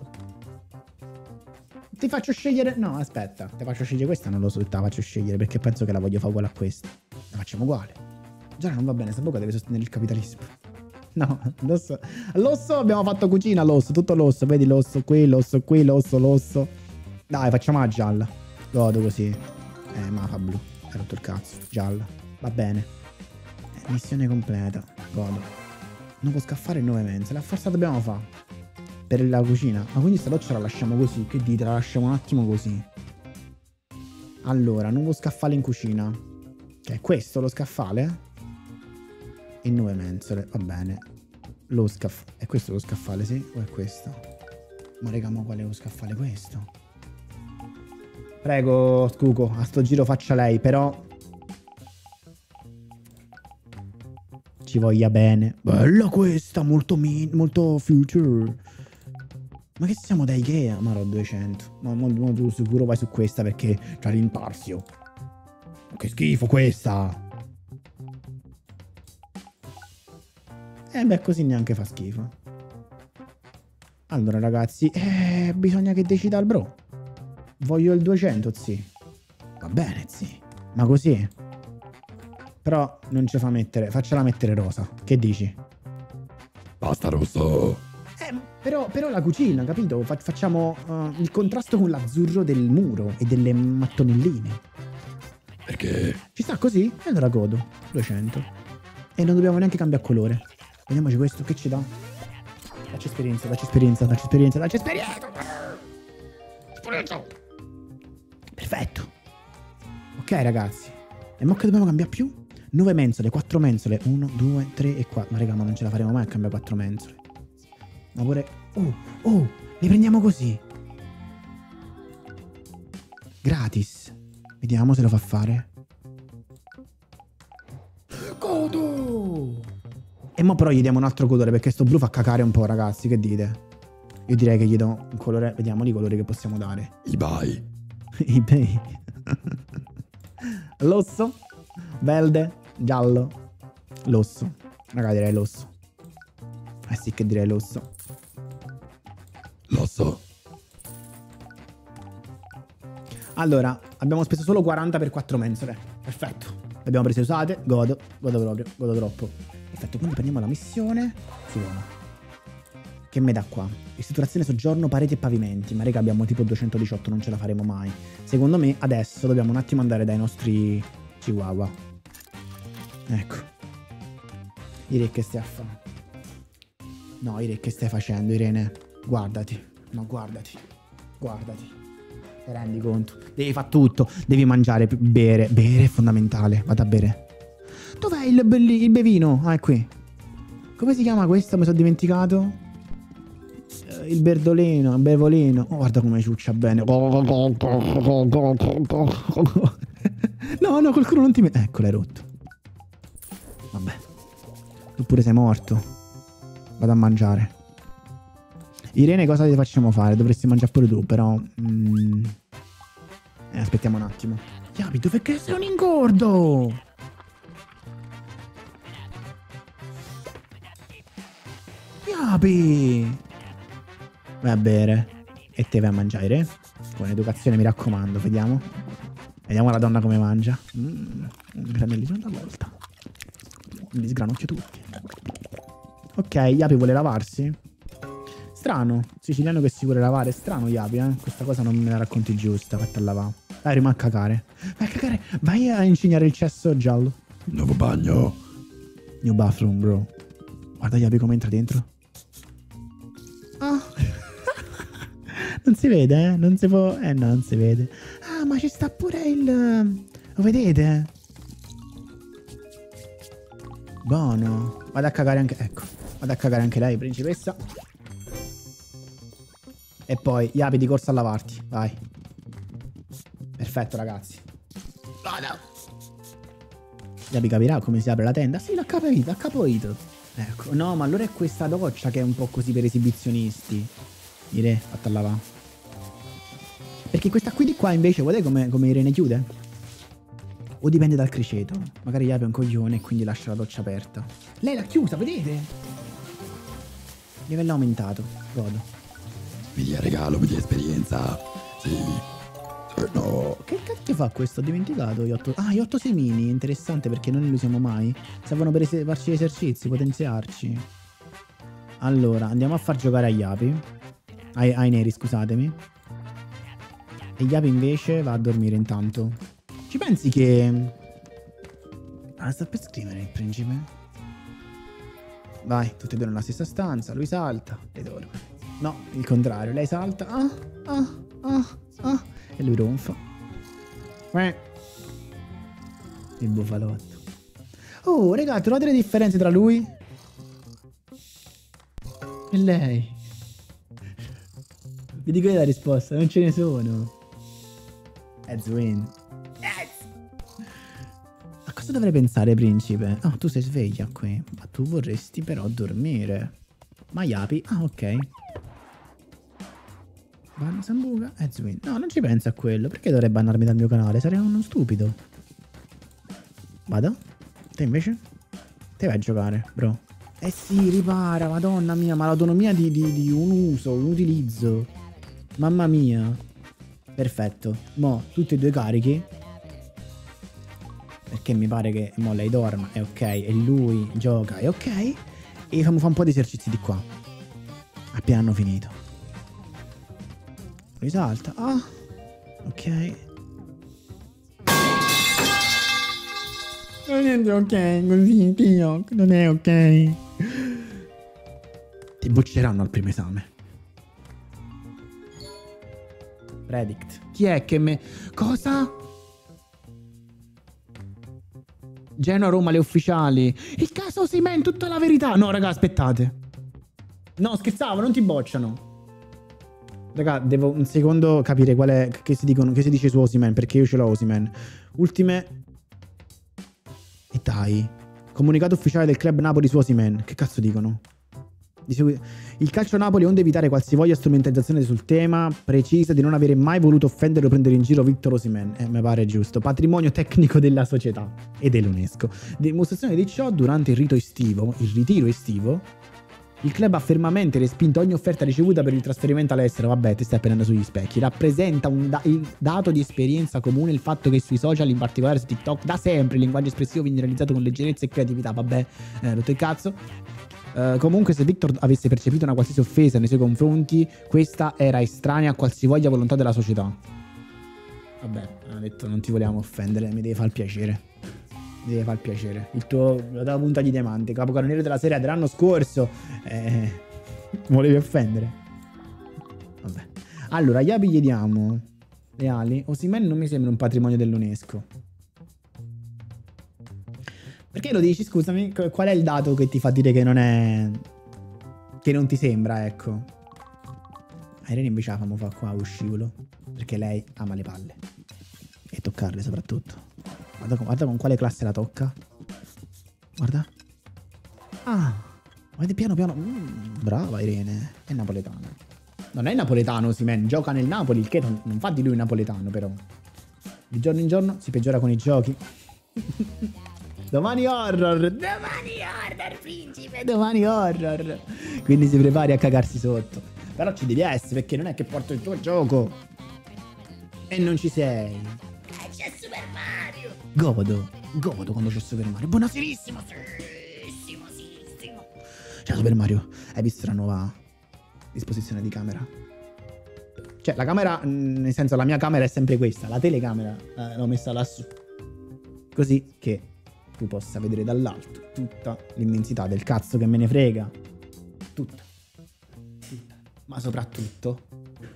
Ti faccio scegliere... No, aspetta, ti faccio scegliere questa, non lo so, te la faccio scegliere perché penso che la voglio fare uguale a questa. La facciamo uguale. Già non va bene, sta bocca deve sostenere il capitalismo. No, l'osso, abbiamo fatto cucina, l'osso, tutto l'osso, vedi l'osso qui, l'osso. Dai, facciamo la gialla. Godo così. Ma fa blu, hai rotto il cazzo, gialla. Va bene. Missione completa, godo. Non può scaffare il 9 mensole, a forza dobbiamo fare. Per la cucina. Ma quindi sta doccia la lasciamo così. Che dite? La lasciamo un attimo così. Allora, nuovo scaffale in cucina. Che è questo lo scaffale? E 9 mensole, va bene. Lo scaffale. È questo lo scaffale, sì? O è questo? Ma raga, ma qual è lo scaffale questo? Prego, Scuco, a sto giro faccia lei, però... Ci voglia bene. Bella questa, molto future. Ma che siamo da Ikea? Ma ero 200. Ma tu sicuro vai su questa perché c'ha l'intarsio. Che schifo questa. Beh, così neanche fa schifo. Allora ragazzi, bisogna che decida il bro. Voglio il 200, sì. Va bene, sì. Ma così? Però non ce fa mettere. Faccela mettere rosa. Che dici? Basta rosso. Però la cucina, capito? Facciamo il contrasto con l'azzurro del muro e delle mattonelline. Perché? Ci sta così? E allora godo. 200. E non dobbiamo neanche cambiare colore. Vediamoci questo, che ci dà? Dacci esperienza. Perfetto. Ok ragazzi. E mo che dobbiamo cambiare più? 9 mensole, 4 mensole. 1, 2, 3 e 4. Ma raga, ma non ce la faremo mai a cambiare 4 mensole. Ma pure... Oh, le prendiamo così. Gratis. Vediamo se lo fa fare. Godo! E mo però gli diamo un altro colore perché sto blu fa cacare un po', ragazzi. Che dite? Io direi che gli do un colore... Vediamo i colori che possiamo dare. eBay. eBay. L'osso. Verde. Giallo. L'osso. Raga, direi l'osso. Sì che direi l'osso. L'osso. Allora, abbiamo speso solo 40 per 4 mensole. Perfetto. Le abbiamo prese usate. Godo proprio. Godo troppo. Perfetto, quindi prendiamo la missione. Suona. Che me dà qua? Ristrutturazione soggiorno, pareti e pavimenti. Ma raga, abbiamo tipo 218, non ce la faremo mai. Secondo me adesso dobbiamo un attimo andare dai nostri chihuahua. Ecco. Irene, che stai a fare? No, Irene, che stai facendo, Irene? Guardati. No, guardati. Ti rendi conto? Devi fare tutto. Devi mangiare, bere. Bere è fondamentale. Vado a bere. Dov'è il bevino? Ah, è qui. Come si chiama questo? Mi sono dimenticato. Il berdolino, il bevolino. Oh, guarda come ciuccia bene. No, qualcuno non ti mette. Ecco, l'hai rotto. Vabbè. Tu pure sei morto. Vado a mangiare. Irene, cosa ti facciamo fare? Dovresti mangiare pure tu, però... aspettiamo un attimo. Yapi, dove che sei un ingordo? Yapi! Vai a bere. E te vai a mangiare. Con educazione, mi raccomando, vediamo. Vediamo la donna come mangia. Un granellino alla volta. Mi sgranocchio tutti. Ok, Yapi vuole lavarsi? Strano. Siciliano che si vuole lavare. Strano, Yapi, eh. Questa cosa non me la racconti giusta. Fatti a lavare. Dai, rimane a cacare. Vai a cacare. Vai a incegnere il cesso giallo. Nuovo bagno. New bathroom, bro. Guarda Yapi come entra dentro. Ah. Non si vede, eh? Non si può... no, non si vede. Ah, ma ci sta pure il... Lo vedete? Buono. Vado a cagare anche... Ecco. Vado a cagare anche lei, principessa. E poi Yapi di corsa a lavarti. Vai. Perfetto, ragazzi. Vado. Yapi capirà come si apre la tenda. Sì, l'ha capito, ha capito. Ecco. No, ma allora è questa doccia che è un po' così per esibizionisti. Dire, fatta lavare. Perché questa qui di qua invece, guardate come Irene chiude? O dipende dal criceto. Magari Yapi è un coglione e quindi lascia la doccia aperta. Lei l'ha chiusa, vedete? Livello aumentato. Godo. Mi dia regalo, mi dia esperienza. Sì. No. Che cacchio fa questo? Ho dimenticato. Gli 8 semini. Interessante perché non li usiamo mai. Servono per farci gli esercizi, potenziarci. Allora, andiamo a far giocare a Yapi. Ai neri, scusatemi. E Yapi invece va a dormire intanto. Ci pensi che... Ah, sta per scrivere il principe? Vai, tutti e due nella stessa stanza. Lui salta e dorme. No, il contrario. Lei salta. E lui ronfa. Il bufalotto. Oh, raga, trovate le differenze tra lui e lei? Vi dico io la risposta, non ce ne sono. Edwin. A cosa dovrei pensare, principe? Oh, tu sei sveglia qui. Ma tu vorresti però dormire. Ma Yapi? Ah, ok. Banna Sambuca, Edwin. No, non ci penso a quello. Perché dovrei bannarmi dal mio canale? Sarei uno stupido. Vado? Te invece? Te vai a giocare, bro. Eh sì, ripara, madonna mia. Ma l'autonomia di un uso, un utilizzo. Mamma mia. Perfetto. Mo, tutti e due carichi. Perché mi pare che mo lei dorma, è ok. E lui gioca, è ok. E fa un po' di esercizi di qua. Appena hanno finito. Risalta. Ah, ok. Non è ok così, Tio. Non è ok. Ti bocceranno al primo esame. Predict. Chi è che me... Cosa? Genoa, Roma, le ufficiali. Il caso Osimhen, tutta la verità. No, raga, aspettate. No, scherzavo, non ti bocciano. Raga, devo un secondo capire qual è... Che si dice su Osimhen, perché io ce l'ho Osimhen. Ultime... E dai. Comunicato ufficiale del club Napoli su Osimhen. Che cazzo dicono? Il calcio Napoli, onde evitare qualsivoglia strumentalizzazione sul tema, precisa di non avere mai voluto offendere o prendere in giro Victor Osimhen. Mi pare giusto. Patrimonio tecnico della società e dell'UNESCO. Dimostrazione di ciò durante il ritiro estivo. Il club ha fermamente respinto ogni offerta ricevuta per il trasferimento all'estero. Vabbè, ti stai prendendo sugli specchi. Rappresenta il dato di esperienza comune il fatto che sui social, in particolare su TikTok, da sempre il linguaggio espressivo viene realizzato con leggerezza e creatività. Vabbè, rotto il cazzo. Comunque, se Victor avesse percepito una qualsiasi offesa nei suoi confronti, questa era estranea a qualsivoglia volontà della società. Vabbè, hanno detto non ti volevamo offendere, mi devi far piacere. Mi deve far piacere. La tua punta di diamante, capocannoniere della serie dell'anno scorso. Volevi offendere. Vabbè. Allora, Yapi gli diamo le ali. Osimhen non mi sembra un patrimonio dell'UNESCO. Perché lo dici? Scusami, qual è il dato che ti fa dire che non è... Che non ti sembra, ecco. Irene invece la famo fa qua uscivolo. Perché lei ama le palle. E toccarle soprattutto. Guarda con quale classe la tocca. Guarda. Ah. Guarda piano piano. Brava Irene. È napoletano. Non è napoletano Osimhen. Gioca nel Napoli. Il che non fa di lui un napoletano però. Di giorno in giorno si peggiora con i giochi. Domani horror. Domani horror, principe. Domani horror. Quindi si prepari a cagarsi sotto. Però ci devi essere perché non è che porto il tuo gioco. E non ci sei. C'è Super Mario. Godo quando c'è Super Mario. Buonaserissimo. Ciao Super Mario. Hai visto la nuova disposizione di camera? Cioè la camera, nel senso la mia camera è sempre questa. La telecamera l'ho messa lassù. Così che tu possa vedere dall'alto tutta l'immensità del cazzo che me ne frega. Tutta. Ma soprattutto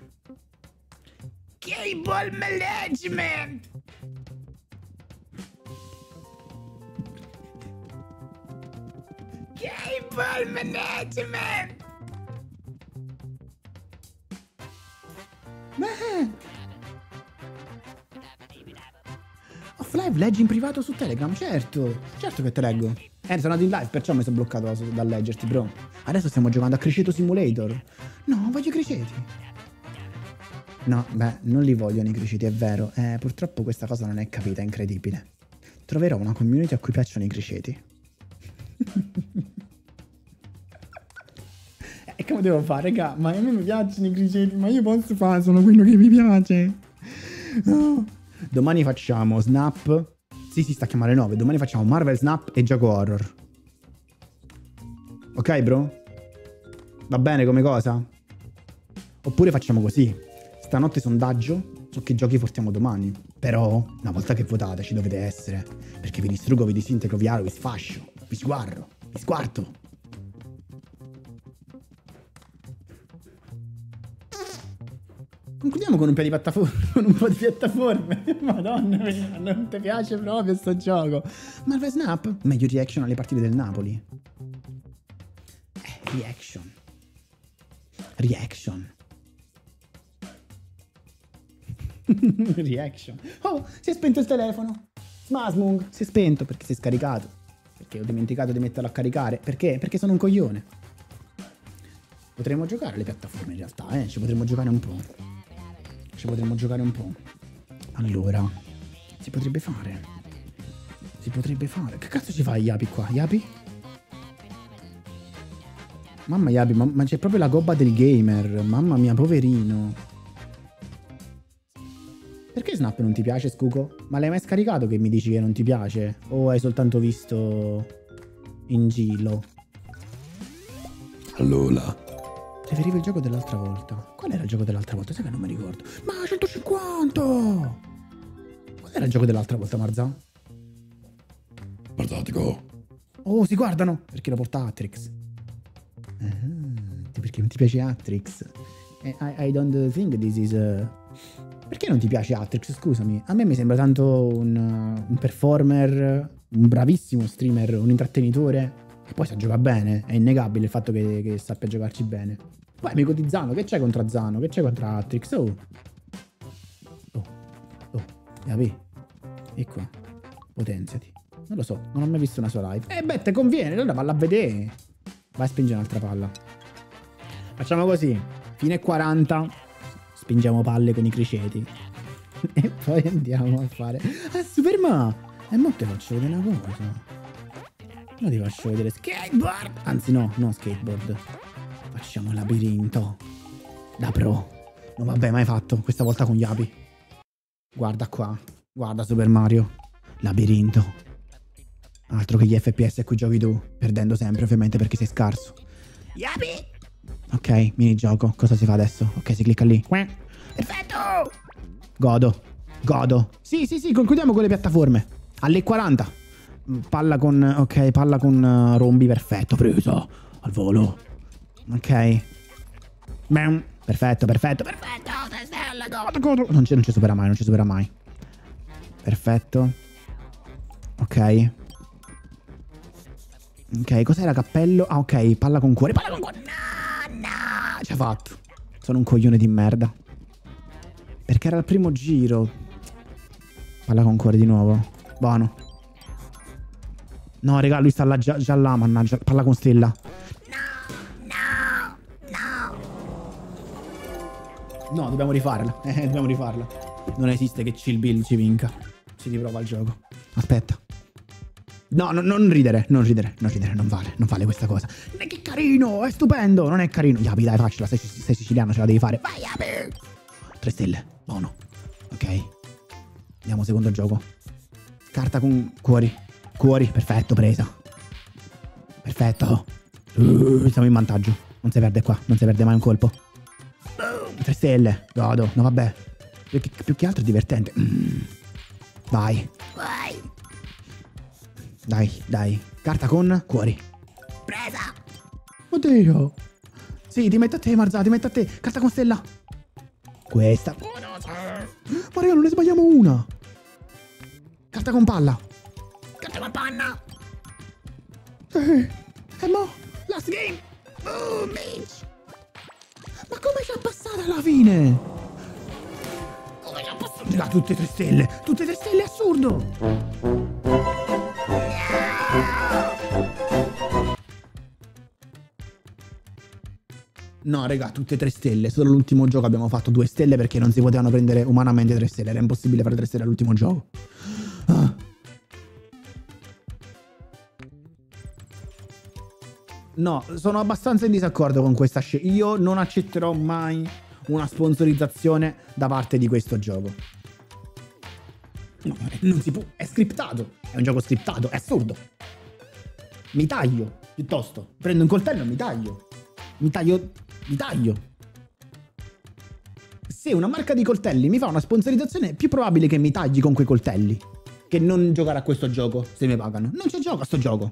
Cable Management. Cable Management. Off-live leggi in privato su Telegram? Certo, certo che te leggo. Sono andato in live, perciò mi sono bloccato da leggerti, bro. Adesso stiamo giocando a Criceto Simulator. No, voglio i criceti. No, beh, non li vogliono i criceti, è vero. Purtroppo questa cosa non è capita, è incredibile. Troverò una community a cui piacciono i criceti. E come devo fare, raga? Ma a me mi piacciono i criceti, ma io posso fare solo quello che mi piace. No. Domani facciamo Snap. Sì, sta a chiamare 9. Domani facciamo Marvel Snap e gioco horror. Ok, bro? Va bene come cosa? Oppure facciamo così. Stanotte sondaggio su che giochi portiamo domani. Però, una volta che votate, ci dovete essere. Perché vi distruggo, vi disintegro, vi aro, vi sfascio, vi sguarro, vi squarto. Concludiamo con un po' di piattaforme. Madonna mia, non ti piace proprio sto gioco. Marvel Snap? Meglio reaction alle partite del Napoli. Reaction. Reaction. Oh, si è spento il telefono. Smasmung, si è spento perché si è scaricato. Perché ho dimenticato di metterlo a caricare. Perché? Perché sono un coglione. Potremmo giocare alle piattaforme in realtà, ci potremmo giocare un po'. Allora, si potrebbe fare. Che cazzo ci fa Yapi qua? Yapi? Mamma Yapi, ma c'è proprio la gobba del gamer. Mamma mia, poverino. Perché Snap non ti piace, Scuco? Ma l'hai mai scaricato che mi dici che non ti piace? O hai soltanto visto in giro? Allora. Preferivo il gioco dell'altra volta. Qual era il gioco dell'altra volta? Sai che non mi ricordo. Ma 150! Qual era il gioco dell'altra volta, Marza? Marzatico. Oh, si guardano! Perché lo porta Atrix. Perché non ti piace Atrix? I don't think this is... Perché non ti piace Atrix? Scusami. A me mi sembra tanto un performer, un bravissimo streamer, un intrattenitore. E poi sa giocare bene. È innegabile il fatto che sappia giocarci bene. Poi amico di Zano, che c'è contra Zano? Che c'è contra Atrix? Oh, Yapi. E qua. Potenziati. Non lo so, non ho mai visto una sua live. Beh, te conviene, allora valla a vedere. Vai a spingere un'altra palla. Facciamo così. Fine 40. Spingiamo palle con i criceti. E poi andiamo a fare... Superman! E mo te faccio vedere una cosa. No, ti faccio vedere skateboard. Anzi no skateboard. Facciamo labirinto. Da pro. Non vabbè, mai fatto. Questa volta con Yapi. Guarda qua. Guarda Super Mario. Labirinto. Altro che gli FPS a cui giochi tu. Perdendo sempre ovviamente perché sei scarso. Yapi. Ok, minigioco. Cosa si fa adesso? Ok, si clicca lì. Perfetto. Godo. Sì, concludiamo con le piattaforme. Alle 40. Palla con rombi, perfetto, preso al volo. Ok. Bam. Perfetto. Godo. Non ci supera mai. Perfetto. Ok, cos'era cappello? Ah, ok, palla con cuore. No, ci ha fatto. Sono un coglione di merda. Perché era il primo giro. Palla con cuore di nuovo. Buono. No, raga, lui sta là, già là, mannaggia. Palla con stella. No, dobbiamo rifarla. Dobbiamo rifarla. Non esiste che Chill Bill ci vinca. Si riprova il gioco. Aspetta. No, non ridere. Non vale questa cosa. Che carino, è stupendo. Non è carino. Yapi, dai, faccela. Sei siciliano, ce la devi fare. Vai, Yapi. 3 stelle. Buono. Ok. Andiamo, secondo gioco. Carta con cuori. Perfetto, presa. Perfetto. Siamo in vantaggio. Non si perde qua. Non si perde mai un colpo. 3 stelle. Godo. No, vabbè. Più che altro è divertente. Vai. Dai. Carta con cuori. Presa. Oddio. Sì, ti metto a te, Marza. Carta con stella. Questa. Maria, non ne sbagliamo una. Carta con palla. Carta con panna. E mo? Last game. Boom, bitch. Ma come ci ha passato alla fine? Raga, tutte 3 stelle. Tutte 3 stelle, assurdo. No, raga, tutte 3 stelle. Solo l'ultimo gioco abbiamo fatto 2 stelle perché non si potevano prendere umanamente 3 stelle. Era impossibile fare 3 stelle all'ultimo gioco. Ah. No, sono abbastanza in disaccordo con questa scelta. Io non accetterò mai una sponsorizzazione da parte di questo gioco. No, non si può. È scriptato. È un gioco scriptato. È assurdo. Mi taglio, piuttosto. Prendo un coltello e mi taglio. Mi taglio. Se una marca di coltelli mi fa una sponsorizzazione, è più probabile che mi tagli con quei coltelli che non giocare a questo gioco se mi pagano. Non c'è gioco a sto gioco.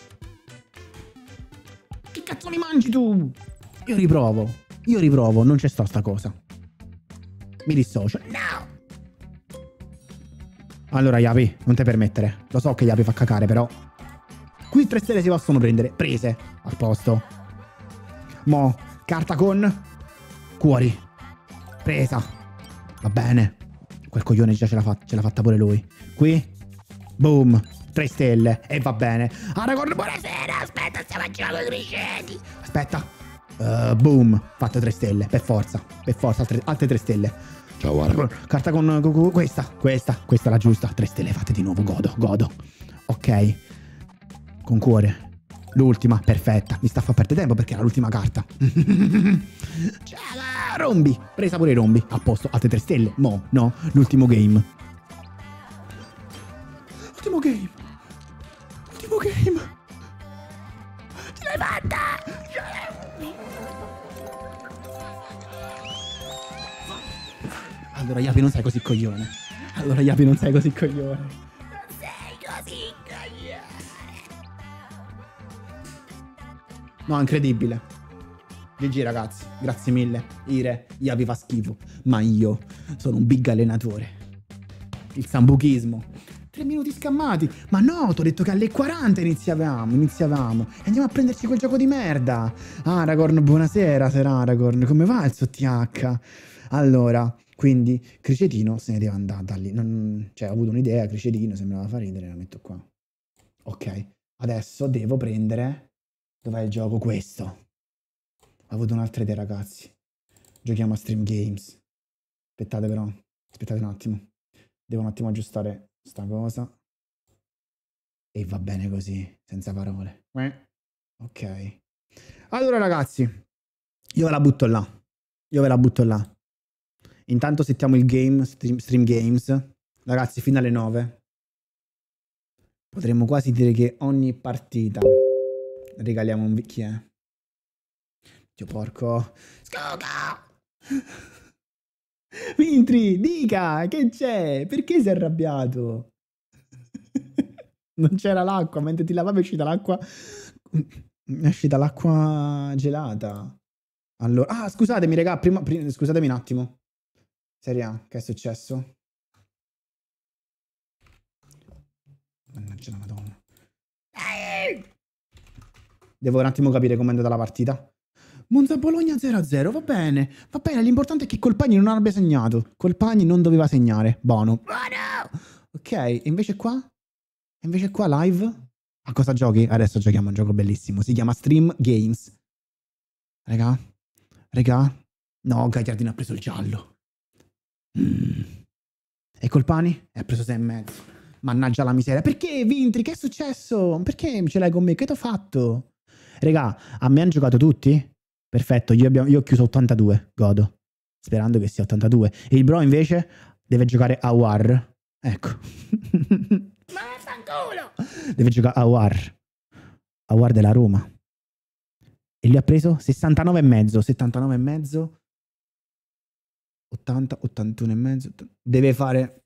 Che cazzo mi mangi tu? Io riprovo, non c'è sta cosa. Mi dissocio. No! Allora, Yapi, non te permettere. Lo so che Yapi fa cacare, però. Qui 3 stelle si possono prendere. Prese. Al posto. Mo, carta con cuori. Presa. Va bene. Quel coglione già ce l'ha fatta pure lui. Qui. Boom. 3 stelle. E va bene. Aragorn, buonasera. Aspetta, stiamo a giocare con i criceti. Aspetta. Boom. Fatto 3 stelle. Per forza. Altre 3 stelle. Ciao, Aragorn. Carta con questa è la giusta. 3 stelle fatte di nuovo. Godo. Ok. Con cuore. L'ultima, perfetta. Mi sta a far perdere tempo perché era l'ultima carta. Ciao, rombi. Presa pure i rombi. A posto, altre 3 stelle. Mo, no, l'ultimo game. Ultimo game. Ce l'hai fatta. Allora, Yapi, non sei così coglione. No, incredibile. GG ragazzi, grazie mille. Ire, Yapi fa schifo. Ma io sono un big allenatore. Il sambuchismo. 3 minuti scammati. Ma no, t'ho detto che alle 40 iniziavamo. E andiamo a prenderci quel gioco di merda. Aragorn, buonasera, Sir Aragorn. Come va il suo TH? Allora, quindi Cricetino se ne deve andare da lì. Cioè, ho avuto un'idea, Cricetino, se me la fa ridere, la metto qua. Ok, adesso devo prendere... Dov'è il gioco? Questo. Ho avuto un'altra idea, ragazzi. Giochiamo a Stream Games. Aspettate un attimo. Devo un attimo aggiustare sta cosa. E va bene così, senza parole. Ok. Allora, ragazzi, io ve la butto là. Intanto settiamo il game, Stream Games. Ragazzi, fino alle 9. Potremmo quasi dire che ogni partita... regaliamo un... Chi è? Dio porco. Scoga! Vintri, dica, che c'è? Perché sei arrabbiato? Non c'era l'acqua, mentre ti lavavi è uscita l'acqua... È uscita l'acqua gelata. Allora... Ah, scusatemi, raga, prima... Scusatemi un attimo. Seria, che è successo? Mannaggia la madonna. Devo un attimo capire com'è andata la partita. Monza Bologna 0-0, va bene, l'importante è che Colpagni non abbia segnato. Colpagni non doveva segnare, buono. Ok, e invece qua live? A cosa giochi? Adesso giochiamo a un gioco bellissimo, si chiama Stream Games. Raga? No, Gagliardino ha preso il giallo. E Colpani? Ha preso 6,5. Mannaggia la miseria. Perché, Vintri? Che è successo? Perché ce l'hai con me? Che t'ho fatto? Raga, a me hanno giocato tutti? Perfetto, io ho chiuso 82, godo. Sperando che sia 82. E il bro invece deve giocare a War. Ecco. Ma fanculo! Deve giocare a War. A War della Roma. E lui ha preso 69,5. 79,5. 80, 81,5. Deve fare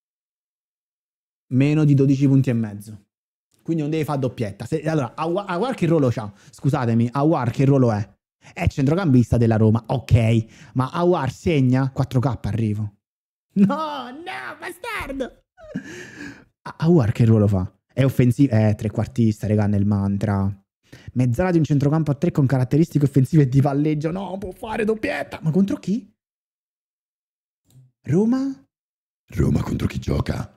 meno di 12 punti e mezzo. Quindi non deve fare doppietta. Allora, Aouar che ruolo c'ha? Scusatemi, Aouar che ruolo è? È centrocampista della Roma, ok. Ma Aouar segna? 4K arrivo. No, bastardo! Aouar che ruolo fa? È offensivo? Trequartista, regà, nel mantra. Mezzala di un centrocampo a 3 con caratteristiche offensive e di palleggio. No, può fare doppietta. Ma contro chi? Roma Roma contro chi gioca?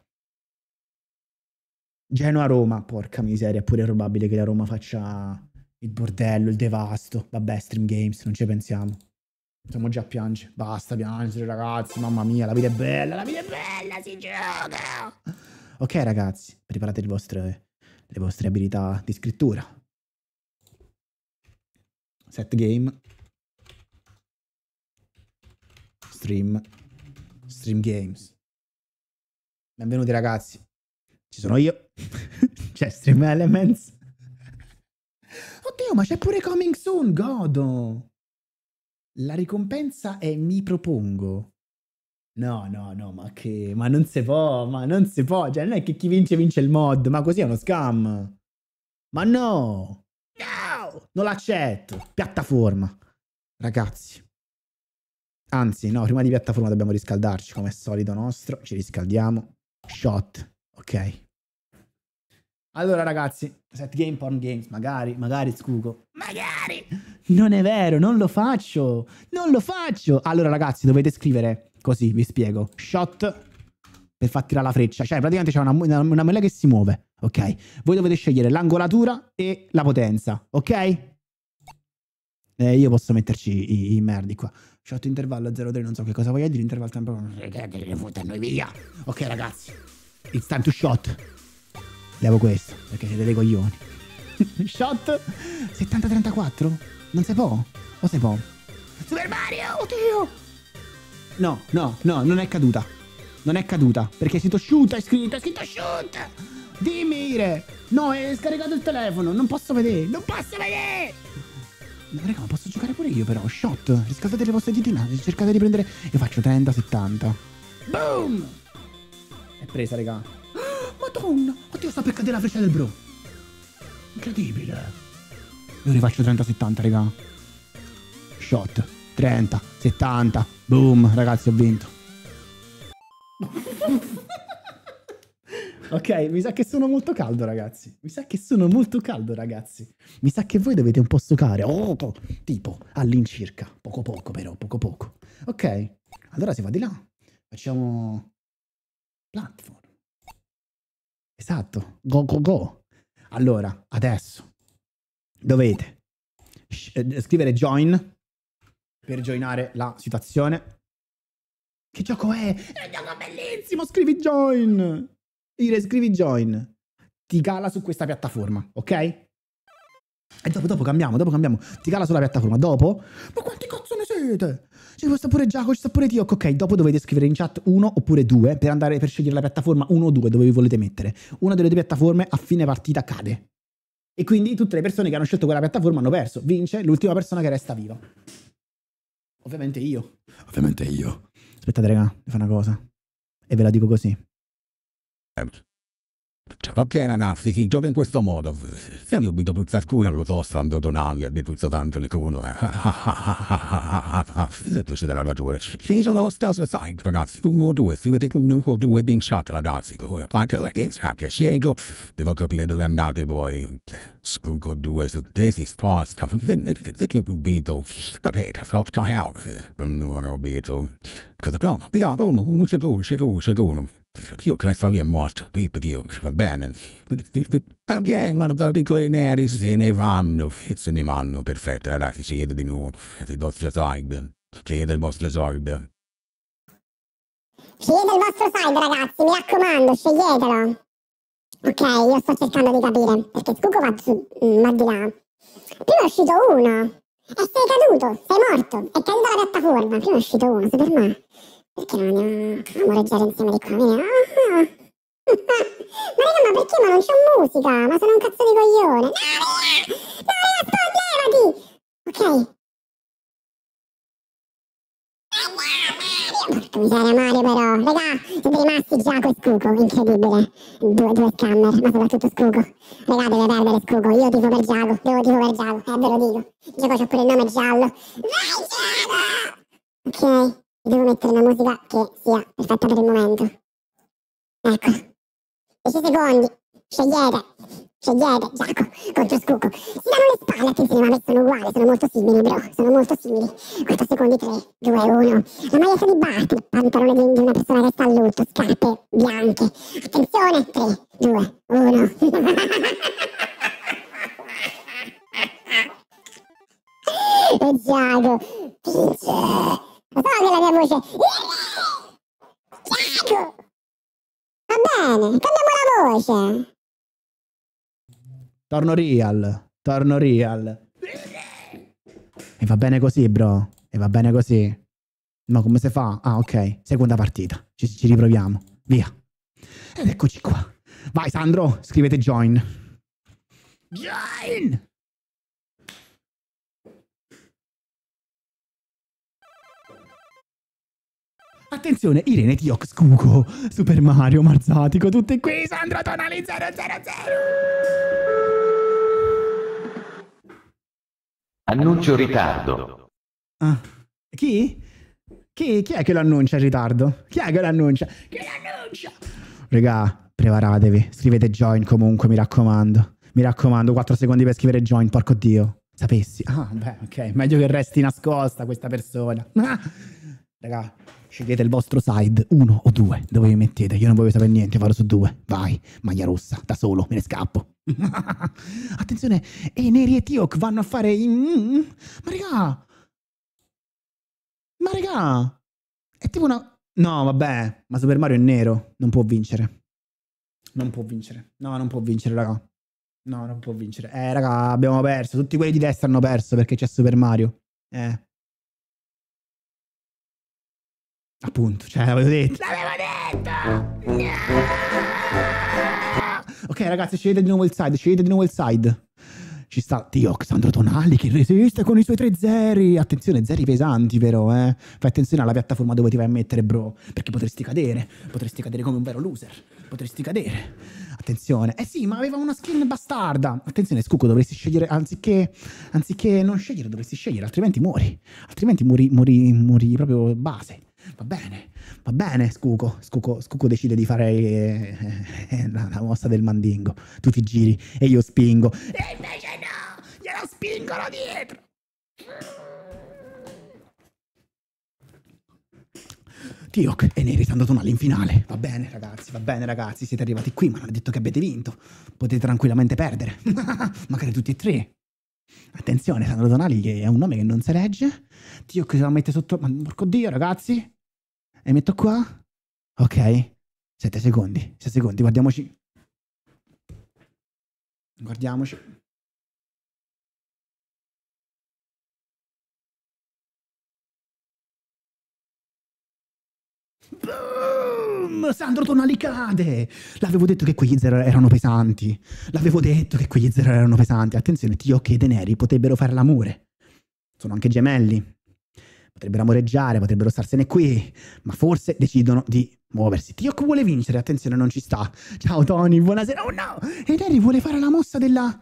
Genoa-Roma, porca miseria, è pure probabile che la Roma faccia il bordello, il devasto. Vabbè, Stream Games, non ci pensiamo. Siamo già a piangere. Basta piangere, ragazzi, mamma mia, la vita è bella, si gioca! Ok, ragazzi, preparate le vostre abilità di scrittura. Set game. Stream Games. Benvenuti, ragazzi. Ci sono io. C'è Stream Elements. Oddio, ma c'è pure Coming Soon, godo. La ricompensa è mi propongo. No, ma non si può, cioè non è che chi vince il mod, ma così è uno scam. Ma no, non l'accetto. Piattaforma, ragazzi. Anzi, no, prima di piattaforma dobbiamo riscaldarci, come è solito nostro. Ci riscaldiamo. Shot, ok. Allora, ragazzi, set game, porn games, magari, scugo. Magari! Non è vero, non lo faccio. Allora, ragazzi, dovete scrivere, così, vi spiego. Shot per far tirare la freccia. Cioè, praticamente c'è una monella che si muove, ok? Voi dovete scegliere l'angolatura e la potenza, ok? Io posso metterci i merdi qua. Shot intervallo 0,3, non so che cosa voglia dire. Intervallo tempo. Noi via. Ok, ragazzi. It's time to shot. Levo questo, perché siete dei coglioni. Shot 70-34? Non si può? O si può? Super Mario, oddio! No, non è caduta. Non è caduta, perché è scritto shoot, è scritto shoot! Dimmi, Ire! No, è scaricato il telefono, non posso vedere! No, raga, ma posso giocare pure io però. Shot, riscaldate le vostre dita, cercate di prendere. Io faccio 30-70. Boom! È presa, raga. Madonna! Oddio, sta per cadere la freccia del bro. Incredibile. Io rifaccio 30-70, raga. Shot. 30-70. Boom, ragazzi, ho vinto. Ok, mi sa che sono molto caldo, ragazzi. Mi sa che voi dovete un po' stoccare. Oh, tipo, all'incirca. Poco però, poco. Ok, allora si va di là. Facciamo platform. Esatto, go. Allora, adesso dovete scrivere join per joinare la situazione. Che gioco è? È un gioco bellissimo, scrivi join. Ire, scrivi join. Ti cala su questa piattaforma, ok? E dopo cambiamo. Ti cala sulla piattaforma. Dopo? Ma quanti cazzo ne siete? Ci sta pure Giacomo, ci sta pure Tio. Ok, dopo dovete scrivere in chat 1 oppure 2 per scegliere la piattaforma 1 o 2 dove vi volete mettere. Una delle due piattaforme a fine partita cade. E quindi tutte le persone che hanno scelto quella piattaforma hanno perso. Vince l'ultima persona che resta viva. Ovviamente io. Aspettate, raga, mi fa una cosa. E ve la dico così. Ok, ragazzi, si gioca in questo modo. Se io vedo puzza scura, lo so, stando tonali, di puzza tanto le culo. Se tu sei della ragione. Ci sono lo stesso site, ragazzi. 1 o 2, si vede che 1 o 2 ben shot, ragazzi. Fate la che scappa, scelgo. Devo capire dove andate voi. Scugo 2 su Daisy Sposta. Se che pubito. Capite, soft out. Non ho visto. Cosa no? Piano, un secondo. Io credo che è morto, Dio, va bene. Anche ma di quei neri se ne vanno, perfetto, ragazzi, siete di nuovo, il vostro side, scegliete il vostro side. Scegliete il vostro side, ragazzi, mi raccomando, sceglietelo. Ok, io sto cercando di capire, perché Scuco va di là. Prima è uscito uno, e sei caduto, sei morto, è caduta la piattaforma, prima è uscito uno, Superman. Perché non andiamo a moreggiare insieme di qua? Ma raga, ma perché? Ma non c'è musica? Ma sono un cazzo di coglione. No, levati! Ok. Porca miseria, Mario, però. Raga, siete rimasti Giaco e Scuco. Incredibile. Due scammer, ma soprattutto Scuco. Raga, deve perdere Scuco. Io tifo per Giaco. Ve lo dico. Giaco c'ha pure il nome giallo. Vai, Giaco! Ok. Devo mettere una musica che sia perfetta per il momento. Ecco. 10 secondi. Scegliete. Scegliete Giacomo contro Scuco. Si danno le spalle, attenzione, ma sono uguali, sono molto simili, bro. Sono molto simili. 4 secondi, 3, 2, 1. La maglietta di Bart, pantalone di una persona che sta a lutto, scarpe bianche. Attenzione, 3, 2, 1. E Giacomo vince. Lo so che la mia voce. Giacomo! Va bene, cambiamo la voce. Torno real. E va bene così, bro. E va bene così. Ma come si fa? Ah, ok. Seconda partita. Ci riproviamo. Via. Ed eccoci qua. Vai, Sandro. Scrivete join. Join! Attenzione, Irene, Tioc, Scuco, Super Mario, Marzatico, tutte qui, Sandro Tonali 000. Annuncio ritardo. Ah, chi è che lo annuncia in ritardo? Chi è che lo annuncia? Regà, preparatevi, scrivete join comunque, mi raccomando. Mi raccomando, 4 secondi per scrivere join, porco Dio. Sapessi. Ah, beh, ok, meglio che resti nascosta questa persona. Regà, scegliete il vostro side, 1 o 2, dove vi mettete. Io non voglio sapere niente, vado su 2. Vai, maglia rossa, da solo, me ne scappo. Attenzione, e Neri e Tioc vanno a fare... Ma regà, è tipo una... No, vabbè, ma Super Mario è nero, non può vincere. No, non può vincere, raga. No, non può vincere. Raga, abbiamo perso. Tutti quelli di destra hanno perso perché c'è Super Mario. Appunto, cioè, l'avevo detto. No! Ok, ragazzi, scegliete di nuovo il side. Ci sta Tioc, Sandro Tonali che resiste con i suoi 3 zeri. Attenzione, zeri pesanti però, Fai attenzione alla piattaforma dove ti vai a mettere, bro. Perché potresti cadere come un vero loser. Potresti cadere. Attenzione. Sì, ma aveva una skin bastarda. Attenzione, Scuco, dovresti scegliere, anziché non scegliere, dovresti scegliere, altrimenti muori. Altrimenti muori proprio base. Va bene, Scuco decide di fare la mossa del mandingo. Tu ti giri e io spingo. E invece no, glielo spingono dietro. Tioc e Neri Sandro Tonali in finale. Va bene ragazzi, siete arrivati qui, ma non è detto che abbiate vinto. Potete tranquillamente perdere. Magari tutti e 3. Attenzione, Sandro Tonali che è un nome che non si legge. Tioc se la mette sotto... Ma porco Dio, ragazzi. E metto qua. Ok. 7 secondi, guardiamoci. Boom! Sandro Tonali cade. L'avevo detto che quegli zero erano pesanti. Attenzione, Tioc e Neri potrebbero fare l'amore. Sono anche gemelli. Potrebbero amoreggiare, potrebbero starsene qui, ma forse decidono di muoversi. Tioc vuole vincere, attenzione, non ci sta. Ciao Tony, buonasera. Oh no! E Neri vuole fare la mossa della...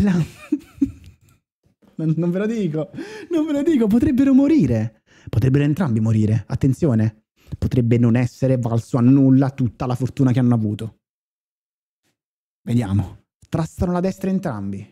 non ve lo dico, potrebbero morire. Potrebbero entrambi morire, attenzione. Potrebbe non essere valso a nulla tutta la fortuna che hanno avuto. Vediamo. Trastano la destra entrambi.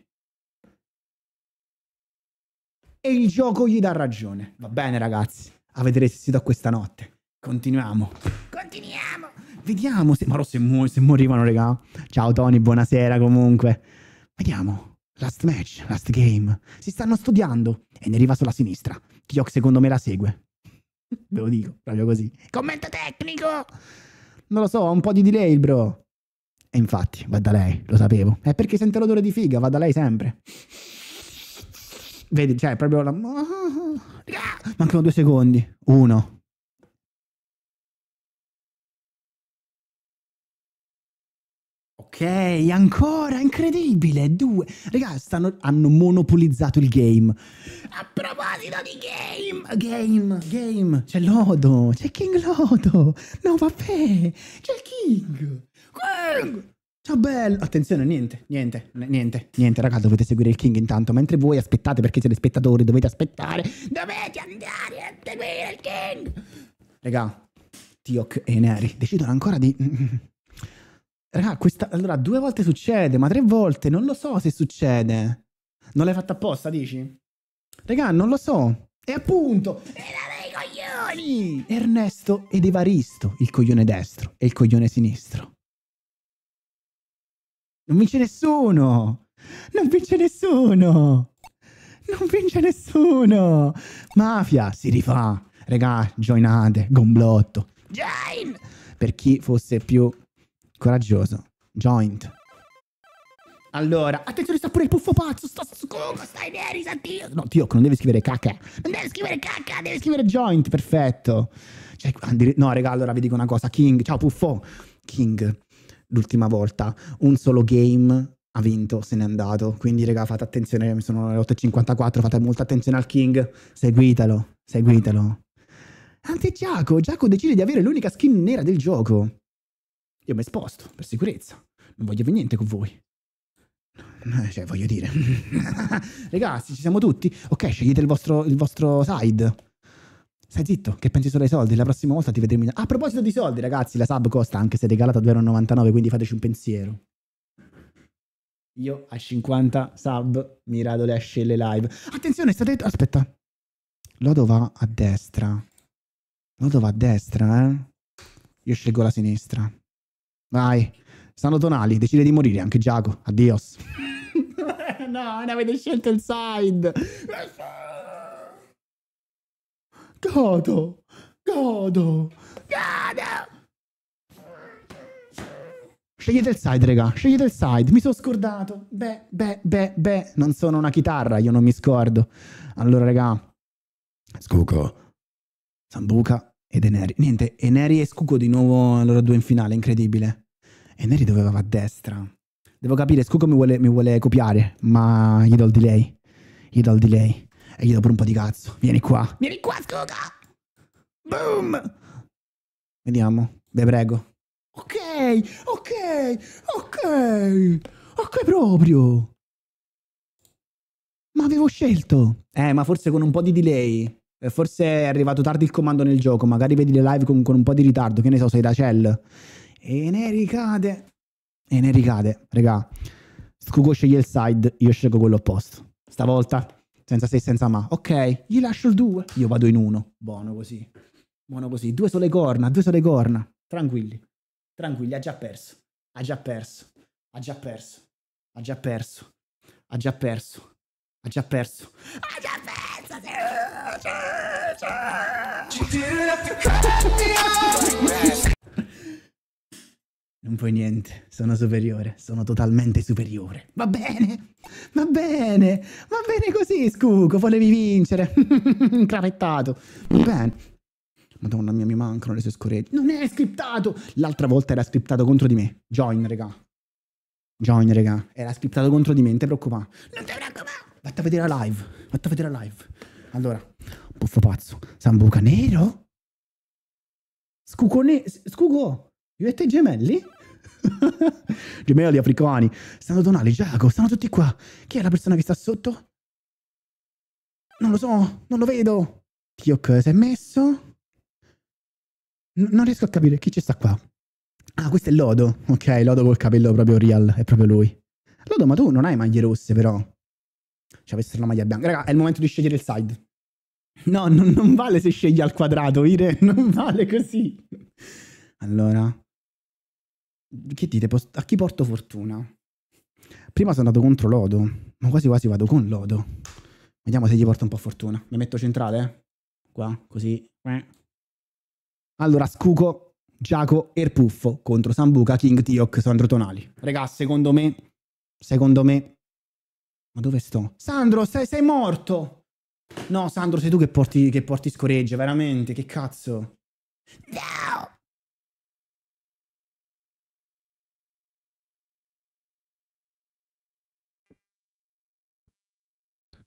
E il gioco gli dà ragione. Va bene, ragazzi. Avete resistito a questa notte. Continuiamo. Vediamo se morivano, raga. Ciao Tony, buonasera comunque. Vediamo. Last match, last game. Si stanno studiando. E ne arriva sulla sinistra. Tioc secondo me la segue. Ve lo dico, proprio così. Commento tecnico. Non lo so, ha un po' di delay, bro. E infatti, va da lei, lo sapevo. È perché sente l'odore di figa, va da lei sempre. Vedi, cioè, proprio la... Mancano 2 secondi. 1. Ok, ancora, incredibile. 2. Ragazzi, hanno monopolizzato il game. A proposito di game. C'è Lodo, c'è King Lodo. No, vabbè, c'è il King. Ciao bello. Attenzione, niente, raga, dovete seguire il King intanto, mentre voi aspettate, perché siete spettatori, dovete aspettare. Dovete andare a seguire il King. Raga, Tioc e Neri decidono ancora di... Raga, allora 2 volte succede, ma 3 volte non lo so se succede. Non l'hai fatta apposta, dici? Raga, non lo so. E appunto, era dei coglioni! Ernesto ed Evaristo, il coglione destro e il coglione sinistro. Non vince nessuno! Non vince nessuno! Non vince nessuno! Mafia si rifà. Raga, joinate, gomblotto. Join! Per chi fosse più coraggioso. Joint. Allora, attenzione, sta pure il puffo pazzo. Stai neri, Dio. No, Tio, non devi scrivere cacca. Non devi scrivere cacca, devi scrivere joint. Perfetto. Cioè, no, raga, allora vi dico una cosa. King, ciao puffo. King, l'ultima volta, un solo game ha vinto, se n'è andato. Quindi, raga, fate attenzione, mi sono le 8:54, fate molta attenzione al King. Seguitelo, seguitelo. Anzi, Giaco decide di avere l'unica skin nera del gioco. Io mi sposto, per sicurezza. Non voglio avere niente con voi. Cioè, voglio dire. Ragazzi, ci siamo tutti? Ok, scegliete il vostro side. Stai zitto, che pensi solo ai soldi. La prossima volta ti vedremo. A proposito di soldi, ragazzi, la sub costa anche se regalata 2,99 €, quindi fateci un pensiero. Io a 50 sub mi rado le ascelle live. Attenzione, state... Aspetta. Lodo va a destra. Lodo va a destra, eh? Io scelgo la sinistra. Vai. Stanno tonali, decide di morire anche Giaco. Addios. No, ne avete scelto il side. Godo. Scegliete il side, raga. Scegliete il side. Mi sono scordato. Beh. Non sono una chitarra, io non mi scordo. Allora, raga. Scuco. Sambuca ed Eneri. Niente, Eneri e Scuco di nuovo loro due in finale, incredibile. Eneri doveva va a destra. Devo capire, Scuco mi vuole copiare, ma gli do il delay. E gli do pure un po' di cazzo. Vieni qua, Scuca! Boom! Vediamo, vi prego. Ok proprio. Ma avevo scelto. Ma forse con un po' di delay. Forse è arrivato tardi il comando nel gioco. Magari vedi le live con un po' di ritardo. Che ne so, sei da cell. E ne ricade, regà. Scugo sceglie il side, io scelgo quello opposto. Stavolta, senza se e senza ma. Ok, gli lascio il 2. Io vado in 1. Buono così. 2 sole corna. Tranquilli, ha già perso. Non puoi niente, sono superiore, sono totalmente superiore. Va bene così, Scuco, volevi vincere. Incravettato. Va bene. Madonna mia, mi mancano le sue scoregge. Non è scriptato. L'altra volta era scriptato contro di me. Join, raga. Era scriptato contro di me, non ti preoccupare. Vatti a vedere la live. Allora, puffo pazzo. Sambuca nero? Scuco, io e te gemelli? Gemelli africani. Stanno tonali, Giacomo, stanno tutti qua. Chi è la persona che sta sotto? Non lo so, non lo vedo. Tiok si è messo? Non riesco a capire chi ci sta qua. Ah, questo è Lodo. Ok, Lodo col capello proprio real, è proprio lui. Lodo, ma tu non hai maglie rosse però. Ci avessero la maglia bianca. Raga, è il momento di scegliere il side. No, non vale se scegli al quadrato, Ire. Non vale così. Allora, che dite? A chi porto fortuna? Prima sono andato contro Lodo, ma quasi vado con Lodo. Vediamo se gli porta un po' fortuna. Mi metto centrale? Qua, così. Allora, Scuco, Giaco e Puffo contro Sambuca, King, Tiok, Sandro Tonali. Raga, secondo me... Ma dove sto? Sandro, sei morto! No, Sandro, sei tu che porti scoregge, veramente, che cazzo? No!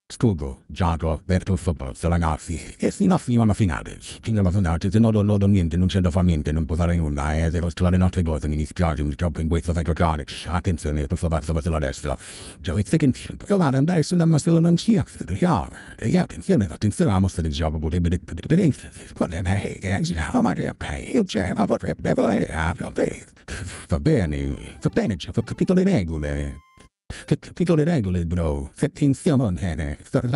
studio, gioco, detto football, ragazzi, e fino alla finale. Fino alla finale, se no non do niente, non c'è da fare niente, non può fare nulla, devo studiare altre cose, mi dispiace, purtroppo in questo fai giocare. Attenzione, per favore, verso la destra. Cioè, provare ad andare sulla massola non sia, attenzione, la mossa del gioco potrebbe va bene, ci ho capito le regole. Che capito le regole, bro. Attenzione,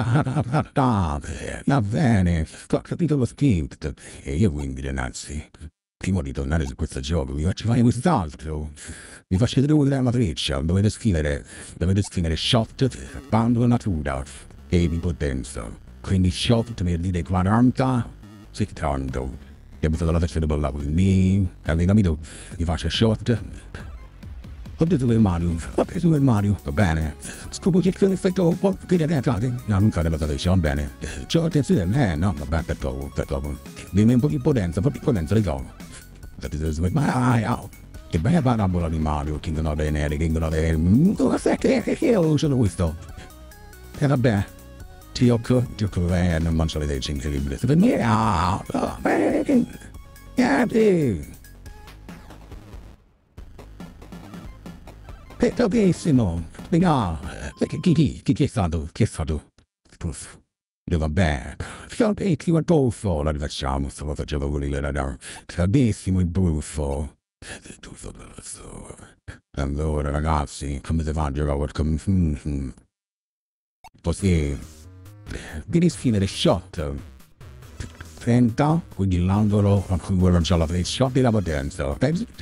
va bene, ho capito lo script. E io quindi, ragazzi, prima di tornare su questo gioco, vi faccio fare quest'altro. Vi faccio vedere la freccia, dovete scrivere shot, bando natura e di potenza. Quindi shot per dire 40, 70. E ho la freccia dopo la quindi, avete capito? Vi faccio shot. Ho preso il Mario, va bene. Scopo che effetto un po' che ne no, non fare la tradizione, va bene. C'ho attenzione, no, vabbè, per dopo. Dimmi un po' di potenza, di gioco. Ma, che bella parabola di Mario, King of the Neri, King of the... io sono questo. E vabbè, ti ho non mangio le 5 libri. Per me, benissimo, no, chi è stato? Puff. Vabbè, ti va buffo, la rifacciamo, stavo facendo quelli là, benissimo il buffo. Allora ragazzi, come si fa a giocare così, devi scrivere shot. 30, quindi l'angolo con cui vuole lanciare la freccia della potenza.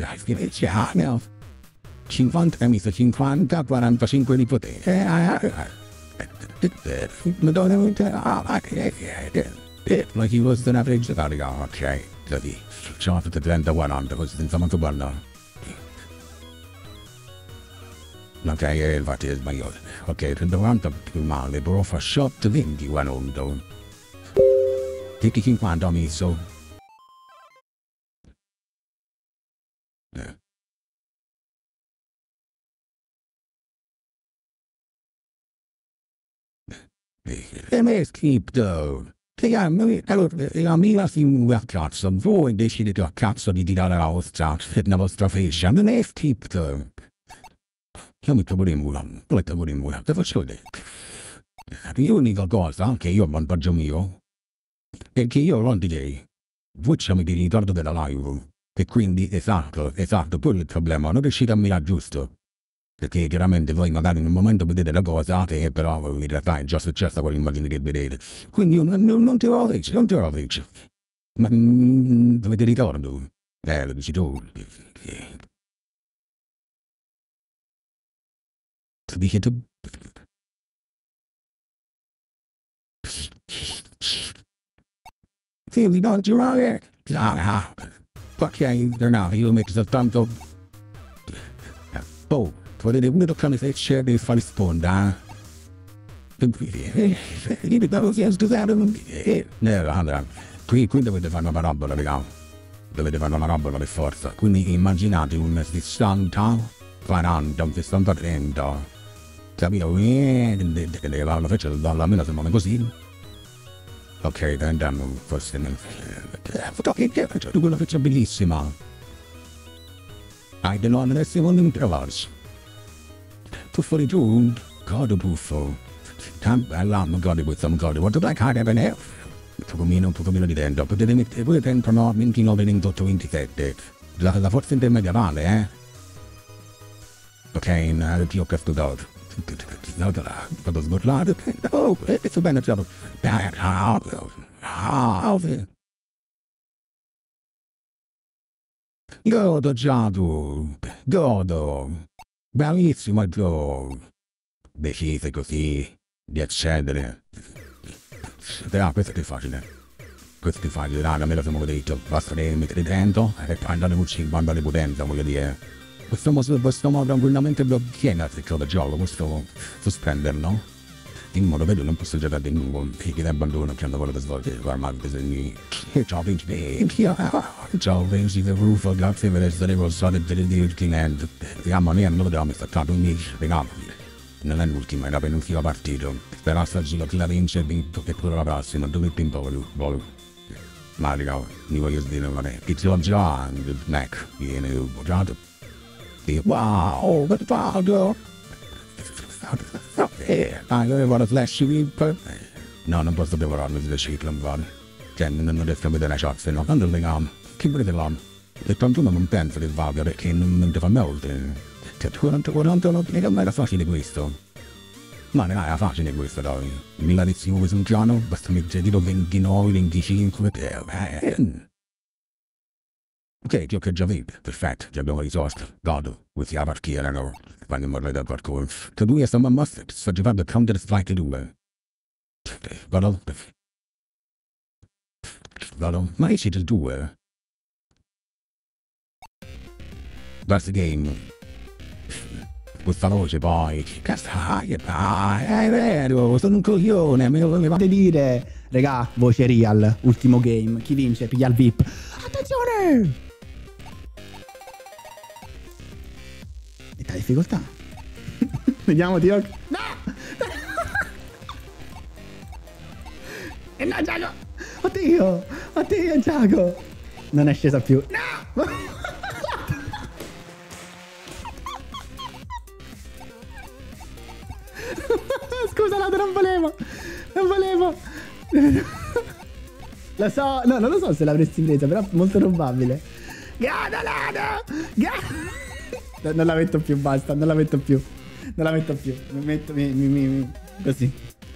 50 misto 50, 45 di potere. Ma chi fosse una freccia carica, ok, così. Facciamo tutte 30, 40, così senza manco parlare. Ok, infatti è sbagliato. Ok, 30, 40 più male, però fa shot 20, 40. Che 50 ho messo? E me scritto. La mia figura cazzo, voi decidete a cazzo di tirare la vostra freccia, non è scritto. Io metto pure in mura, te faccio vedere. L'unica cosa che io vantaggio mio è che io non direi, facciami di ritardo della live, e quindi esatto, poi il problema, non riuscite a mirare giusto. Perché chiaramente voi magari in un momento vedete la cosa che però in realtà è già successa quell'immagine che vedete. Quindi io non ti ho detto. Ma dovete ricordo? Lo dici tu. Ti dici tu. Sì, non giurare. Ok, no, io metto soltanto... Oh. Potete pure toccare le frecce e far rispondere, allora, qui dovete fare una parabola, raga. Dovete fare una parabola per forza. Quindi immaginate un 60, 40, un 60, 30. Capito? La freccia dalla mela si muove così. Ok, andiamo, forse... quella freccia bellissima. I don't know, secondo intervallo. Tu fuori giù, godo buffo. All'anno godi questo, guarda black hard ever now. Un pochino di dentro, potete mettere pure dentro no, 29, 28, 27. La forza intermediale, Ok, ti ho castudato. Vado sborlato. Oh, sto bene, ciao. Godo già tu, godo. Bravissimo Joe. Decise così di accedere. Questo è facile. Raga, me lo siamo detto. Basta mettere dentro e poi andare con 50 di potenza, voglio dire. Possiamo tranquillamente bloccare il gioco, possiamo sospenderlo. In modo che non posso giocare di nuovo, perché abbandono che hanno voluto svolgere l'armato disegni. Ciao Vinci, ciao Vinci, the roof, grazie per essere passato per il divertimento. Siamo lì, non dobbiamo stare quindi, Non è l'ultima, è la penultima partita. Speranza Gila che la vince e vinto che pure la prossima, dove il tempo voglio. Ma raga, mi voglio dire, vabbè, che ti ho già, il neck, viene bugiato. E wow, che fatto! Avevo la flash whip. No, non posso prepararmi sulle ciclo, vado. Cioè, non riesco a vedere la chat, no, quando legamo, che volete là? E tanto non penso che valga perché non ti fa molto. Cioè, 40 non era facile questo. Ma non era facile questo, dai. Milanissimo questo un piano, basta mettere tipo 29, 25, ok, ti ho già visto, perfetto, già abbiamo risolto. Godo, questi la partita, no? Quando mi da qualcuno. Se tu sta mamma, sto giocando Counter Strike 2. Godo. Godo, ma esci del 2? Basta game. Questa voce poi, è vero, sono un coglione, me lo volevate dire. Regà, voce real, ultimo game, chi vince piglia il VIP. Attenzione! Metta difficoltà. Vediamo, Tio. No! E no, Giacomo! Oddio, Giacomo! Non è scesa più. No! Scusa, Lado, non volevo. Lo so, no, non lo so se l'avresti presa, però molto probabile. Gada, Lado! Non la metto più, basta, non la metto più. Mi metto, così.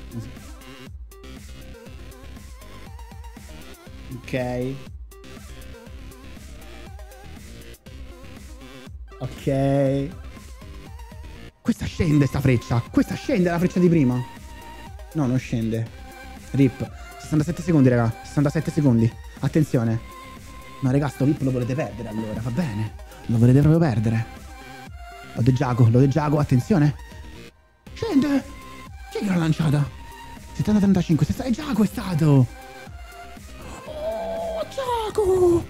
Ok. Questa scende sta freccia. Questa scende la freccia di prima. No, non scende. Rip. 67 secondi, raga. 67 secondi. Attenzione. No, raga, sto rip lo volete perdere allora. Va bene. Lo volete proprio perdere. Lo de Giacomo. Attenzione. Scende. Chi è che l'ha lanciata? 70-35. È Giacomo è stato. Oh, Giacomo.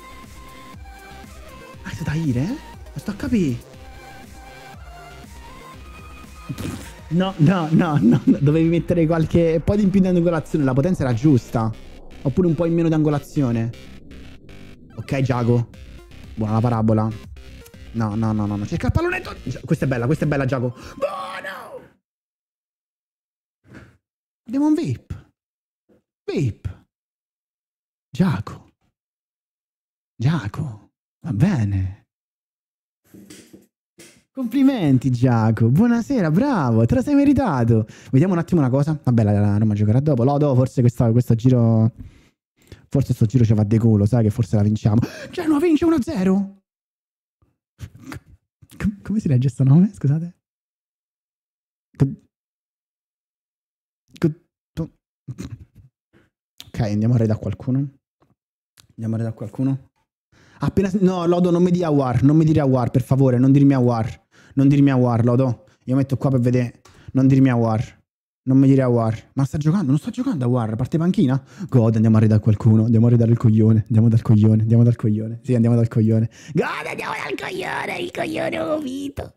Ah, è stata Ire? Non sto a capire. No, dovevi mettere qualche po' di in più di angolazione, la potenza era giusta. Oppure un po' in meno di angolazione. Ok, Giacomo. Buona la parabola. No, cerca il pallonetto. Questa è bella, Giacomo. Buono! Abbiamo un VIP. Giacomo. Va bene. Complimenti, Giacomo. Buonasera, bravo. Te la sei meritato. Vediamo un attimo una cosa. Vabbè, la Roma giocherà dopo. Dopo forse questo giro... Forse sto giro ci va de culo, sai che forse la vinciamo. Genoa vince 1-0. Come si legge sto nome? Scusate. Ok, andiamo a redare qualcuno. Appena... No, Lodo, non mi dire a war, per favore, non dirmi a war, Lodo. Io metto qua per vedere. Non dirmi a war. Non mi dire a war. Ma sta giocando? Non sto giocando a war, parte panchina? God, andiamo a ridare qualcuno. Andiamo a ridare il coglione. Andiamo dal coglione. Sì, andiamo dal coglione. God, andiamo dal coglione. Il coglione ho vinto.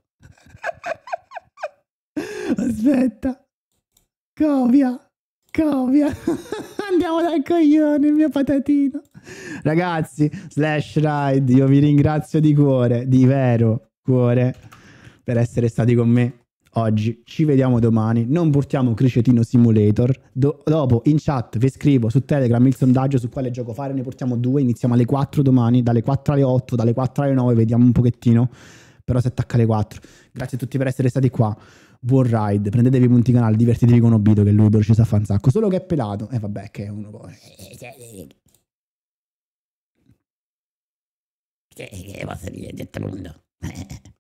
Aspetta. Covia. Andiamo dal coglione, il mio patatino. Ragazzi, Slash Ride, io vi ringrazio di cuore, di vero cuore, per essere stati con me oggi. Ci vediamo domani. Non portiamo Cricetino Simulator. Dopo in chat vi scrivo su Telegram il sondaggio su quale gioco fare. Ne portiamo 2. Iniziamo alle 4 domani, dalle 4 alle 8, dalle 4 alle 9. Vediamo un pochettino. Però si attacca alle 4. Grazie a tutti per essere stati qua. Buon ride. Prendetevi punti canale, divertitevi con Obito, che lui ci sa fa un sacco. Solo che è pelato. E vabbè, che è uno poi. Che posso dire, detto mondo.